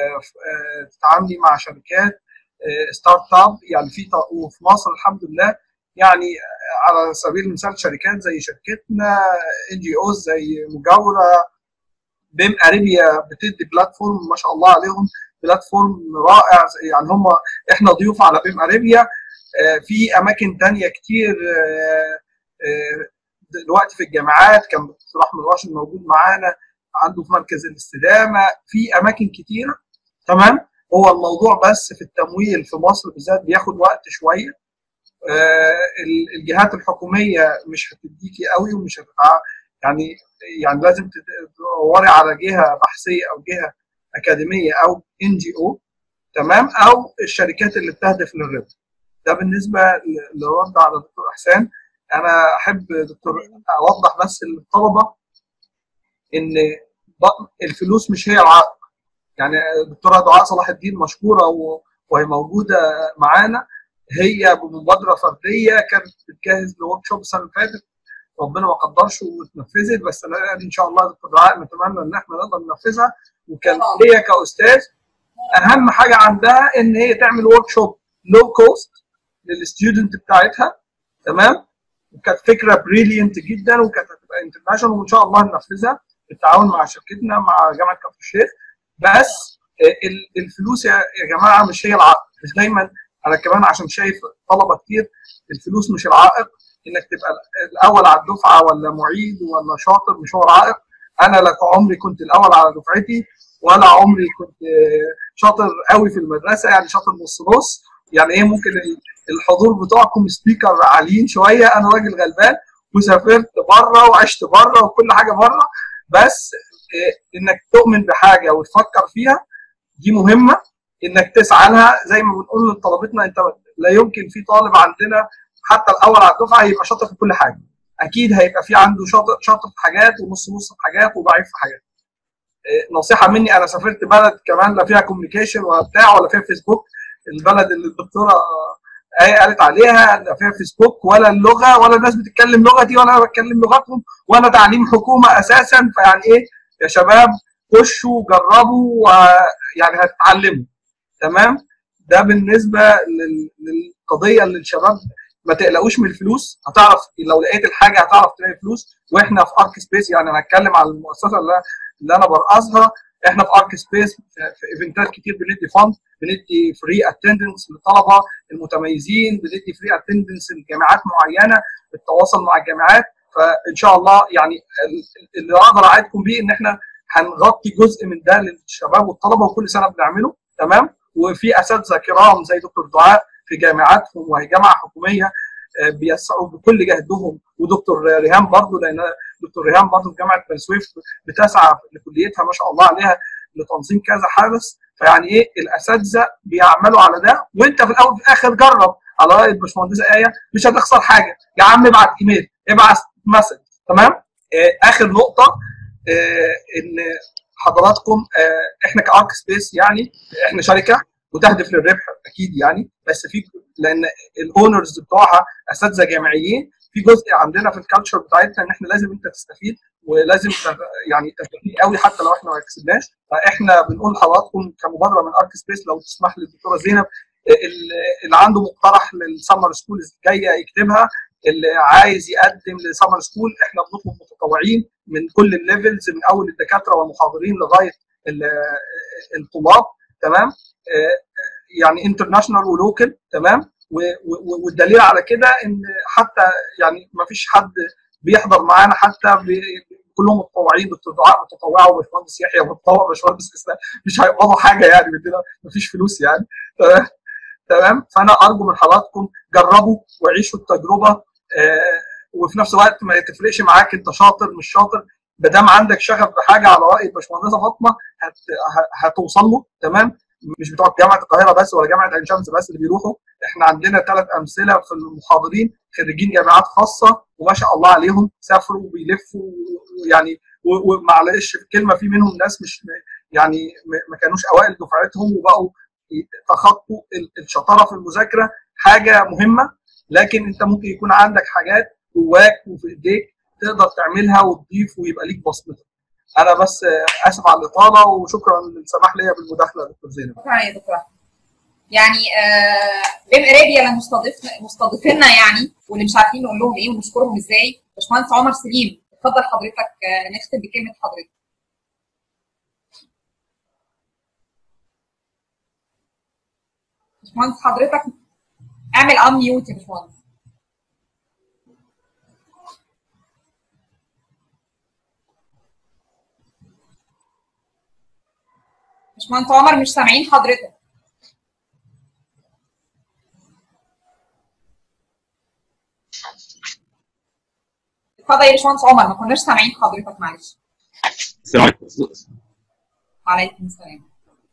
تتعاملي مع شركات ستارت اب. يعني في وفي مصر الحمد لله يعني على سبيل المثال شركات زي شركتنا، ان جي اوز زي مجاوره، بيم اريبيا بتدي بلاتفورم ما شاء الله عليهم، بلاتفورم رائع. يعني هم احنا ضيوف على بيم اريبيا. في اماكن تانية كتير دلوقتي في الجامعات، كان دكتور احمد راشد موجود معانا عنده في مركز الاستدامه، في اماكن كتيره. تمام. هو الموضوع بس في التمويل في مصر بالذات بياخد وقت شويه. الجهات الحكوميه مش هتديكي قوي ومش هتبقى يعني يعني لازم تدوري على جهه بحثيه او جهه اكاديميه او ان جي او. تمام. او الشركات اللي بتهدف للربح. ده بالنسبه للرد على دكتور احسان. انا احب دكتور اوضح بس للطلبه ان الفلوس مش هي العائق. يعني الدكتوره دعاء صلاح الدين مشكوره وهي موجوده معانا، هي بمبادره فرديه كانت بتجهز لورك شوب السنه اللي فاتت، ربنا ما قدرش واتنفذت، بس انا ان شاء الله دكتور دعاء نتمنى ان احنا نقدر ننفذها. وكان هي كاستاذ اهم حاجه عندها ان هي تعمل ورك شوب لو كوست للستودنت بتاعتها. تمام. وكانت فكره بريليانت جدا وكانت هتبقى انترناشونال، وان شاء الله ننفذها بالتعاون مع شركتنا مع جامعه كفر الشيخ. بس الفلوس يا جماعه مش هي العائق. مش دايما، انا كمان عشان شايف طلبه كتير الفلوس مش العائق. انك تبقى الاول على الدفعه ولا معيد ولا شاطر مش هو العائق. انا لا عمري كنت الاول على دفعتي ولا عمري كنت شاطر قوي في المدرسه، يعني شاطر نص نص. يعني ايه، ممكن الحضور بتوعكم سبيكر عاليين شويه، انا راجل غلبان وسافرت بره وعشت بره وكل حاجه بره. بس انك تؤمن بحاجه وتفكر فيها دي مهمه، انك تسعى لها. زي ما بنقول لطلبتنا، انت لا يمكن في طالب عندنا حتى الاول على الدفعه يبقى شاطر في كل حاجه. اكيد هيبقى في عنده شاطر شاطر في حاجات ونص نص في حاجات وضعيف في حاجات. نصيحه مني، انا سافرت بلد كمان لا فيها كوميونيكيشن ولا بتاع ولا فيها فيسبوك، البلد اللي الدكتوره ايه قالت عليها لا فيها فيسبوك ولا اللغه ولا الناس بتتكلم لغتي ولا انا بتكلم لغتهم ولا تعليم حكومه اساسا. فيعني ايه يا شباب، خشوا جربوا ويعني هتتعلموا. تمام. ده بالنسبه للقضيه اللي الشباب ما تقلقوش من الفلوس، هتعرف لو لقيت الحاجه هتعرف تلاقي فلوس. واحنا في ارك سبيس، يعني انا هتكلم على المؤسسه اللي, اللي انا برأسها، احنا في ارك سبيس في ايفنتات كتير بندي فند، بندي فري اتندنس للطلبه المتميزين، بندي فري اتندنس لجامعات معينه بالتواصل مع الجامعات. فان شاء الله يعني اللي اقدر اعدكم بيه ان احنا هنغطي جزء من ده للشباب والطلبه، وكل سنه بنعمله. تمام. وفي اساتذه كرام زي دكتور دعاء في جامعاتهم وهي جامعه حكوميه بيسعوا بكل جهدهم، ودكتور ريهام برضه، لان دكتور ريهام برضه في جامعه بني سويف بتسعى لكليتها ما شاء الله عليها لتنظيم كذا حدث. فيعني ايه، الاساتذه بيعملوا على ده، وانت في الاول وفي الاخر جرب. على راي الباشمهندسه ايه، مش هتخسر حاجه يا عم، ابعت ايميل، ابعت مسج. تمام. آه اخر نقطه، آه ان حضراتكم، آه احنا كارك سبيس يعني احنا شركه وتهدف للربح اكيد يعني، بس في لان الاونرز بتوعها اساتذه جامعيين، في جزء عندنا في الكالتشر بتاعتنا ان احنا لازم انت تستفيد ولازم يعني تستفيد قوي حتى لو احنا ما كسبناش. فاحنا بنقول لحضراتكم كمبادره من ارك سبيس، لو تسمح لي الدكتوره زينب، اللي عنده مقترح للسمر سكول الجايه يكتبها، اللي عايز يقدم لسمر سكول احنا بنطلب متطوعين من كل الليفلز، من اول الدكاتره والمحاضرين لغايه الطلاب. تمام. يعني انترناشونال ولوكال. تمام. والدليل على كده ان حتى يعني ما فيش حد بيحضر معانا، حتى كلهم متطوعين. دكتور دعاء متطوعه وباشمهندس يحيى متطوع، باشمهندس اسلام مش هيقبضوا حاجه يعني مننا، ما فيش فلوس يعني. تمام. فانا ارجو من حضراتكم جربوا وعيشوا التجربه، آه وفي نفس الوقت ما تفرقش معاك انت شاطر مش شاطر، ما دام عندك شغف بحاجه على راي الباشمهندسه فاطمه هت هتوصل له. تمام. مش بتوع جامعه القاهره بس ولا جامعه عين شمس بس اللي بيروحوا، احنا عندنا ثلاث امثله في المحاضرين خريجين جامعات خاصه وما شاء الله عليهم سافروا وبيلفوا يعني، ومعلش في كلمه في منهم ناس مش يعني ما كانوش اوائل دفعتهم وبقوا تخطوا الشطاره في المذاكره. حاجه مهمه، لكن انت ممكن يكون عندك حاجات جواك وفي ايديك تقدر تعملها وتضيف ويبقى ليك بصمتك. انا بس اسف على الاطاله وشكرا للسماح ليا بالمداخله يا دكتور زينب. شكرا يا دكتور. يعني بيم اريبيا اللي مستضيف مستضيفينا يعني، واللي مش عارفين نقول لهم ايه ونشكرهم ازاي، باشمهندس عمر سليم، اتفضل حضرتك نختم بكلمه حضرتك. باشمهندس حضرتك اعمل ان ميوت يا باشمهندس. باشمهندس عمر مش سامعين حضرتك. اتفضل يا باشمهندس عمر، ما كناش سامعين حضرتك معلش. السلام عليكم. وعليكم السلام.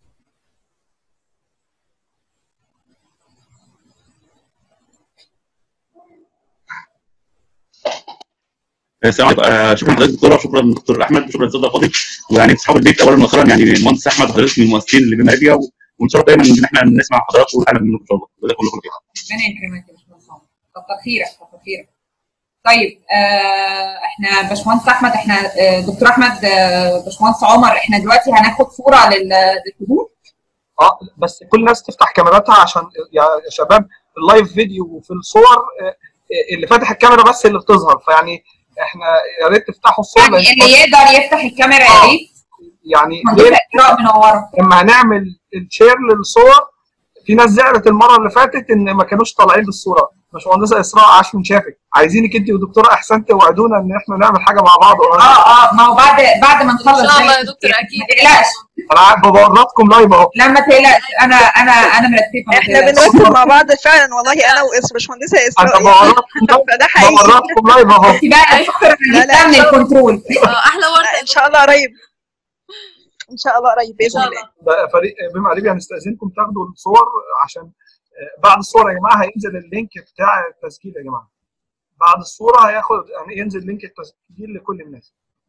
السلام عليكم. آه، شكرا لحضرتك دكتوره، وشكرا للدكتور احمد، وشكرا للاستاذ فاضل، ويعني اصحاب البيت اولا واخيرا يعني المهندس احمد وحضرتك من المؤسسين اللي بما فيها، ونشرف دايما ان احنا نسمع حضراتكم ونتعلم منكم ان شاء الله. جزاكم الله خير. ربنا يكرمك يا باشمهندس عمر. كتر خيرك كتر خيرك. طيب آه احنا باشمهندس احمد، احنا آه دكتور احمد، آه باشمهندس عمر، احنا دلوقتي هناخد صوره للحضور. اه بس كل الناس تفتح كاميراتها عشان يا شباب اللايف فيديو وفي الصور آه اللي فاتح الكاميرا بس اللي بتظهر، فيعني احنا يا ريت تفتحوا الصور. يعني اللي يقدر يفتح الكاميرا يا ريت. يعني منوره. لما هنعمل الشير للصور، في ناس زعلت المره اللي فاتت ان ما كانوش طالعين بالصوره. باشمهندسه اسراء عاش من شافك، عايزينك انت ودكتوره احسان توعدونا ان احنا نعمل حاجه مع بعض قريب. اه اه ما هو بعد بعد ما نخلص ان شاء الله يا دكتور اكيد. ما تقلقش، انا بورطكم لايف اهو. لا ما تقلقش، انا انا انا مرتبه. احنا بنرتب مع بعض فعلا والله، انا وباشمهندسه اسراء. انا بورطكم فده حقيقي. بورطكم لايف اهو. لا لا من الكنترول. اه احلى ورده ان شاء الله قريب، ان شاء الله قريب باذن الله. بقى فريق بما عليه هنستاذنكم تاخدوا الصور، عشان بعد الصوره يا جماعه هينزل اللينك بتاع التسجيل. يا جماعه بعد الصوره هياخد يعني ينزل لينك التسجيل لكل الناس.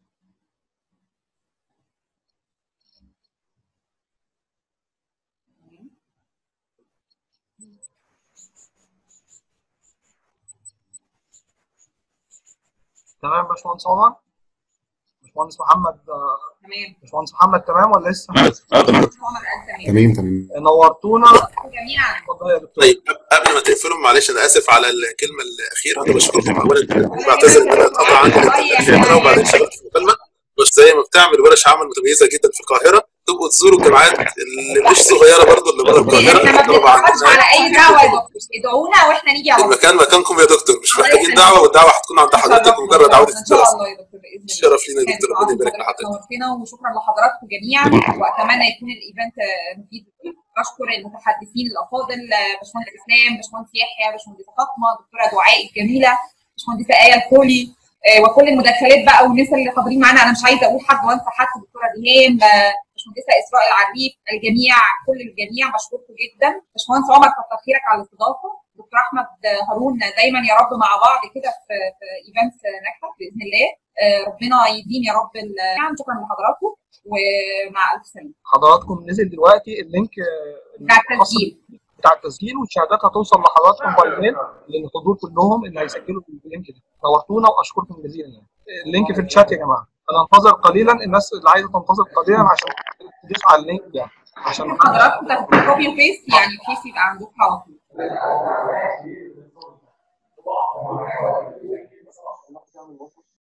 تمام باشمهندس عمر؟ باشمهندس محمد تمام. باشمهندس محمد تمام ولا لسه؟ اه تمام تمام تمام. نورتونا جميعا. اتفضل يا دكتور. طيب قبل ما تقفلوا معلش انا اسف على الكلمه الاخيره، انا بشكركم اولا، بعتذر ان انا اتقطع عندي الانترنت هنا وبعدين شغلت في مكالمه، بس زي ما بتعمل ورش عمل متميزه جدا في القاهره، تبقوا تزوروا الجامعات اللي مش صغيره برضه اللي بره القاهره. احنا ما بنتفقش على اي دعوه يا دكتور، ادعونا واحنا نيجي على المكان مكانكم يا دكتور، مش محتاجين دعوه، والدعوه هتكون عند حضرتك مجرد عوده ان شاء الله يا دكتور باذن الله. شرف لينا يا دكتور، ربنا يبارك لحضرتك. نورتنا وشكرا لحضراتكم جميعا، واتمنى يكون الايفنت مفيد. بشكر المتحدثين الافاضل، باشمهندس اسلام، باشمهندس يحيى، باشمهندسه فاطمه، دكتوره دعاء الجميله، باشمهندسه ايه الكولي، وكل المداخلات بقى والناس اللي حاضرين معانا. انا مش عايزه اقول حد وانسى حد، دكتوره ريهام، باشمهندسه اسراء العريف، الجميع كل الجميع بشكركم جدا. باشمهندس عمر كتر خيرك على الاستضافه. دكتور احمد هارون دايما يا رب مع بعض كده في في ايفنتس ناجحه باذن الله. ربنا يديم يا رب. شكرا لحضراتكم ومع الف سلامه. حضراتكم نزل دلوقتي اللينك بتاع التسجيل بتاع التسجيل، والشهادات هتوصل لحضراتكم باي ميل للحضور كلهم اللي هيسجلوا اللينك ده. نورتونا واشكركم جزيلا. يعني اللينك في الشات يا جماعه. انا انتظر قليلا، الناس اللي عايزه تنتظر قليلا عشان تدوس على اللينك ده، عشان حضراتكم تاخدوا كوبي وبيست يعني بحيث يبقى عندكم على طول.